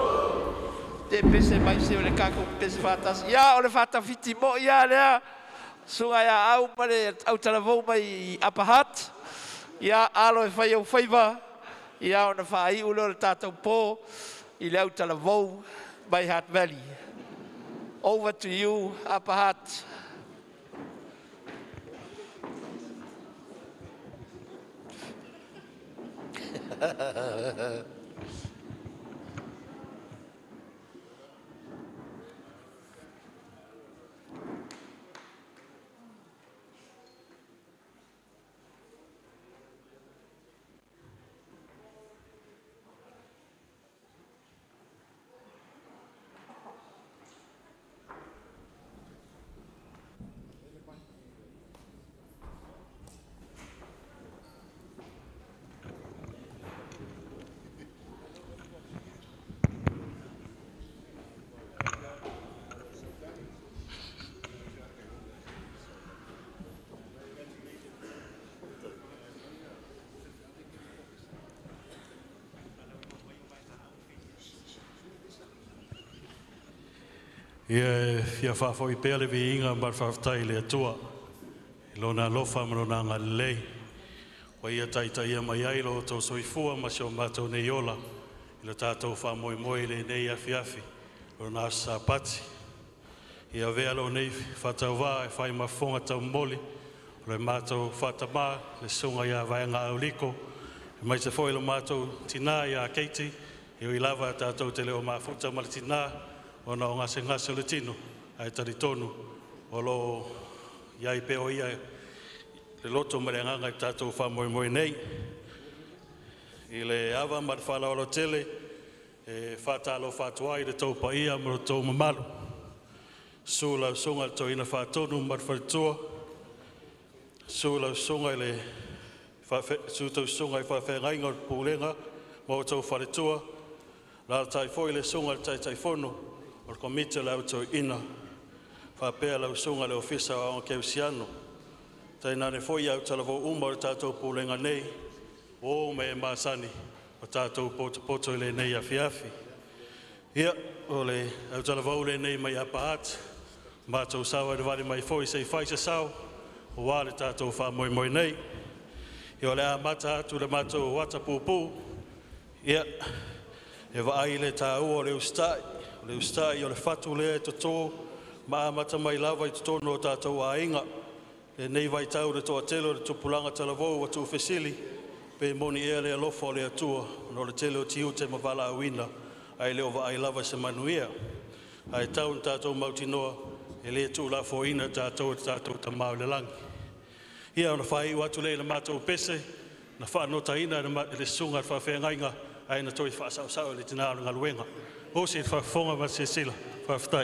Te pese mai se o le kako pese fatas. Ia o le fata fiti mo ia lea. Sunga ia au pare au talavou mai Apahat. Ia alo e whai au whaiva. Ia o na whai ulo le tātou pō. I le au talavou mai Hutt Valley. Over to you, Apahat. Ia fia whawhoi pēr le vi inga mar whawhtai le atua. Lona lofa marona ngā lei. Wa ia taita ia mai ai lo tō soifua ma sio mātou nei ola. Ilo tātou wha moi moi le nei afi afi. Lona asa pati. Ia vea lo nei whatau wā e whai mawhonga tau moli. Le mātou whatama le sunga ia vaenga au liko. E mai te whoi lo mātou tina ia keiti. Io i lava tātou te leo mafuta ma le tina. Ona o ngase ngase le tino, ai tari tonu, o lo iai peo ia le loto mareanganga i tātou wha moe moe nei. I le awa mar whala o lo tele, e whatalo whatuai le tau pa ia maro tau mamalu. Sula sunga le tau ina whatonu mar wharitua. Sula sunga le sutau sunga i whawhengainga o pūlenga, mo tau wharitua. La tai foi le sunga le tai tai fono. O komite la auto ina fa pe la sunga le ofisa o keusiano tai na ne foi au tala vo umar tato pulenga nei o me masani o tato poto poto le nei afiafi ia ole au tala vo le nei mai Apahat mato sawa de vale mai foi sei fai se sau o wale tato fa moi moi nei ia le amata tu le mato wata pupu ia e va ai le tau o le ustai le ustai o le fatu le to to ma mata mai lava i to no tātou ainga le nei vai tau le to atelo le tupulanga talavo o tu fesili pe moni e le lofo le atua no le telo tiu te mavala awina ai le ova ai lava se manuia ai tau tātou mautinoa e le tu la foina tātou tātou tamau le langi ia ona fai watu le le matou pese na fa nota ina le sunga fa fengainga ai na toi fa sa sa le tina nga luenga o se fa fonga va se sila fa ftai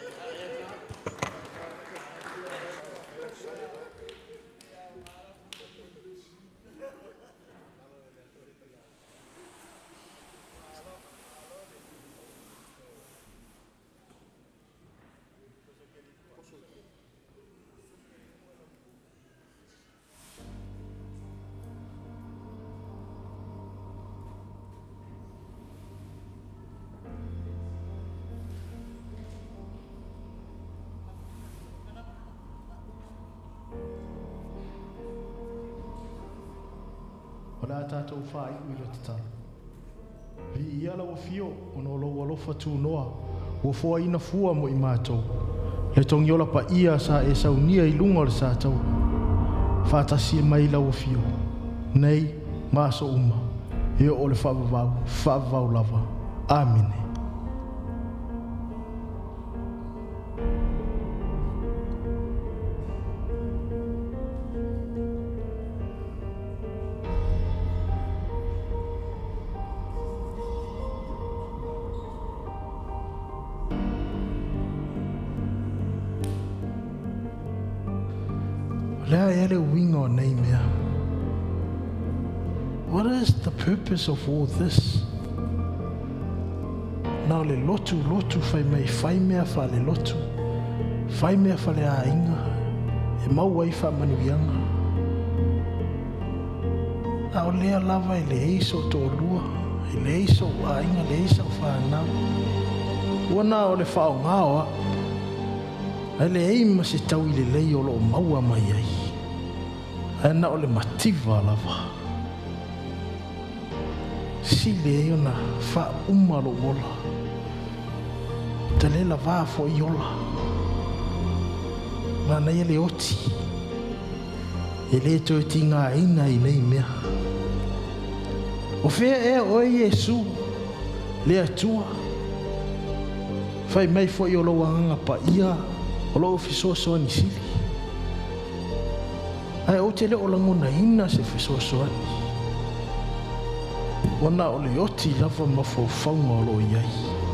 o la tātou whai ui le tatara. Vi ia la o fio o no lo alofa tū noa o fua ina fua mo i mātou. Le tongi ola pa ia sa e sau nia i lunga o le sātou. Whātasi mai la o fio. Nei, māso uma. E o le whavavau, whavavau lava. Amine. What is the purpose of all this? Nā le lotu, lotu whai mai whai mea wha le lotu. Whai mea wha le a inga. E mau ai wha manuianga. A o lea lava i le eiso tō lua. I le eiso a inga le eiso wha anau. Ua nā o le wha o ngāoa. Ai le ei ma se tau i le lei o lo maua mai ai. Ai na o le mativa lava. Si le ei ona wha uma lo wola. Te le la vaa fo i ola. Ma na ele oti. E le to e tinga ina i nei mea. O fea e o e Yesu. Le atua. Fai mai fo i olo wanga pa ia. O lo fiso so ni sili. Ai o te le o langona ina se fiso so ni. Wana o le oti lava mafo faunga o lo iai.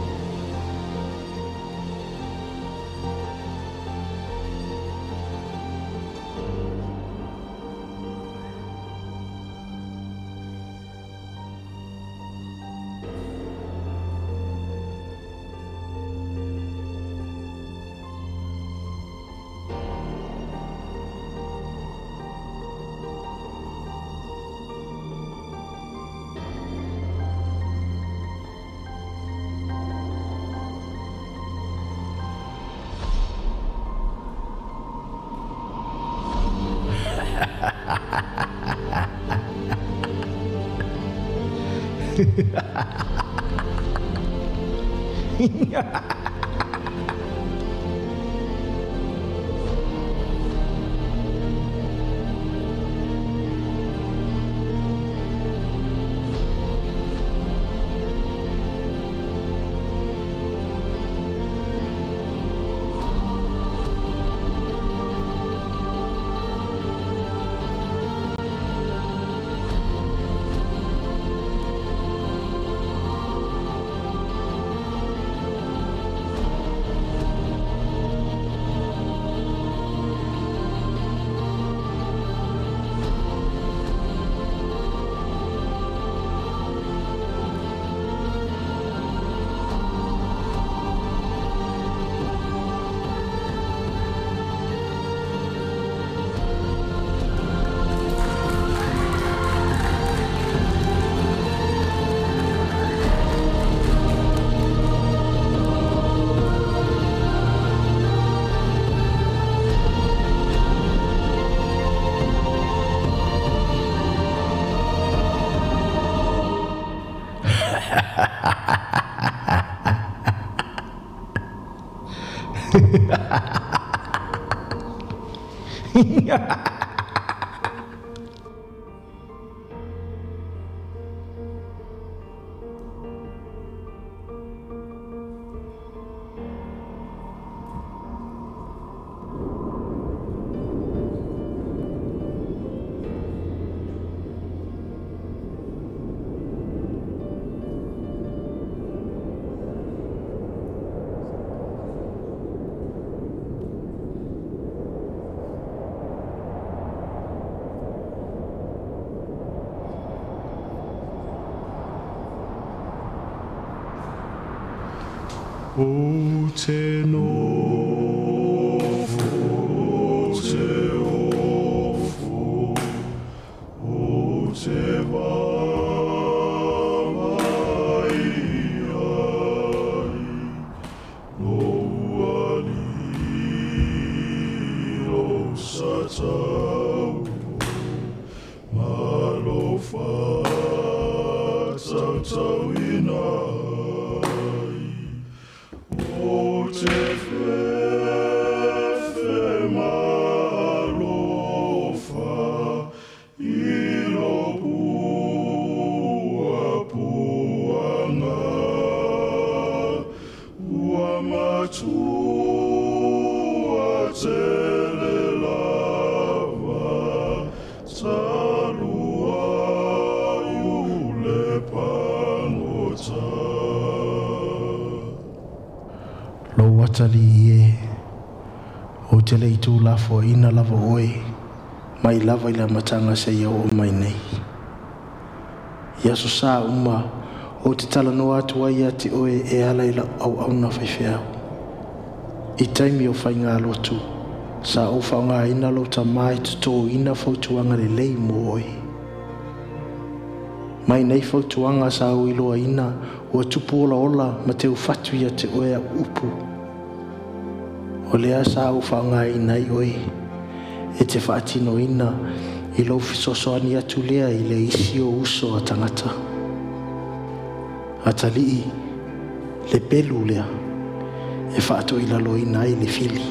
O te nofo, o te ofo, o te wawai ai, no ali lo satau, malo fa tau tau ina. O te whewhe malofa I lo pua puanga ua matua te le lava talua iu le pangota. Lo watali e o te leitu lafo ina lava oe mai lava ila matanga se ia o mai nei. Ia so sa uma o te tala no atu ai ati oe e ala ila au au na whaiwheau. I taimi o whainga lotu sa o whaunga ina lo ta mai tuto ina fautuanga le lei mo oe. Mai nei fautuanga sa o iloa ina o tupu ola ola ma te ufatu ia te oe a upu. O lea sa u whaonga i oe, e te whaatino ina i lau fisosoani atu lea i le isi o uso a tangata. A talii, le pelu lea, e whaato i lalo ina i le fili.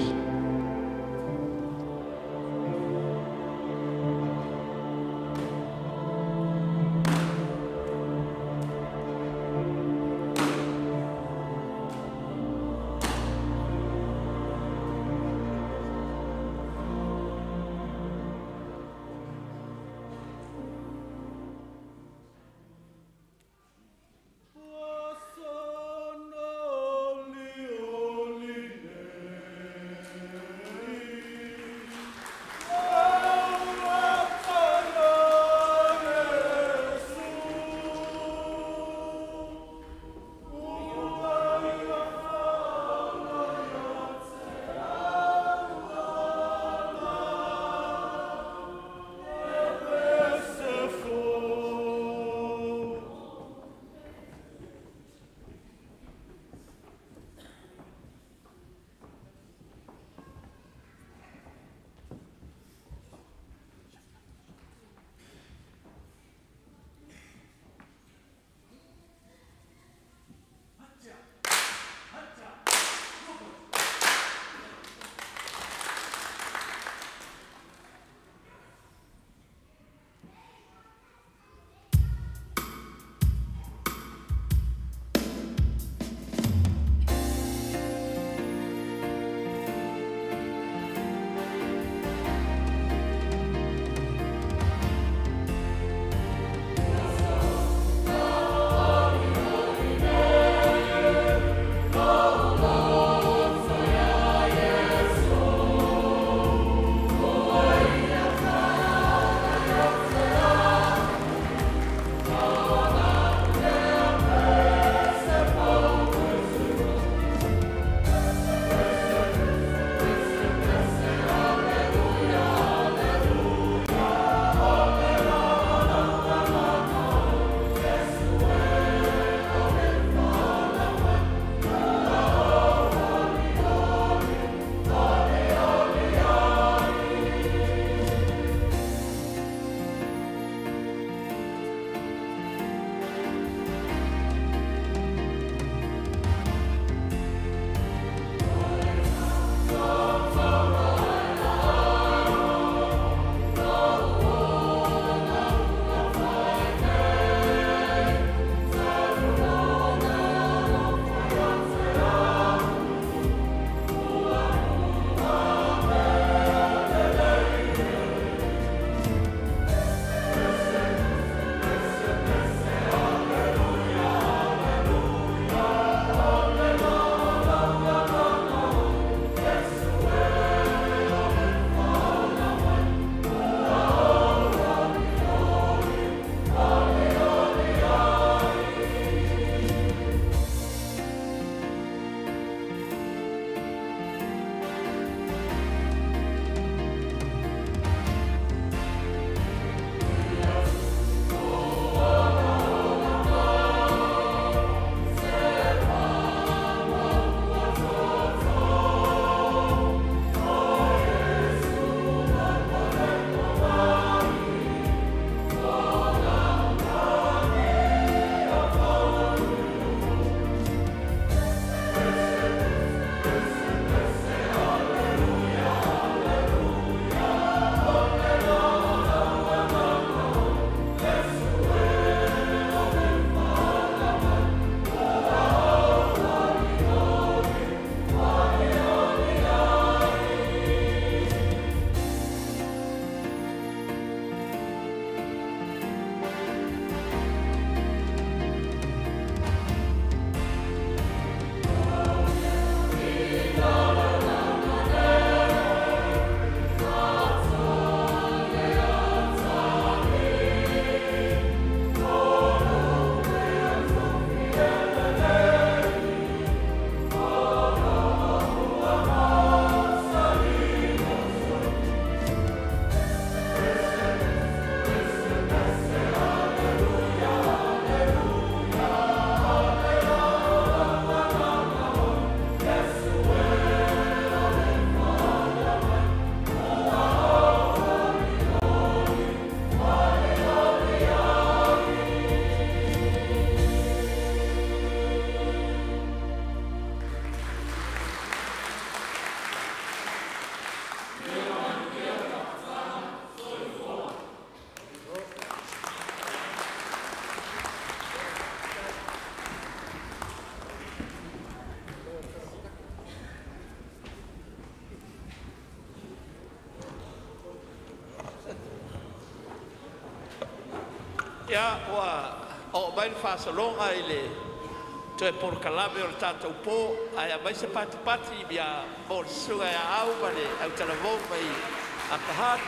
Ia ua o mai whasalonga i le toe por kalame o le tātou pō ai a mai se pati pati mia mo le sunga e au ma le au tala mō mai a pahat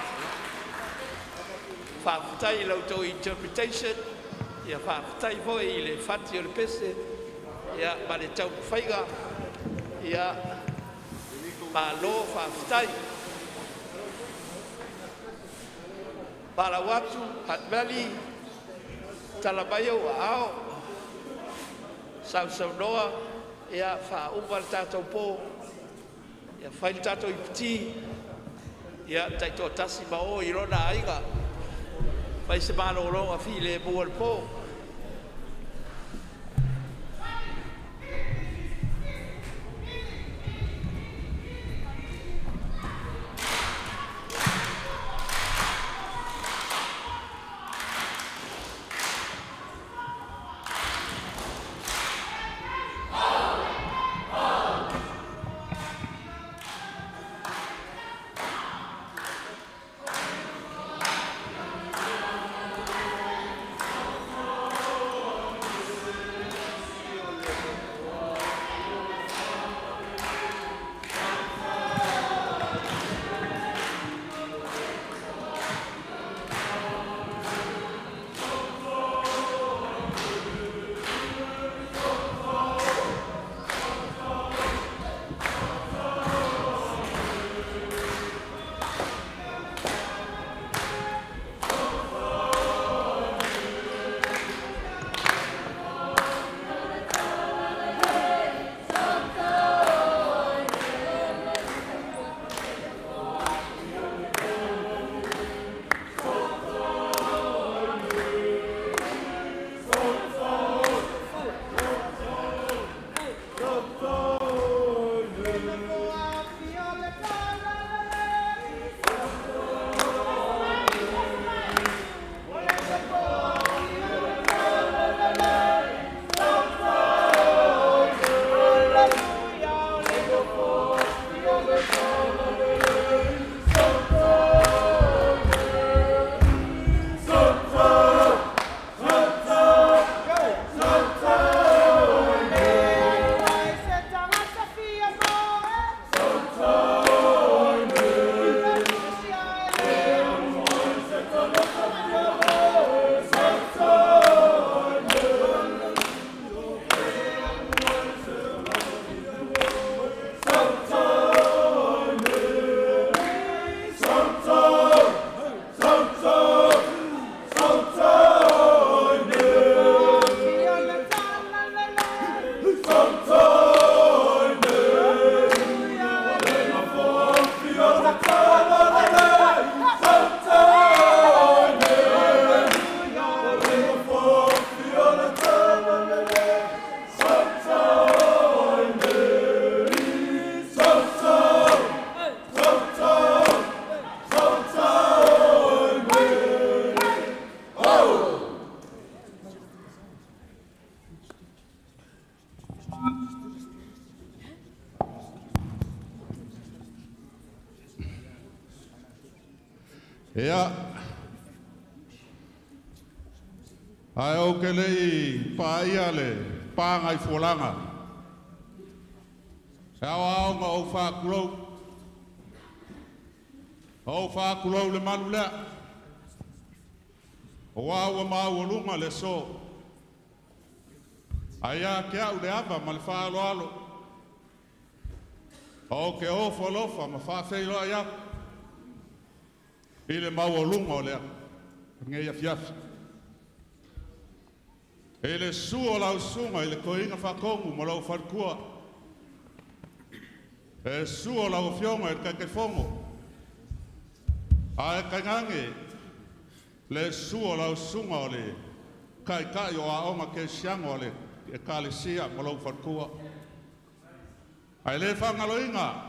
whaafutai lau tō interpretation ia whaafutai foi i le whati o le pese ia ma le tau whaiga ia ma lo whaafutai para watu hat mali tala mai au a ao sau sau noa ia wha upa le tātou pō ia whai le tātou ipiti ia taito tasi ma o i rona aiga whai se mana o ronga fi le mua le pō Ea, ai o ke lei paia le pāngai fualanga. E au aonga o whākulou. O whākulou le manu lea. O aua mau o lunga le so. Ai a ke au le ava ma le whaalo alo. O ke ofa lofa ma whawhelo ai aku. I le mau o lunga o lea. Ngei a fiafi. E le suo lau sunga i le koinga whakongu mo lau wharkua. E suo lau fionga i kake fongo. A e kangange le suo lau sunga o le kai kai o a onga ke siango o le e kale sia mo lau wharkua. A le whangaloinga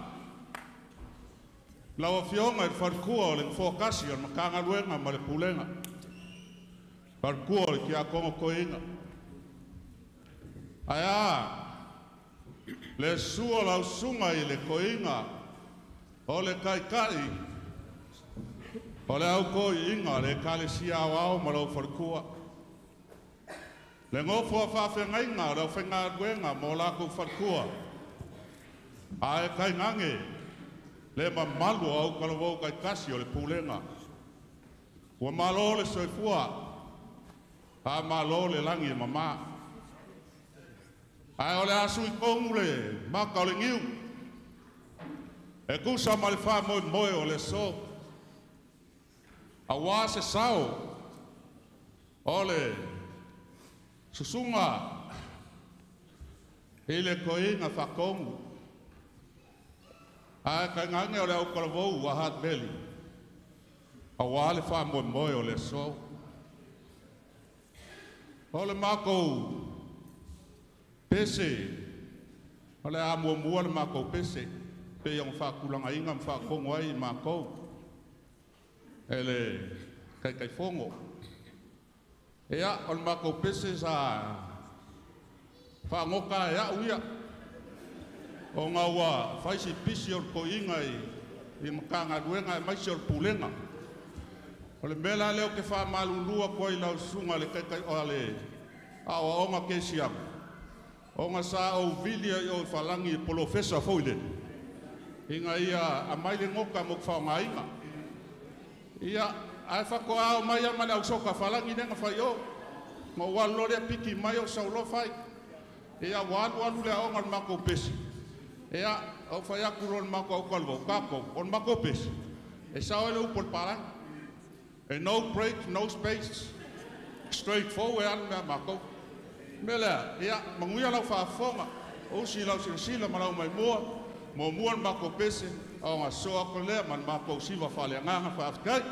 lau fionga i wharkua o le fokasi o makanga luenga ma le pulenga. Wharkua o le kia kongo koinga. Aia, le sua lau sunga i le koinga, o le kai kai, o le au koi inga, le kale si au au ma lau wharkua. Le ngofo fa fa ngai nga ra fa nga wenga mo la ko fa kua. Ai kai ngange. Le ma malu au ka lo kai kasi o le pulenga. Wa malo le soifua. A malo le langi mama. Ai ole asu i kongu le ma ka le ngiu. E kusa ma le fa mo mo o le so. A wa se sao. Ole susunga ele koinga fa kongu. A ka ngange ole au ka lo wa hat beli. A wa le fa mo mo o le so. Ole mako pese. Ole a mo mo le mako pese. Pe yang fa kulanga inga fa kongo ai mako. Ele kai kai fongo. Ea on mako pese sa fa ngoka ea uia. O ngā wa faisi pisi or ko inga i i makanga duenga mai si or pulenga. O le mela leo ke fa malulua ko i lau sunga le kai kai o le a o onga ke siam. O ngā sa o vilia i o falangi polo fesa foile. Inga ia a mai le ngoka mo fa ngā inga. Ia ai fa ko au mai ama le au soka falangi nenga fa yo. Mo walo le piki mai o sa lo fai. Ia wan wan le o ngal mako pesi. Ia o fa ya kulon mako o kalvo kako on mako pesi. E sa o le upol para. E no break, no space. Straight forward an me mako. Mela ia manguia la fa fonga. O si la si si la mala mai mo. Mo mo mako pesi. O nga so ko le man mako si va fa le nga fa afkai.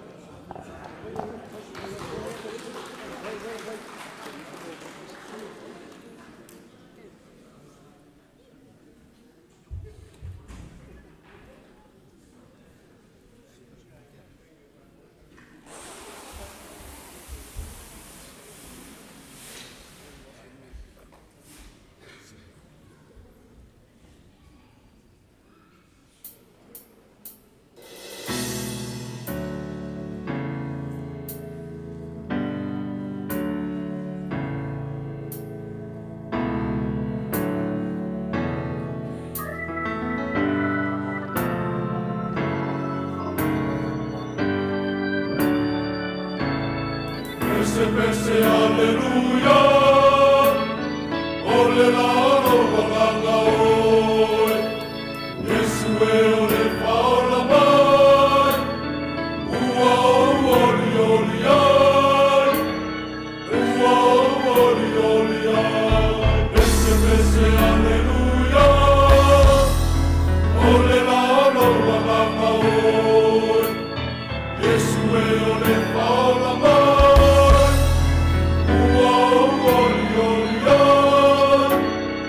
Pese, pese, aleluya. Ole la oro wanganga oi. Yesu e ole faola mai. Ua oli oli ai. Ua oli oli ai. Pese, pese, aleluya. Ole la oro wanganga oi. Yesu e ole faola mai.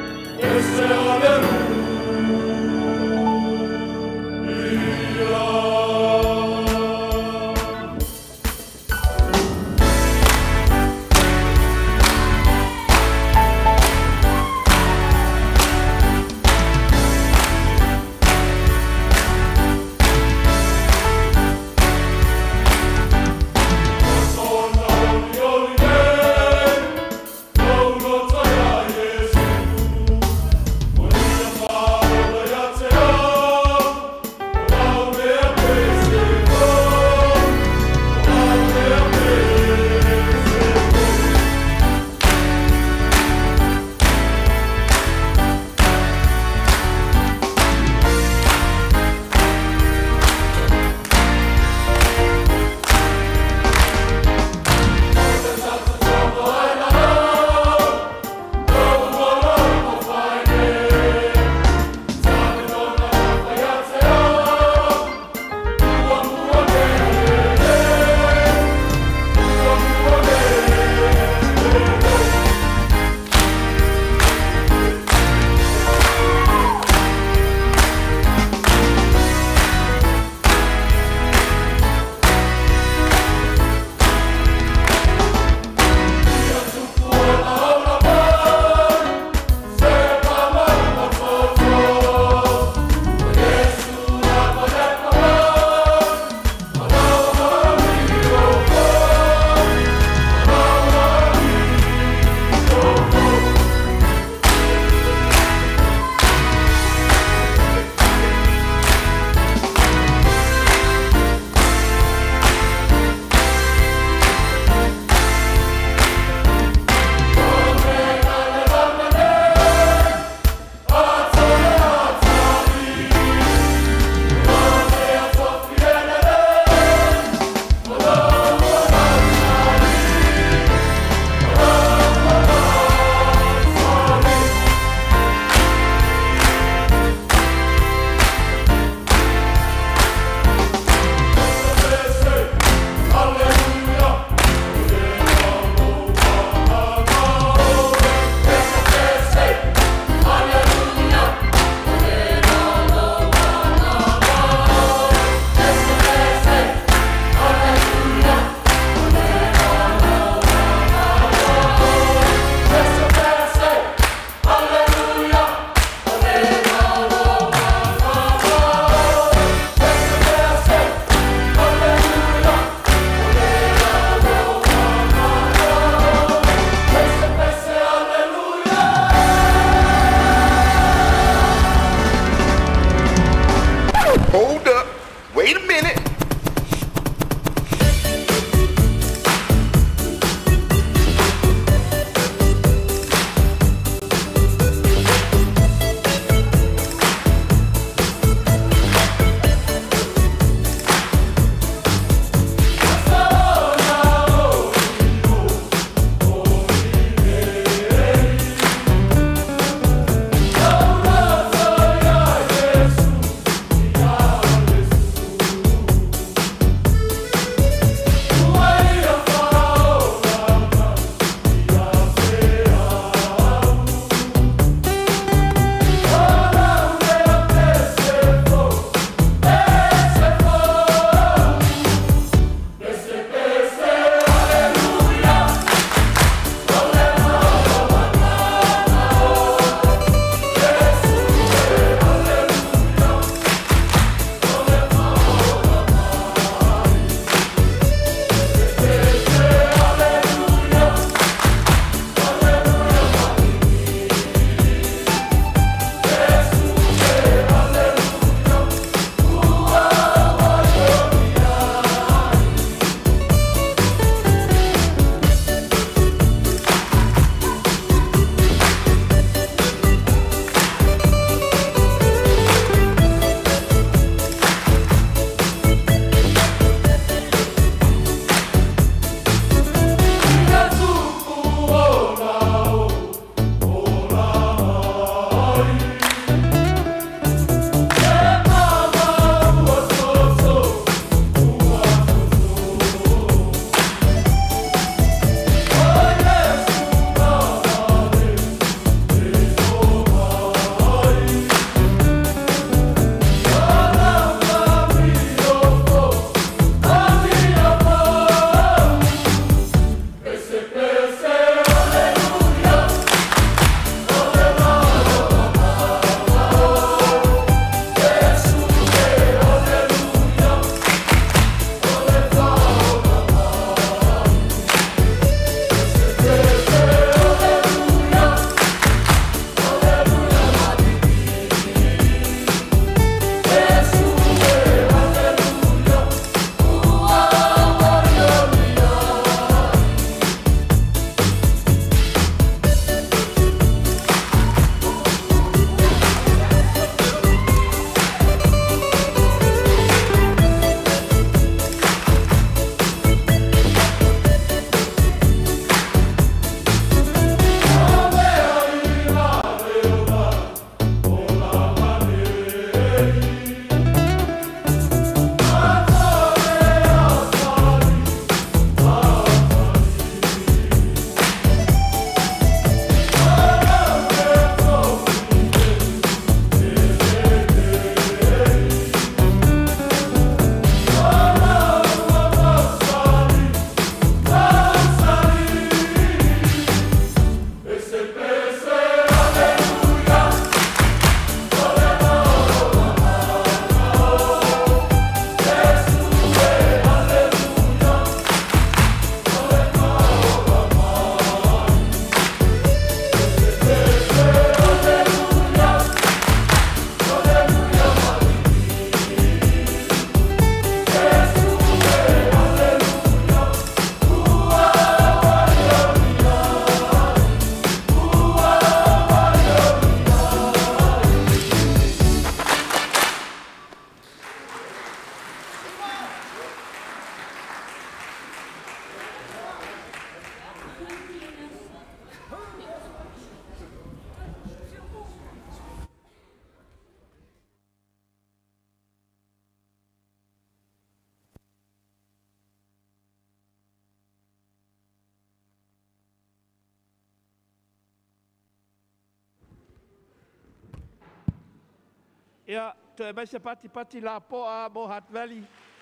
Ia, to e mai se pati pati la poa mo Hat Valley.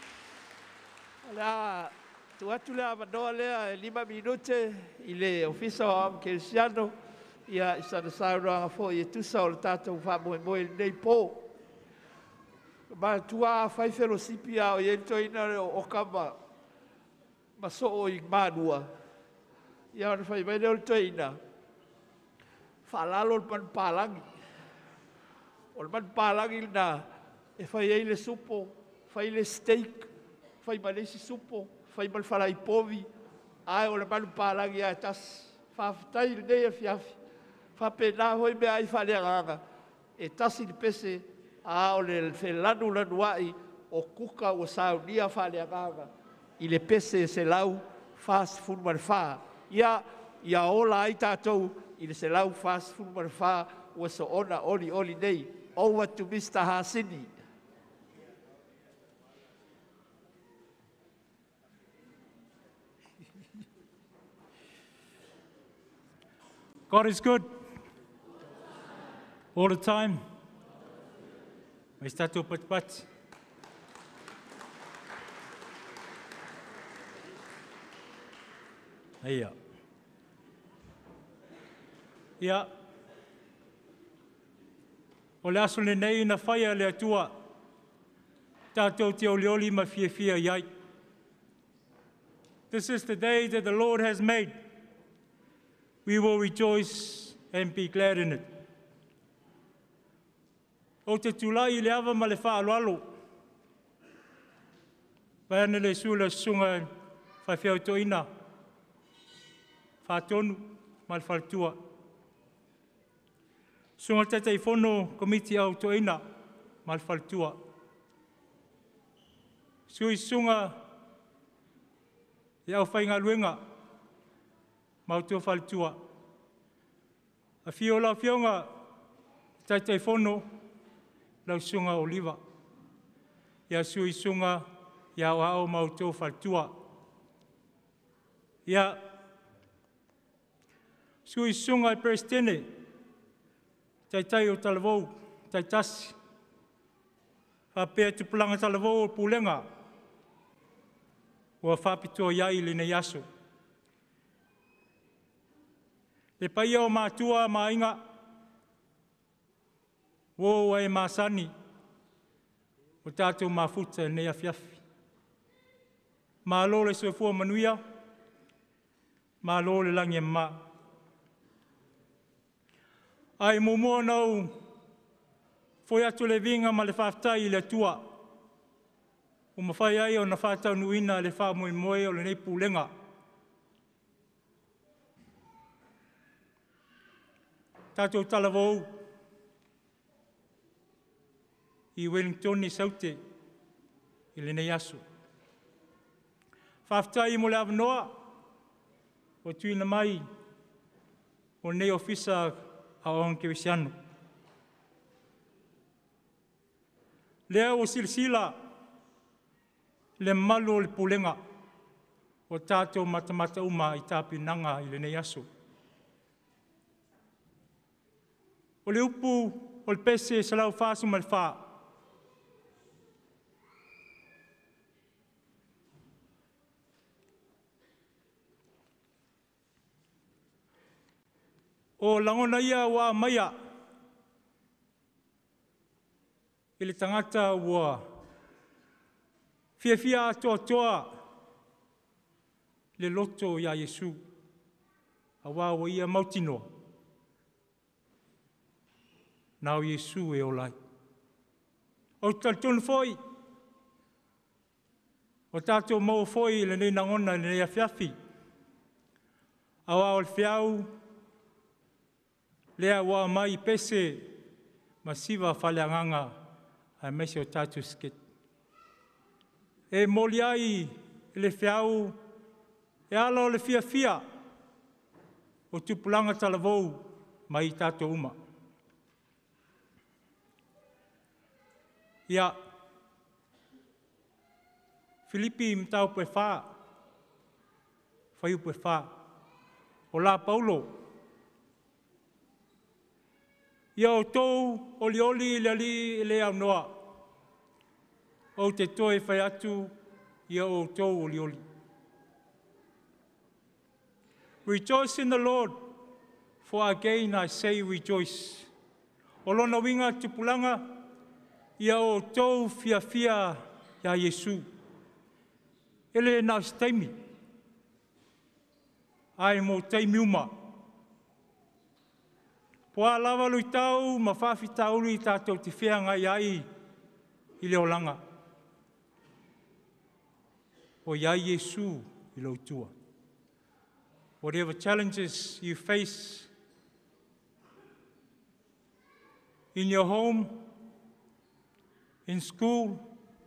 La, tu atu lea manoa lea e lima minute i le ofisa o am Kelsiano. Ia, isa na sauranga fo i e tusa o le tātou wha moe moe nei po. Ma tua fai fellowship a o i ento ina o kama. Ma so o i manua. Ia, wana fai mai leo to ina. Whalalo le man palangi. O le man palangi na e fai ei le supo, fai le steak, fai malesi supo, fai mal falai povi, ai o le man palangi a tas, whawhitai le nei a fiafi, whapena hoi mea ai whale anganga, e tasi le pese a o le whelanu lanuai o kuka o saunia whale anganga, i le pese se lau fast food man wha, ia, ia ola ai tātou, i le se lau fast food man wha, ua so ona oli oli nei, over to Mister Hasini. God is good. All the time. Mai statu pat pat. Ia. Ia. O le aso le nei na whaia le atua, tātou te o leoli ma fia fia iai. This is the day that the Lord has made. We will rejoice and be glad in it. O te tūlai le awa ma le wha aloalo. Paana le sula sunga whai whiau to ina. Wha tonu ma le whaltua. Sunga tata i whono komiti au to ina, mal faltua. Sui sunga i au whainga luenga, mau tua faltua. A fio la fionga tata i whono, lau sunga oliva. Ia sui sunga i au au mau tua faltua. Ia sui sunga i prestene, tai tai o talavou, tai tasi. Whapea tupulanga talavou o pulenga. Ua whapitoa iai le nei aso. Le paia o mātua mā inga. Wō e māsani. O tātou māfuta nei awhiawhi. Mā lo le soifua manuia. Mā lo le langi e mā. Ai momoa nau foi atu le vinga ma le whaftai le tua. O mawhai ai o na whatau nuina le wha moe moe o le nei pūlenga. Tātou talavou i Wellington i saute i le nei aso. Whaftai mo le avanoa o tuina mai o nei ofisa a on ke wisiano. Lea o silsila le malu le pulenga o tātou matamata uma i tāpinanga i le nei aso. O le upu o le pese sa lau whāsu ma le whā. O langona ia wa maia. I le tangata wa fia fia toa toa le loto ia Yesu. A wa wa ia mautino. Nau Yesu e olai. O tatun foi. O tato mau foi le nei nangona le nei afiafi. A wa o le fiau lea wa mai pese masiva whaleanganga a mese o tātou sket. E moli ai le whiau e ala o le fia fia o tupulanga talavou mai tātou uma. Ia, Filipi mtau pue wha, whaiu pue wha, o la Paulo, Ia o tōu oli oli le ali le au noa. O te toe whai atu ia o tōu oli oli. Rejoice in the Lord, for again I say rejoice. O lona winga tupulanga, ia o tōu fia fia ia Yesu. Ele nā staimi. Ai mo taimi uma. Poa lava lui tau, ma whawhi tauru i tātou te whianga iai i leo langa. O iai Yesu i lau tua. Whatever challenges you face in your home, in school,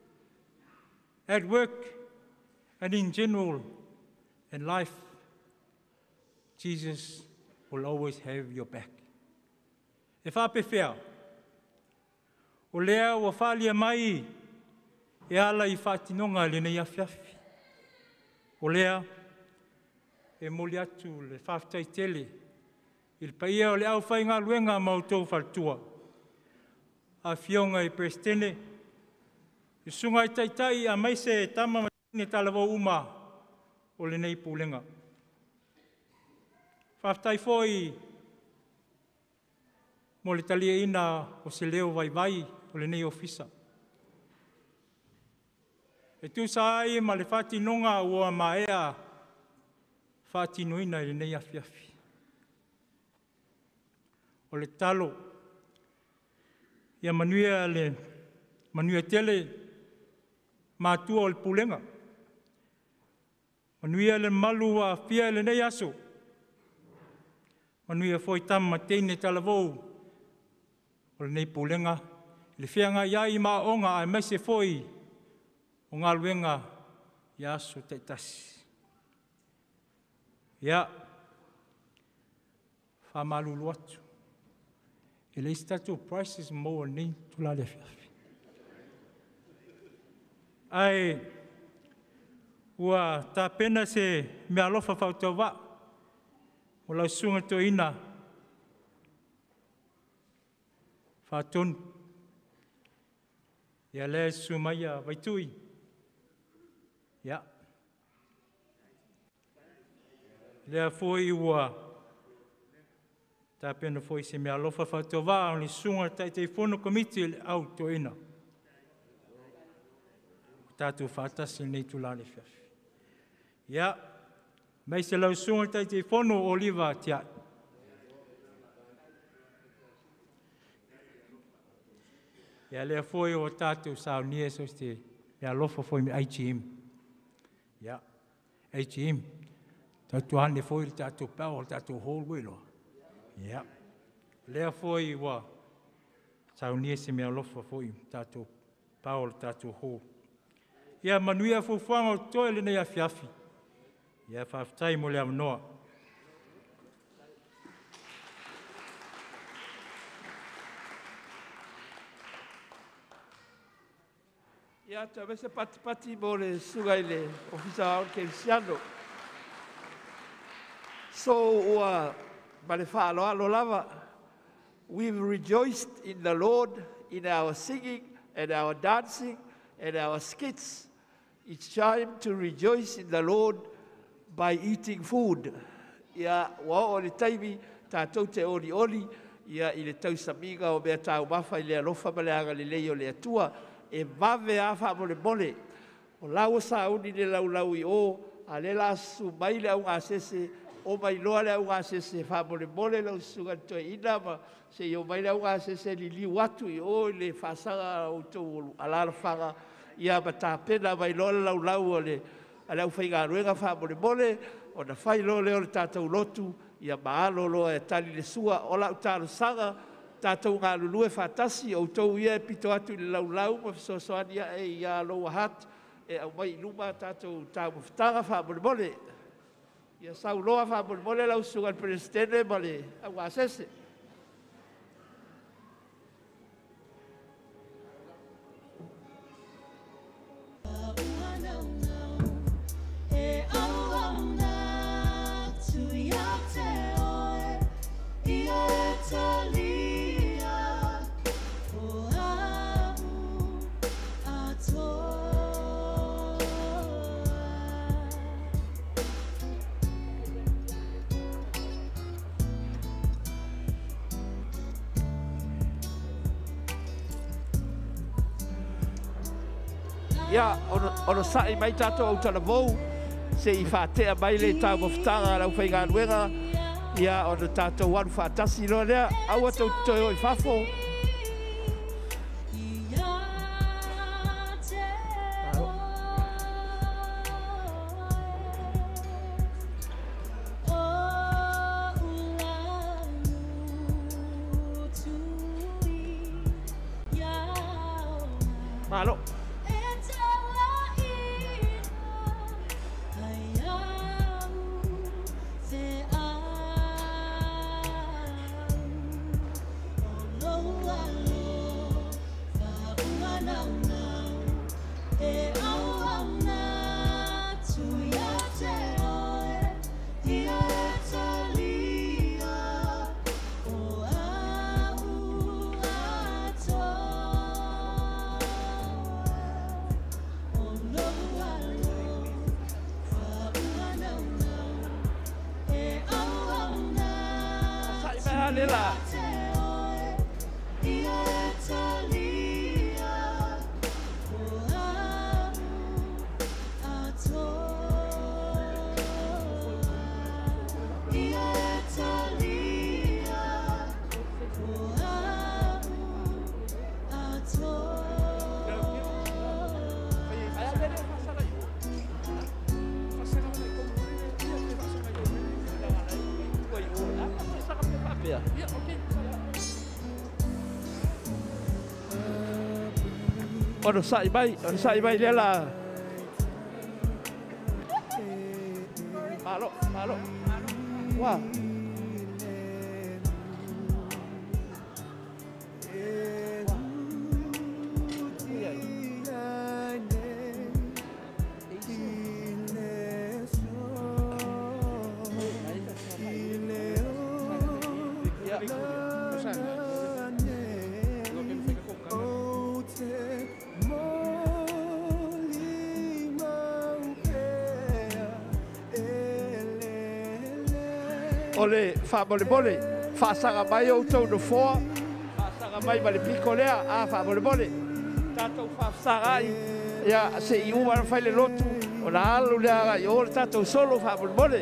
at work, and in general in life, Jesus will always have your back. E whape whea, o lea ua whalia mai e ala i whatinonga le nei awhiawhi. O lea, e moli atu le whaftai tele, i le paia o le au whai ngā luenga mautou whaltua. A whionga i prestene, i sunga i taitai a maise e tama matine talawo uma o le nei pūlenga. Whaftai foi mo le talia ina o se leo vai vai o le nei ofisa. E tu sa ai ma le whati nonga ua maea whati noina i le nei awhiawhi. O le talo, ia manuia le manuia tele mātua o le pulenga. Manuia le malu a fia le nei aso. Manuia foi tama teine talavou o le nei pulenga. Le whianga iai ma onga ai maise foi o ngā luenga i aso te tasi. Ia, whamalulu atu. E le statu prices mo ni tula le whiawhi. Ai, ua tā pena se mea alofa whautau wa, o lau sunga to ina, whaatonu. Ia le sumaya waitui. Ia. Lea foi ua, tā pena foi se mea alofa whautau wa, o le sunga tai te whono komiti le au to ina. Tātou whātasi nei tula le whiawhi. Ia, mai se lau sunga tai te whono oliva tia. Ia lea foi o tātou sao nia so te mea lofa foi me H M. Ia, H M. Tātou ane foi le tātou pau, le tātou hallway loa. Ia, lea foi wa sao nia se mea lofa foi tātou pau, le tātou hall. Ia manuia fufuanga o toe le nei awhiawhi. Ia whaftai mo le amanoa. Ia ta vese pati pati mo le sugai le ofisa o ke siano. So ua ma le whaalo alo lava. We've rejoiced in the Lord in our singing and our dancing and our skits. It's time to rejoice in the Lord by eating food. Ia wa o le taimi tātou te oli oli, ia i le tausamiga o mea tāu mafa i le alofa ma le anga le lei o le atua, e mave a wha mo le mole. O lau sa uni le lau lau i o, a le la su mai le au ngā sese, o mai loa le au ngā sese, wha mo le mole lau sungan toi ina, ma se i o mai le au ngā sese li liu atu i o le whasanga o tau alala whanga, ia ma tā pena mai loa lau lau o le a lau whai ngā ruenga wha mo le mole, o na whai lo leo le tātou lotu, ia maalo loa e tali le sua, o lau tāru sanga, tātou ngā lulue whātasi, o tau ia e pito atu i le lau lau, ma fisosoani ia e ia loa hat, e au mai luma tātou tāu mawhitanga wha mo le mole. Ia sau loa wha mo le mole lau sungan prestene ma le au asese. Ia e talia Ia, ono sa'i mai tātou au tana vou, se i whātea mai le tau mawhitanga rau whainga anuenga, ia ono tātou wanu whātasi no lea, au atau toi oi whafo. Malo. Ono sa'i mai, ono sa'i mai lea la. Malo, malo. Wah. Ole fa bole bole fa sanga mai o tau no foa fa sanga mai vale pico lea a fa bole bole tatou fa sanga ia se i uwa fa le lotu ona alu lea i o tatou solo fa bole bole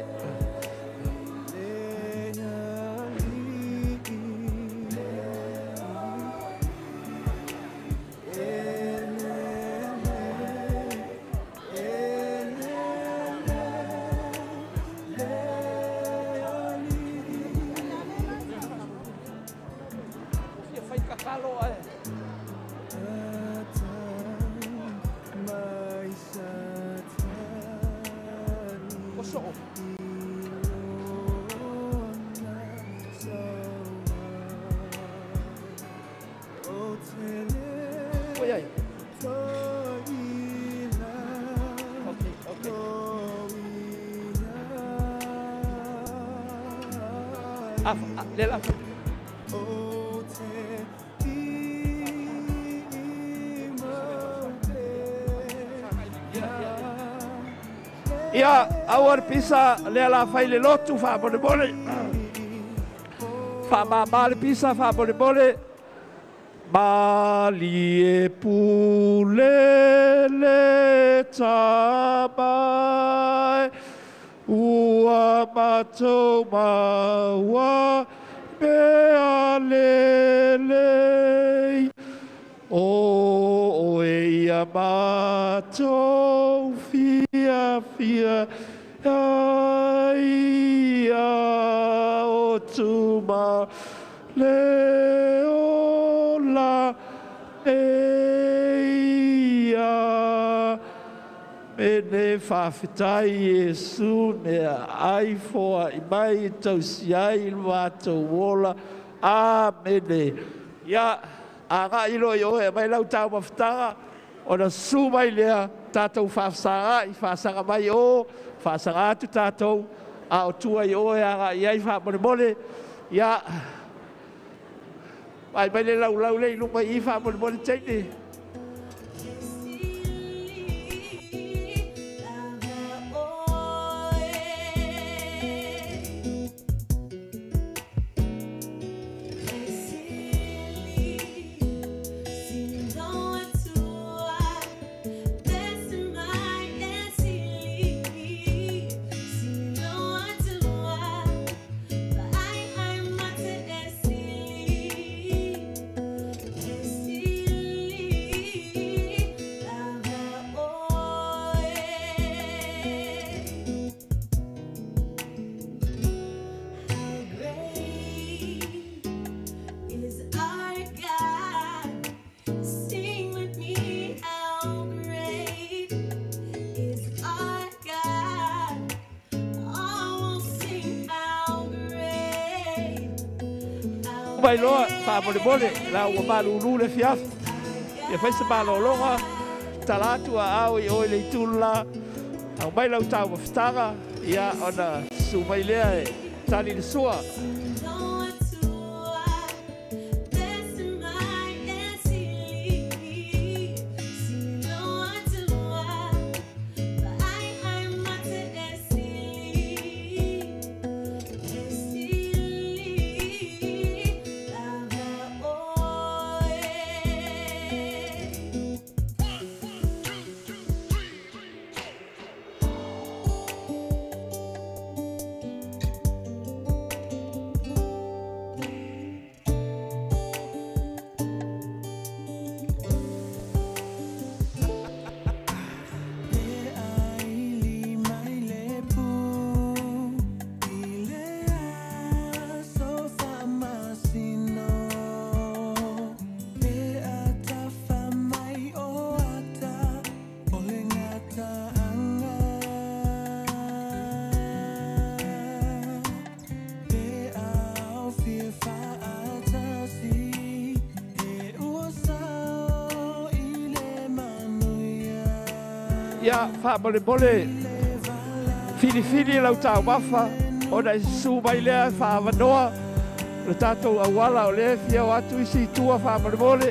Lela. Ia awar pisa lela fai le lotu fa bole bole. Fa ma mal pisa fa bole bole. Mali e pule le tabai. Ua matou maua mea lelei o e ia matou fia fia ia o tuma leola e ia Mene whawhitai Iesu mea ai foa i mai tau si ai mātou wola. Amene. Ia, a ngā ilo i oe mai lau tau mawhitanga. O na su mai lea tātou whawsanga i whasanga mai o. Whasanga atu tātou. A o tua i oe a ngā i ai whamone mone. Ia, mai mai le lau lau lei lupa i whamone mone teine. There mai loa fa mole mole la ua malulu le fiaf ia fai se malologa talatu a au i oe le itulu la au mai lau tau mafutaga ia ona sumai lea e tali le sua ia fa mole mole fili fili lau tau mafa ona i su mai lea fa vanoa le tatou auala o le fia o atu isi tua fa mole mole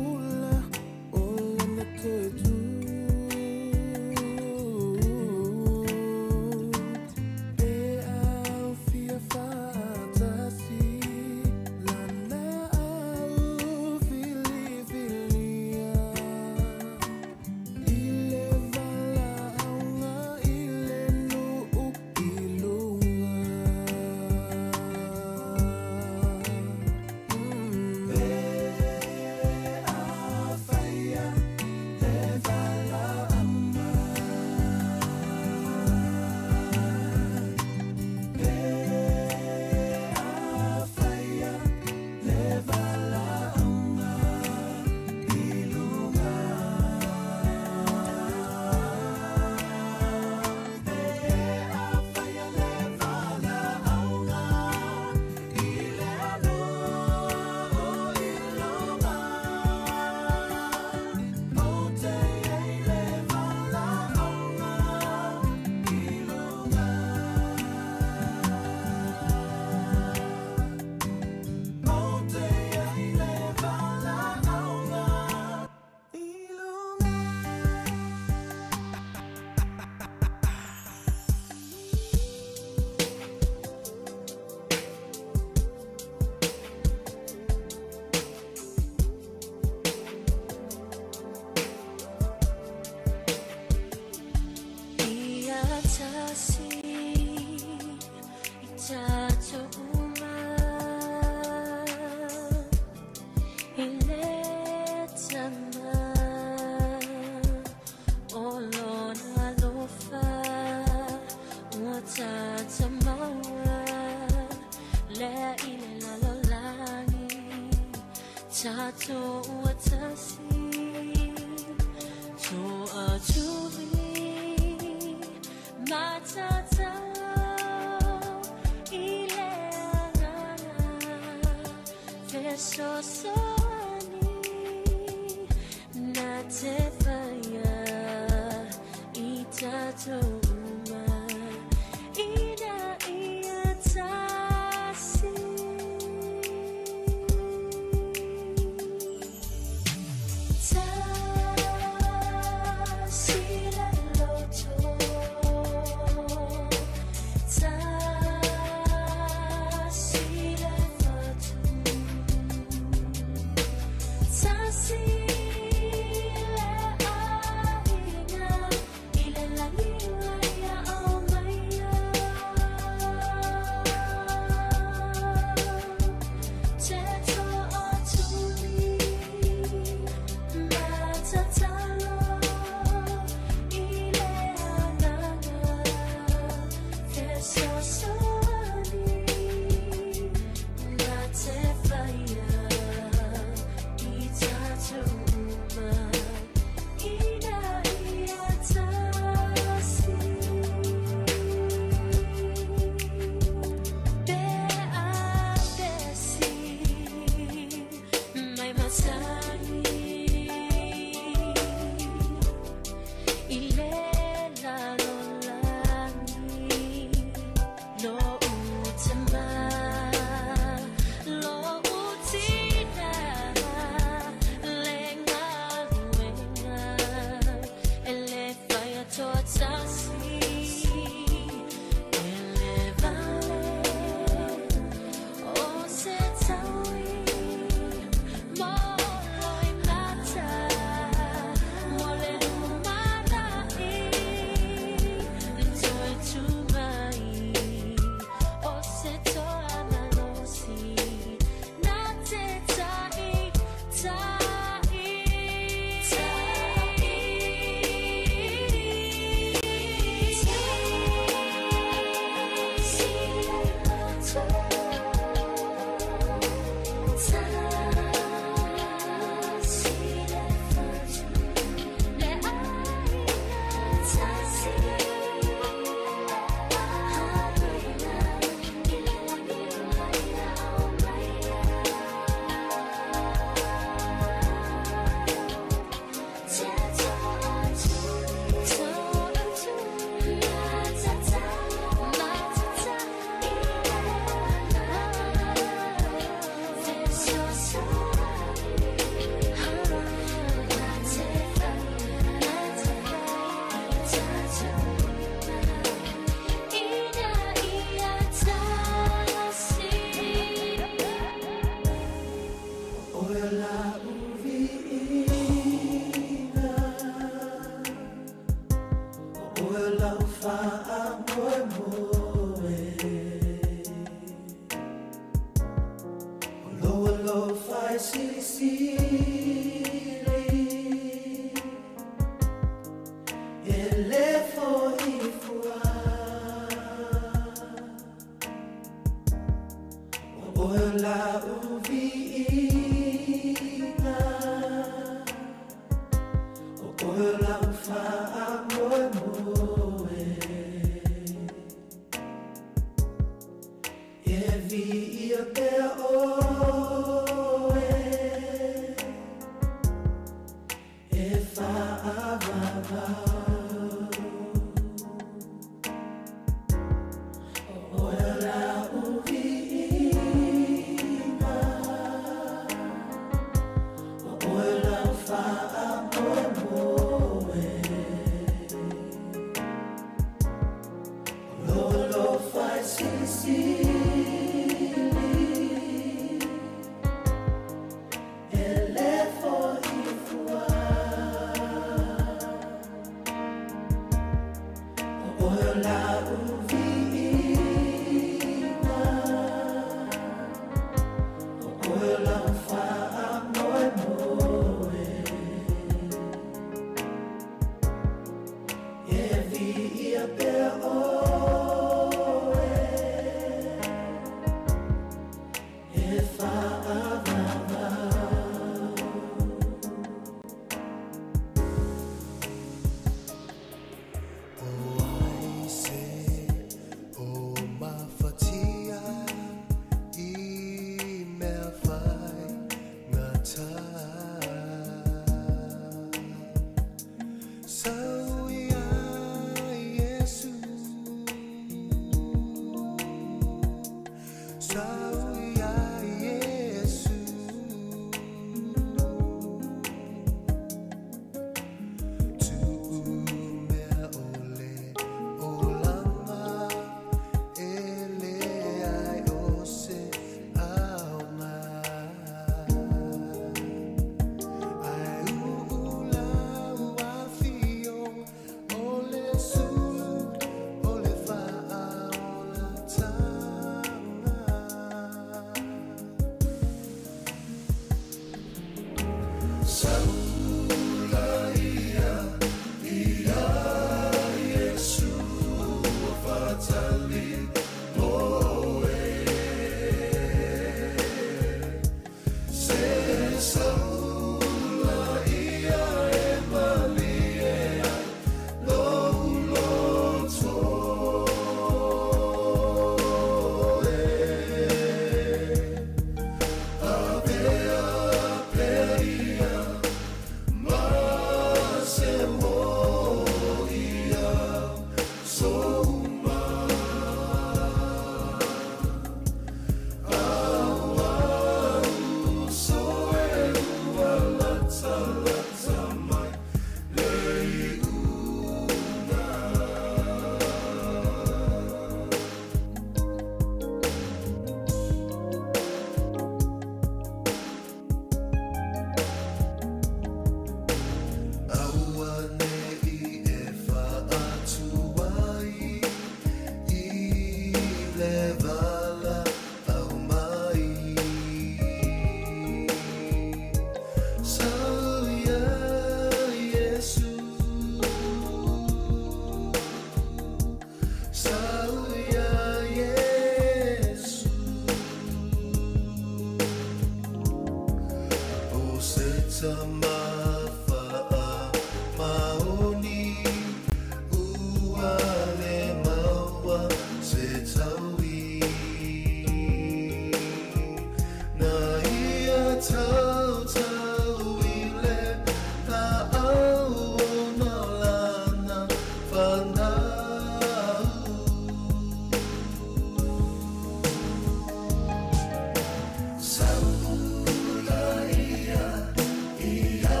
Saula ia ia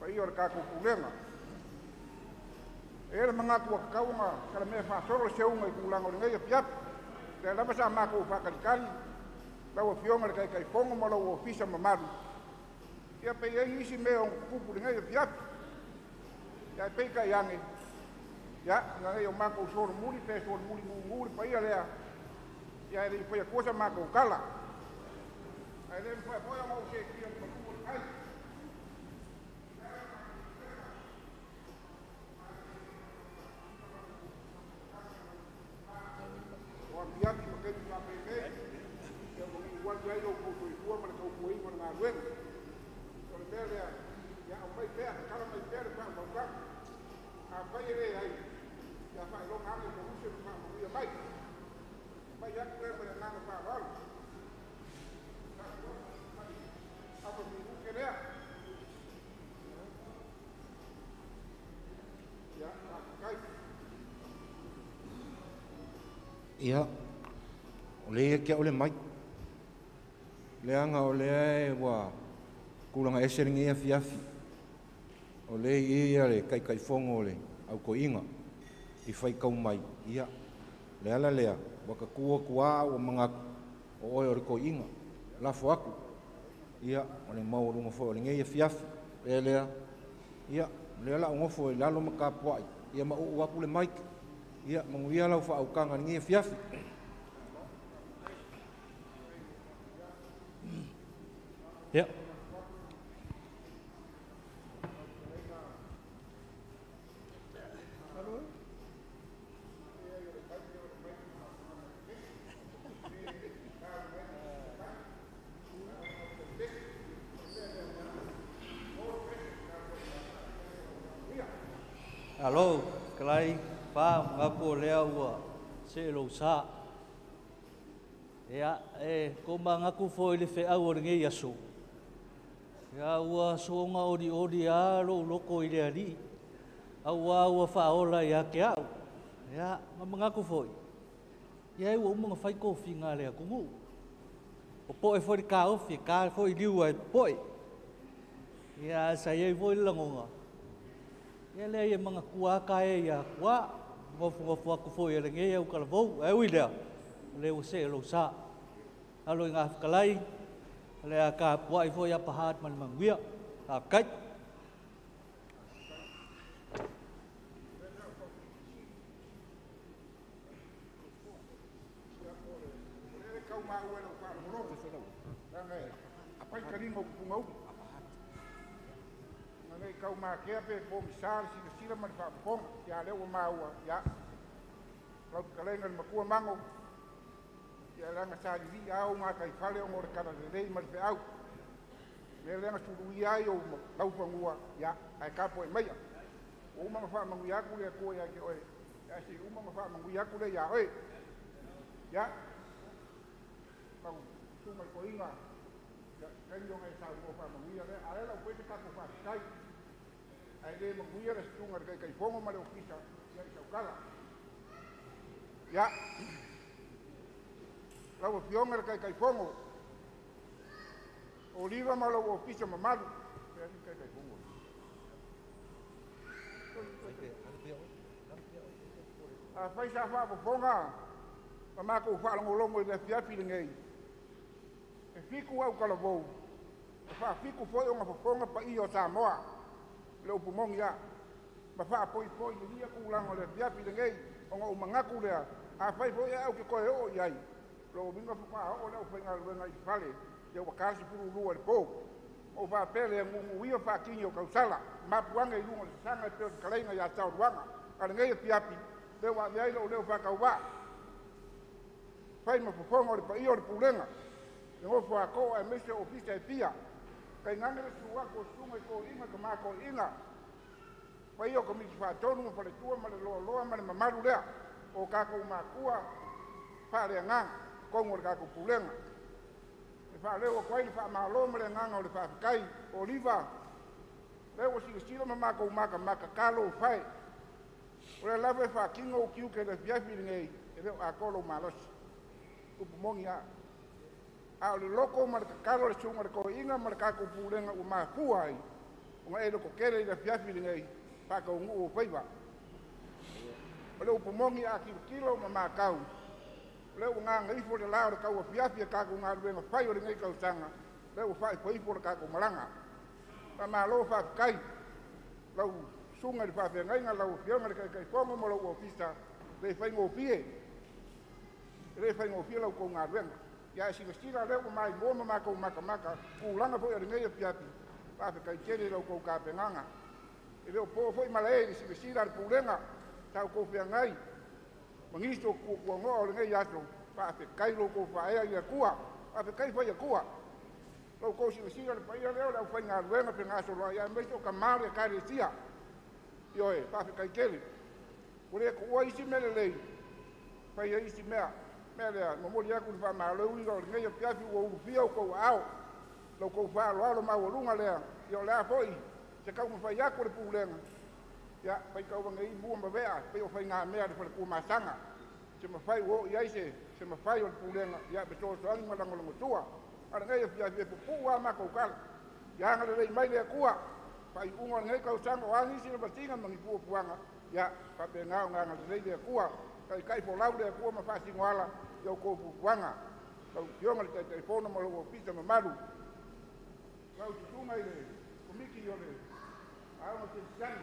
pa i o le kākou pulenga. E le mangatu a kakaunga, kala mea whaasoro se unga i kūlanga o le ngai a piapi. Te lama sa mākou whakalikali, lau a fionga le kai kai fonga ma lau o fisa mamaru. Ia pe iei isi mea o kupu le ngai a piapi. Ia pe kai ange. Ia, nga ngai o mākou soro muli, pe soro muli muli pa ia lea. Ia e rei whai a kosa mākou kala. Ai le mwhai poia mau se kia ma kupu le kai. Piapi ma kai ma pe pe ya mo ni wan ya yo ko ko ko ma ko ko i mo na wen ko le pe ya ya o mai pe ka mai pe pa pa pa a pa ye ai ya fa lo nga ni ko se pa mo ya mai pa ya ko le na na pa ba a ko ni ke le ya kai ia o le ke o le mai le anga o le e wa kulanga e seringi e fiafi o le ia le kai kai fongo le au ko inga i fai kau mai ia le ala lea waka kua kua o mga o oi o le ko inga la fo aku ia o le mau runga fo o le ngai e fiafi le lea ia le ala ngofo e lalo maka puai ia ma u aku le mai ia manguia lau fa au kanga ngai e fiafi Ja. Alo, kalai pa ngapo lea ua se lo sa. Ya, eh, ko mangaku fo ile fe au nge yaso. Ya ua songa odi odi a lo loko ile ali. Au ua fa ola ya ke au. Ya, mangaku fo. Ya ua uma fai ko finga le ku ngu. O po e fo ka o fi ka fo i liu ai po. Ya sa ye fo ile ngonga. Ya le ye manga kua ka e ya kua. Ngofu ngofu aku fo ile nge au kala vo. E wile. Le o se lo sa. Alo nga kalai. Le ka po ai fo ya pahat man manguia. A kai. Kau mau ela pa mo ro se lo. Ngai apai karingo pungau. Ngai kau ma ke pe po misal si sila man fa pong ya le o mau ya. Lau kalai ngal makua mango. Ya langa sa di au nga kai fale o ngor kana de dei mal fe au. Le langa su ui ai o lau pangua ya ai ka po mai. O ma fa mangu ya ku le ko ya ke oi. Ya si o ma fa mangu ya ku le ya oi. Ya. Kau tu mai ko inga. Ya kai yo ngai sa mo fa mangu ya le ale la ko te ka ko fa kai. Ai le mangu ya le su ngar kai kai fongo ma le ofisa ya sa kala. Ya. Lau fionga kai kai fongo. Oliva ma lau ofisa mamalu. Kai kai kai fongo. A fai sa fa fonga. Mama ko fa longo longo le fiapi ngai. E fiku au kala vou. E fa fiku foi unha fonga pa io Samoa. Le upumong ya. Ma fa poi poi ni ku lango le fiapi ngai. Onga umangaku le. A fai foi au ke ko e o yai. Lo vinga fa o le ofenga le ngai fale. Ye wa kasi puru lu al po. O fa pele ngu wi fa kinyo kausala. Ma puanga i lungo sanga pe kalainga ya tau ruanga. Ala ngai fiapi. Le wa yai lo le fa ka wa. Fai ma fofonga le pa io le pulenga. E ngo fa ko e mese ofisa e pia. Kai ngane le suwa ko sunga ko inga ka ma ko inga. Fai io ko mi fa tonu mo le tua ma le lo lo ma le mamaru lea. O ka ko ma kua fa le ngang ko ngor ka ko pulenga. E fa le o kwai le fa ma lo ma le ngang o le fa kai oliva. Le o si silo ma ma ko ma ka ma ka kalo fai. O le lave fa kingo kiu ke le fiafi ngai. E le a ko lo malos. Upumongia a le loko ma ka karo le sunga ko inga ma ka ko pulenga u ma fuai o ngai lo ko kere le fiafi le ngai pa ka ngu o paiva o le upomongi a kilo kilo ma makau le o nga ngai fo le lao ka o fiafi ka ko nga le fai o le ngai ka usanga le o fai fo fo ka ko malanga pa ma lo fa kai lo sunga le fa fe ngai nga lo fianga le kai kai fongo mo lo o pista le fai ngo pie le fai ngo pie lo ko nga le ya si vestira le o mai mo ma ko maka maka ku langa fo le ngai fiafi pa fe kai kere lo ko ka penganga e le o po fo i malae si vestira le pulenga tau ko fe ngai mangisto ku ku ngo le ngai yato pa fe kai lo ko fa e ia kua pa fe kai fa ia kua lo ko si vestira le pai le o fa nga luenga pe nga so lo ya me to kamare ka le sia yo e pa fe kai kere o le ko isi mele le pa ia isi mea mele no mo ia ku fa ma lo wi lo ngai pia fi wo fia ko ao lo ko fa lo lo ma wo lunga le yo le foi se ka mo fa ia ko le pulenga ya pai ka wa ngai bu ma vea pe o fa nga mea de ko ma sanga se ma fai wo ia se se ma fai o pulenga ya be to so ma lango lo tua ala ngai pia fi pu wa ma ko kal ya nga le mai le kuwa pai unga ngai ka sanga wa ni si le batinga mangi pu puanga ya pa pe nga nga nga le le kuwa kai kai po lau le kuwa ma fa si ngala yo ko pu puanga ka yo nga le telefono mo lo pisa ma malu Kau tu mai le, komiki yo le, ao te jango.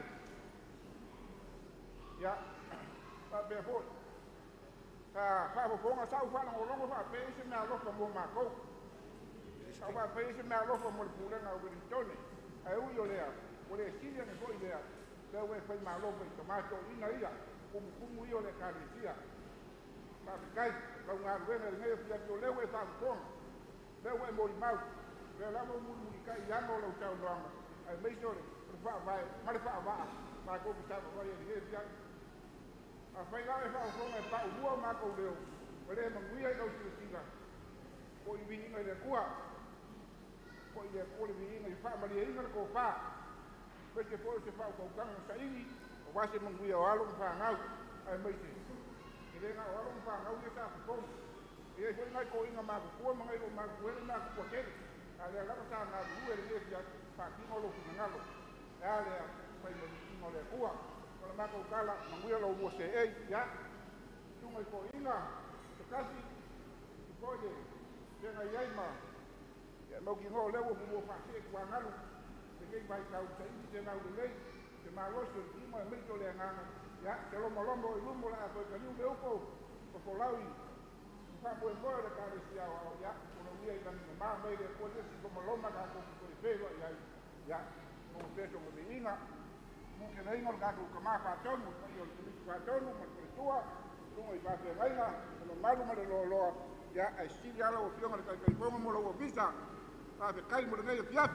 Ya, pa be ho. Ka pa ho fonga sau fa no longo fa pe se na lo mo ma ko. Sa ba pe se na lo mo pule na o tone. Ai u yo le a, o le silia ne foi le a. Le we fa ma lo pe tomato ina ia, kum kum yo le ka le sia. Pa kai, ka nga le ne ne fia yo le we fa fonga. Le we mo mau. Le la mo mu kai ya no lo tau no ai mai sore fa vai ma fa va ma ko ta va ye ye ya a fa la fa ko me pa u ma ko le o le ma ngui ai lo si si la ko i vi ni le kua ko i le ko le vi ni fa ma le ni ko fa pe ke po se fa ko kan sa ini o wa se ma ngui o alo fa ngau ai mai se ile nga o alo fa ngau ye ta ko e ko ngai ko inga ma ko ma ngai lo ma ko na ko ke ale la ka na du e le ya pa ki mo lo ku ngalo ale pa mo ki mo le kuwa ko la ma ko kala mangu lo mo se e ya tu mo ko ina to kasi ko de ke na yai ma ya mo ki ngo le wo mo pa se ku ngalo se ke bai ka u sai se na u le se ma lo se ki mo me to le nganga ya se lo mo lo mo lu mo la ko ka ni u be ko ko lawi fa mo mo le ka le sia o ya ia i lani ma mai le ko si ko maloma ka ko ko le pelo ia ya no peso mo inga mo ke nei ngol ka ko ma fa tonu ko yo ni fa tonu mo ko tua no i fa ke ngaina no malu ma le lo lo ya ai si ya lo fio ngol ka ko ko mo lo visa fa ke kai mo le nei fiat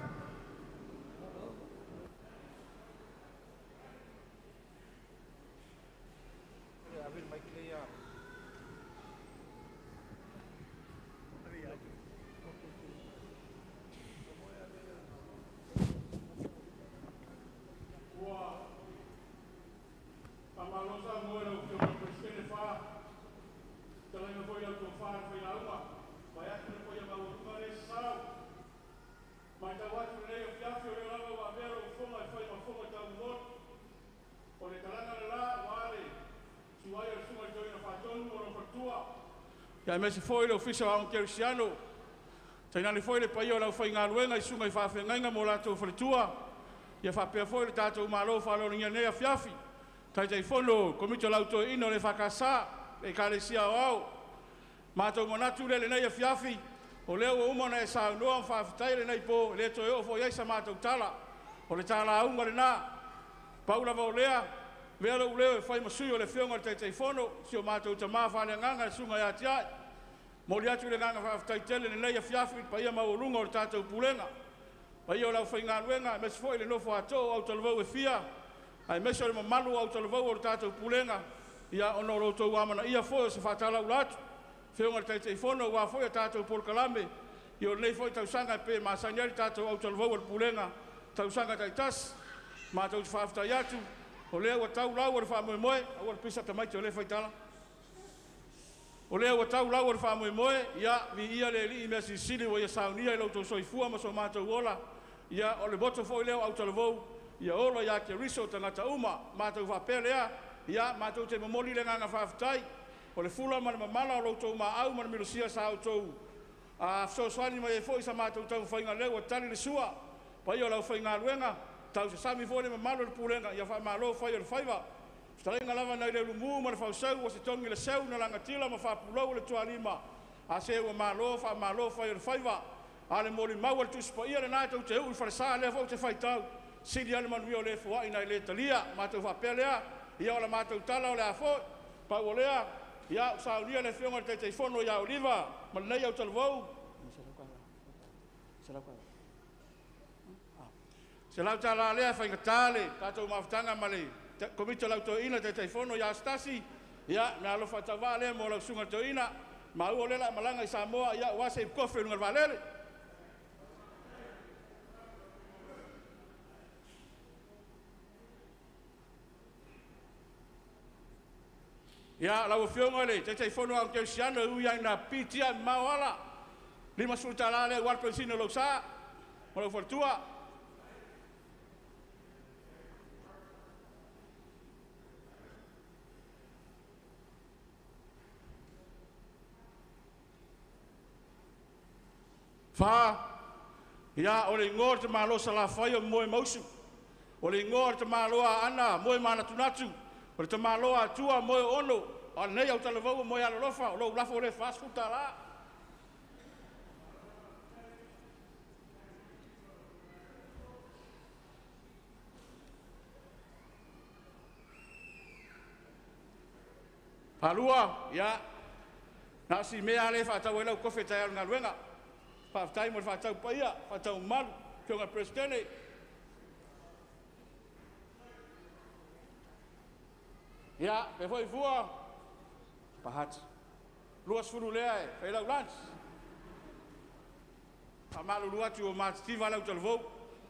ya a ver mai ke ya Ya me se foi le ofisa a un Cristiano. Taina le foi le pai o la foi nga luenga i sunga i fa fe nga mo la to fretua. Ya fa pe foi le tato malo fa lo nya ne fiafi. Tai tai fono komito la auto ino le fa casa e kalesia o. Ma to monatu le ne fiafi. O le o mo na sa no fa tai le nei po le to o fo ya sa ma to tala. O le tala un le na. Paula volea vero le fai mo suyo le fionga tai tai fono si o ma to tama fa le nga sunga ya tia. Mo le atu le nganga fa tai tele nei ya fiafi pa ia ma o lunga o tato pulenga. Pa ia la fa nga luenga me se foi le no fo ato au tolvo e fia. Ai me so le malu au tolvo o tato pulenga. Ia ono ro to wa mana ia fo se fa tala ulat. Fionga tai tai fono wa fo tato por kalame. Io nei foi tau sanga pe ma sanyari tato au tolvo o pulenga. Tau sanga tai tas. Ma tau fa fa yatu. O le wa tau la wa fa mo mo o pisa tamai te le fa tala. O lea wa tau lau ar wha moe moe, ia vi ia le li me si sili wa ia saunia i lau tau soifua ma so mātou ola, ia o le moto foi leo au talavou ia olo ia ke riso tangata uma mātou whapelea ia mātou te mamoli le nganga whaafitai o le fula ma le mamala o loutou ma au ma le milosia sa au tou a fsoswani mai e foi sa mātou tau whainga leo a tali le sua pa ia o lau whainga luenga tau se sami foi le mamalo le pulenga ia wha malo whai o le whaiva starenga lava nai le lumu ma le whausau o se tongi le seu na langa tila ma whapulou le tualima a se ua malo wha malo whai o le whaiva a le moli mau al tuspa ia le nātou te ui wharesa le fau te whaitau sili ale manuia o le fuai nai le talia mātou whapelea ia o le mātou tala o le afo pau o lea ia saunia le whionga te te whono ia oliva ma nei au talavou se lau tala lea whainga tāle tātou mawhtanga ma le komita lau to ina te te whono ia stasi ia me alo whatawa lea mo lau sunga to ina ma ua lela malanga i Samoa ia wase i kofi lunga valele ia lau whionga le te te whono au keu siano ui ai na pitia mawala lima sultala le warpensino lau sa mo lau whartua Fa, ia o le ngor te malo sa la fai o moe mausu. O le ngor te malo a ana moe mana tunatu. O le te malo a tua moe ono. O nei au talavau moe ala lofa. O lo lafo o le fast food ta la. Palua, ia. Na si mea le fa tau e lau kofe tai al ngaluenga. Whaafitai mo le whaatau paia, whaatau malu, kia ngā presidene. Ia, pe fwoi fua, pahat. Luas furu lea e, whai lau lans. Pa malu luatu o mātu tiva lau talavou.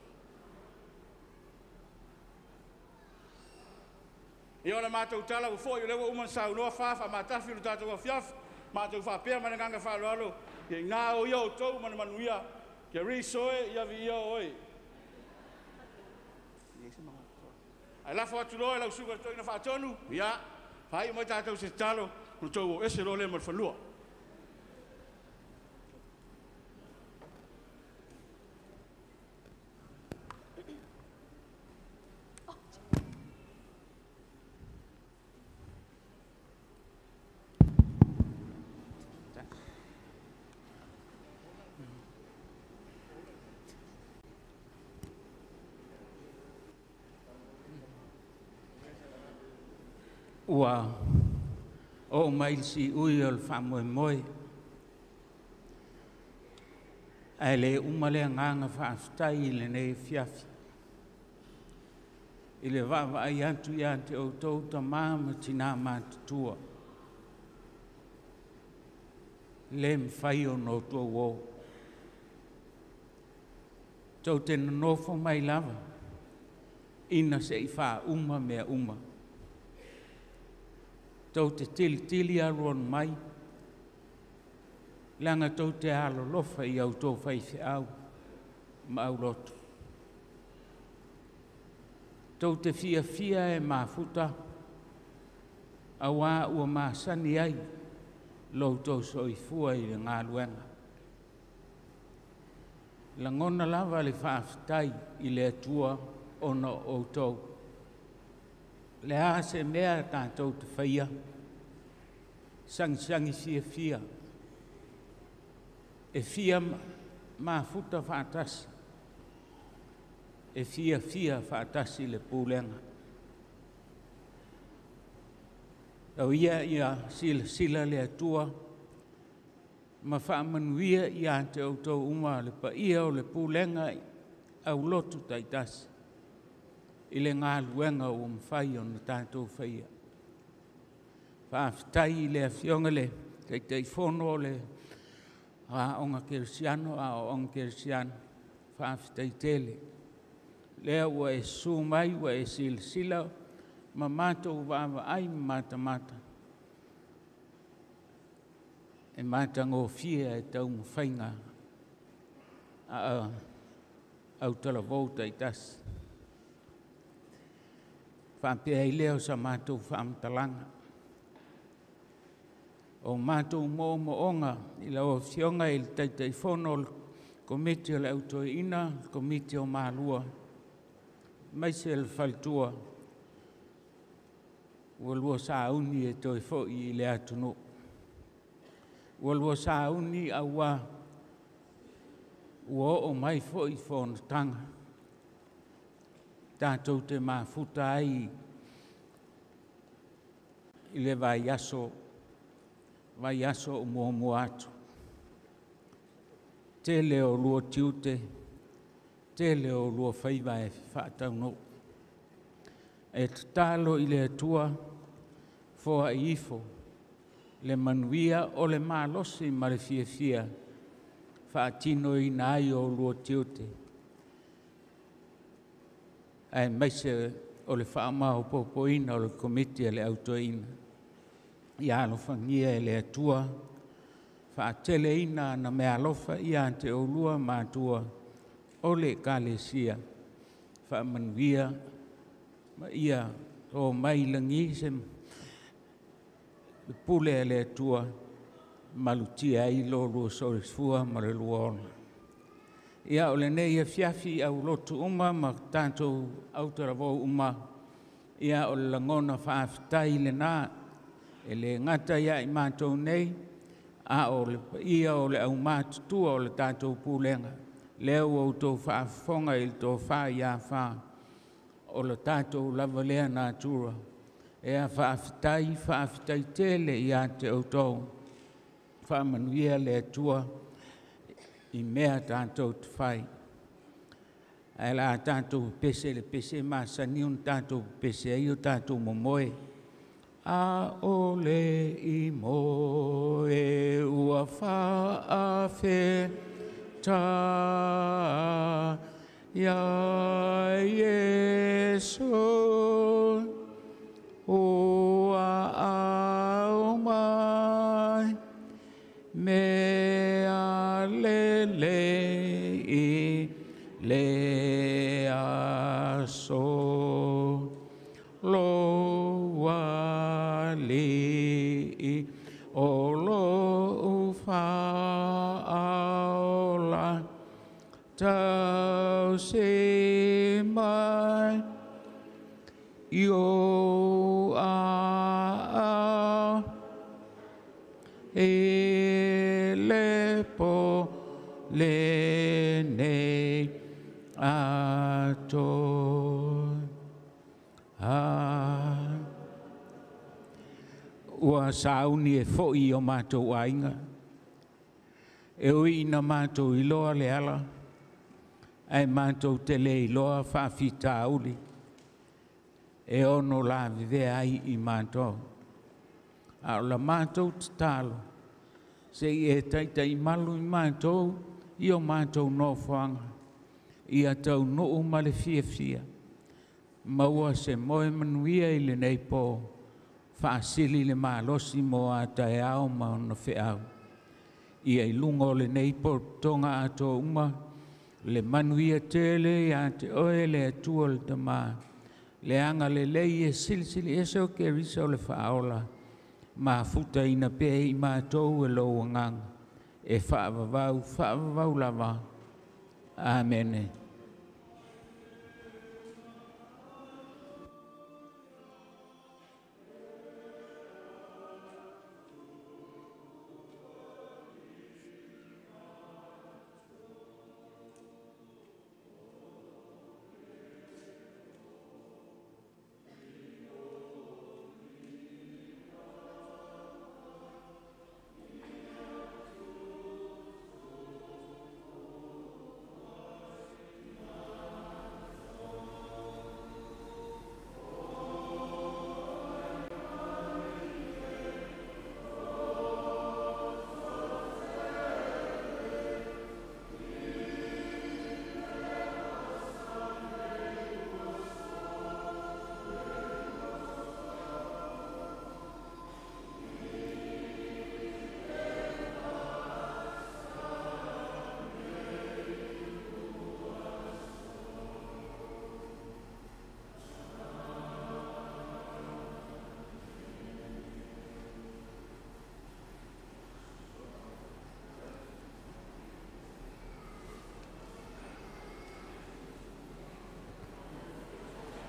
Ia o le mātou tala u fwoi lewa uman sau noa whaafa, mātafi lu tātou a fiaf, mātou whaapea mana nganga whaaloalo. Ke ngā o ia o tau mana manuia, ke risoe ia vi ia oi. Ai lafo atu loa lau suga toi na whaatonu, ia, hai mai tātou se talo, no tau o ese lo le mal whanua. Ua o mai si ui o le whamoe moe. Ai le umale nganga whaaftai i le nei fiafi. I le wawa ai antu i ante o tau ta māma tina mātutua. Le mwhai o no tua wō. Tau te nofo mai lava. Ina se i wha uma mea uma. Tau te tili tili aruan mai. Langa tau te alo lofa i au tau whaifi au. Ma au lotu. Tau te fia fia e mafuta. Awa ua maasani ai. Lau tau soifua i le ngā luenga. Langona lava le whaafitai i le atua ono o tau. Le a se mea tātou te whaia, sangi-sangi fia fia, e fia mafuta whaatasi, e fia fia whaatasi le pūlenga. Au ia ia sila sila le atua, ma whaamanuia ia te autou uma le pa ia o le pūlenga au lotu taitasi. I le ngā luenga o mwhai o na tātou whaia. Whaafitai i le awhionga le, kei te whono le a onga kerisiano, a onga kerisiano, whaafitai tele. Lea ua e su mai, ua e sila sila, ma mātou wawa ai mata mata. E mata ngō fia e tau mwhainga. A au tala vou taitasi. Whampea i leo sa mātou whaamtalanga. O mātou mō mo onga i la o fionga i taitai whono komiti o le autoi ina, komiti o mālua. Mai se le whaltua. Ua lua sa uni e toi fo i le atunu. Ua lua sa uni a ua ua o mai fo i whono tanga. Tātou te mafuta ai i le vai aso, vai aso o mua mua atu. Te leo lua tiute, te leo lua whaiva e whaatau no. E talo i le atua, foa i ifo, le manuia o le malosi ma le fia fia, whaatino i nai o lua tiute. Ai maise o le whaamau popoina o le komiti e le autoina. I alofangia e le atua, whaatele ina na me alofa i ante o lua mātua o le kalesia. Whaamanuia ma ia o mai langi se pule e le atua malutia i lo lua sorisfua ma le luona. Ia o le nei e fiafi au lotu uma ma tātou autaravou uma. Ia o le langona whaafitai le nā. E le ngata ia i mātou nei. A o le ia o le au mātutua o le tātou pūlenga. Leo au tō whaafonga i tō wha ia wha. O le tātou lava lea nātura. Ea whaafitai, whaafitai tele i a te au tō. Whaamanuia le atua. I mea tātou te whai. Ai la tātou pese le pese māsa niun tātou pese ai o tātou momoe. A o le i moe ua whaafe tā ia Yesu ua au mai mea le i le aso lo wali o lo faola tau se mai yo a e le po le nei ato a ua sauni e fo'i o mātou ainga e ui ina mātou iloa le ala ai mātou te le iloa whaafita uli e ono la vive ai i mātou a la mātou te talo se i e taita i malu i mātou i o mātou no whanga i a tau no o male fia fia. Maua se moe manuia i le nei pō, whaasili le mālosi mo a tae au ma ona whi au. I a ilungo le nei pō tonga ato uma, le manuia tele i a te oe le atua le tamā. Le anga le lei e silisili e seo ke risa o le whaola, ma futa ina pe i mātou e lo ngang, e whaavavau, whaavavau lava. Amen.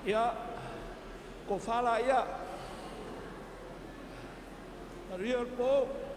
Ia, ko whala ia. Ria po,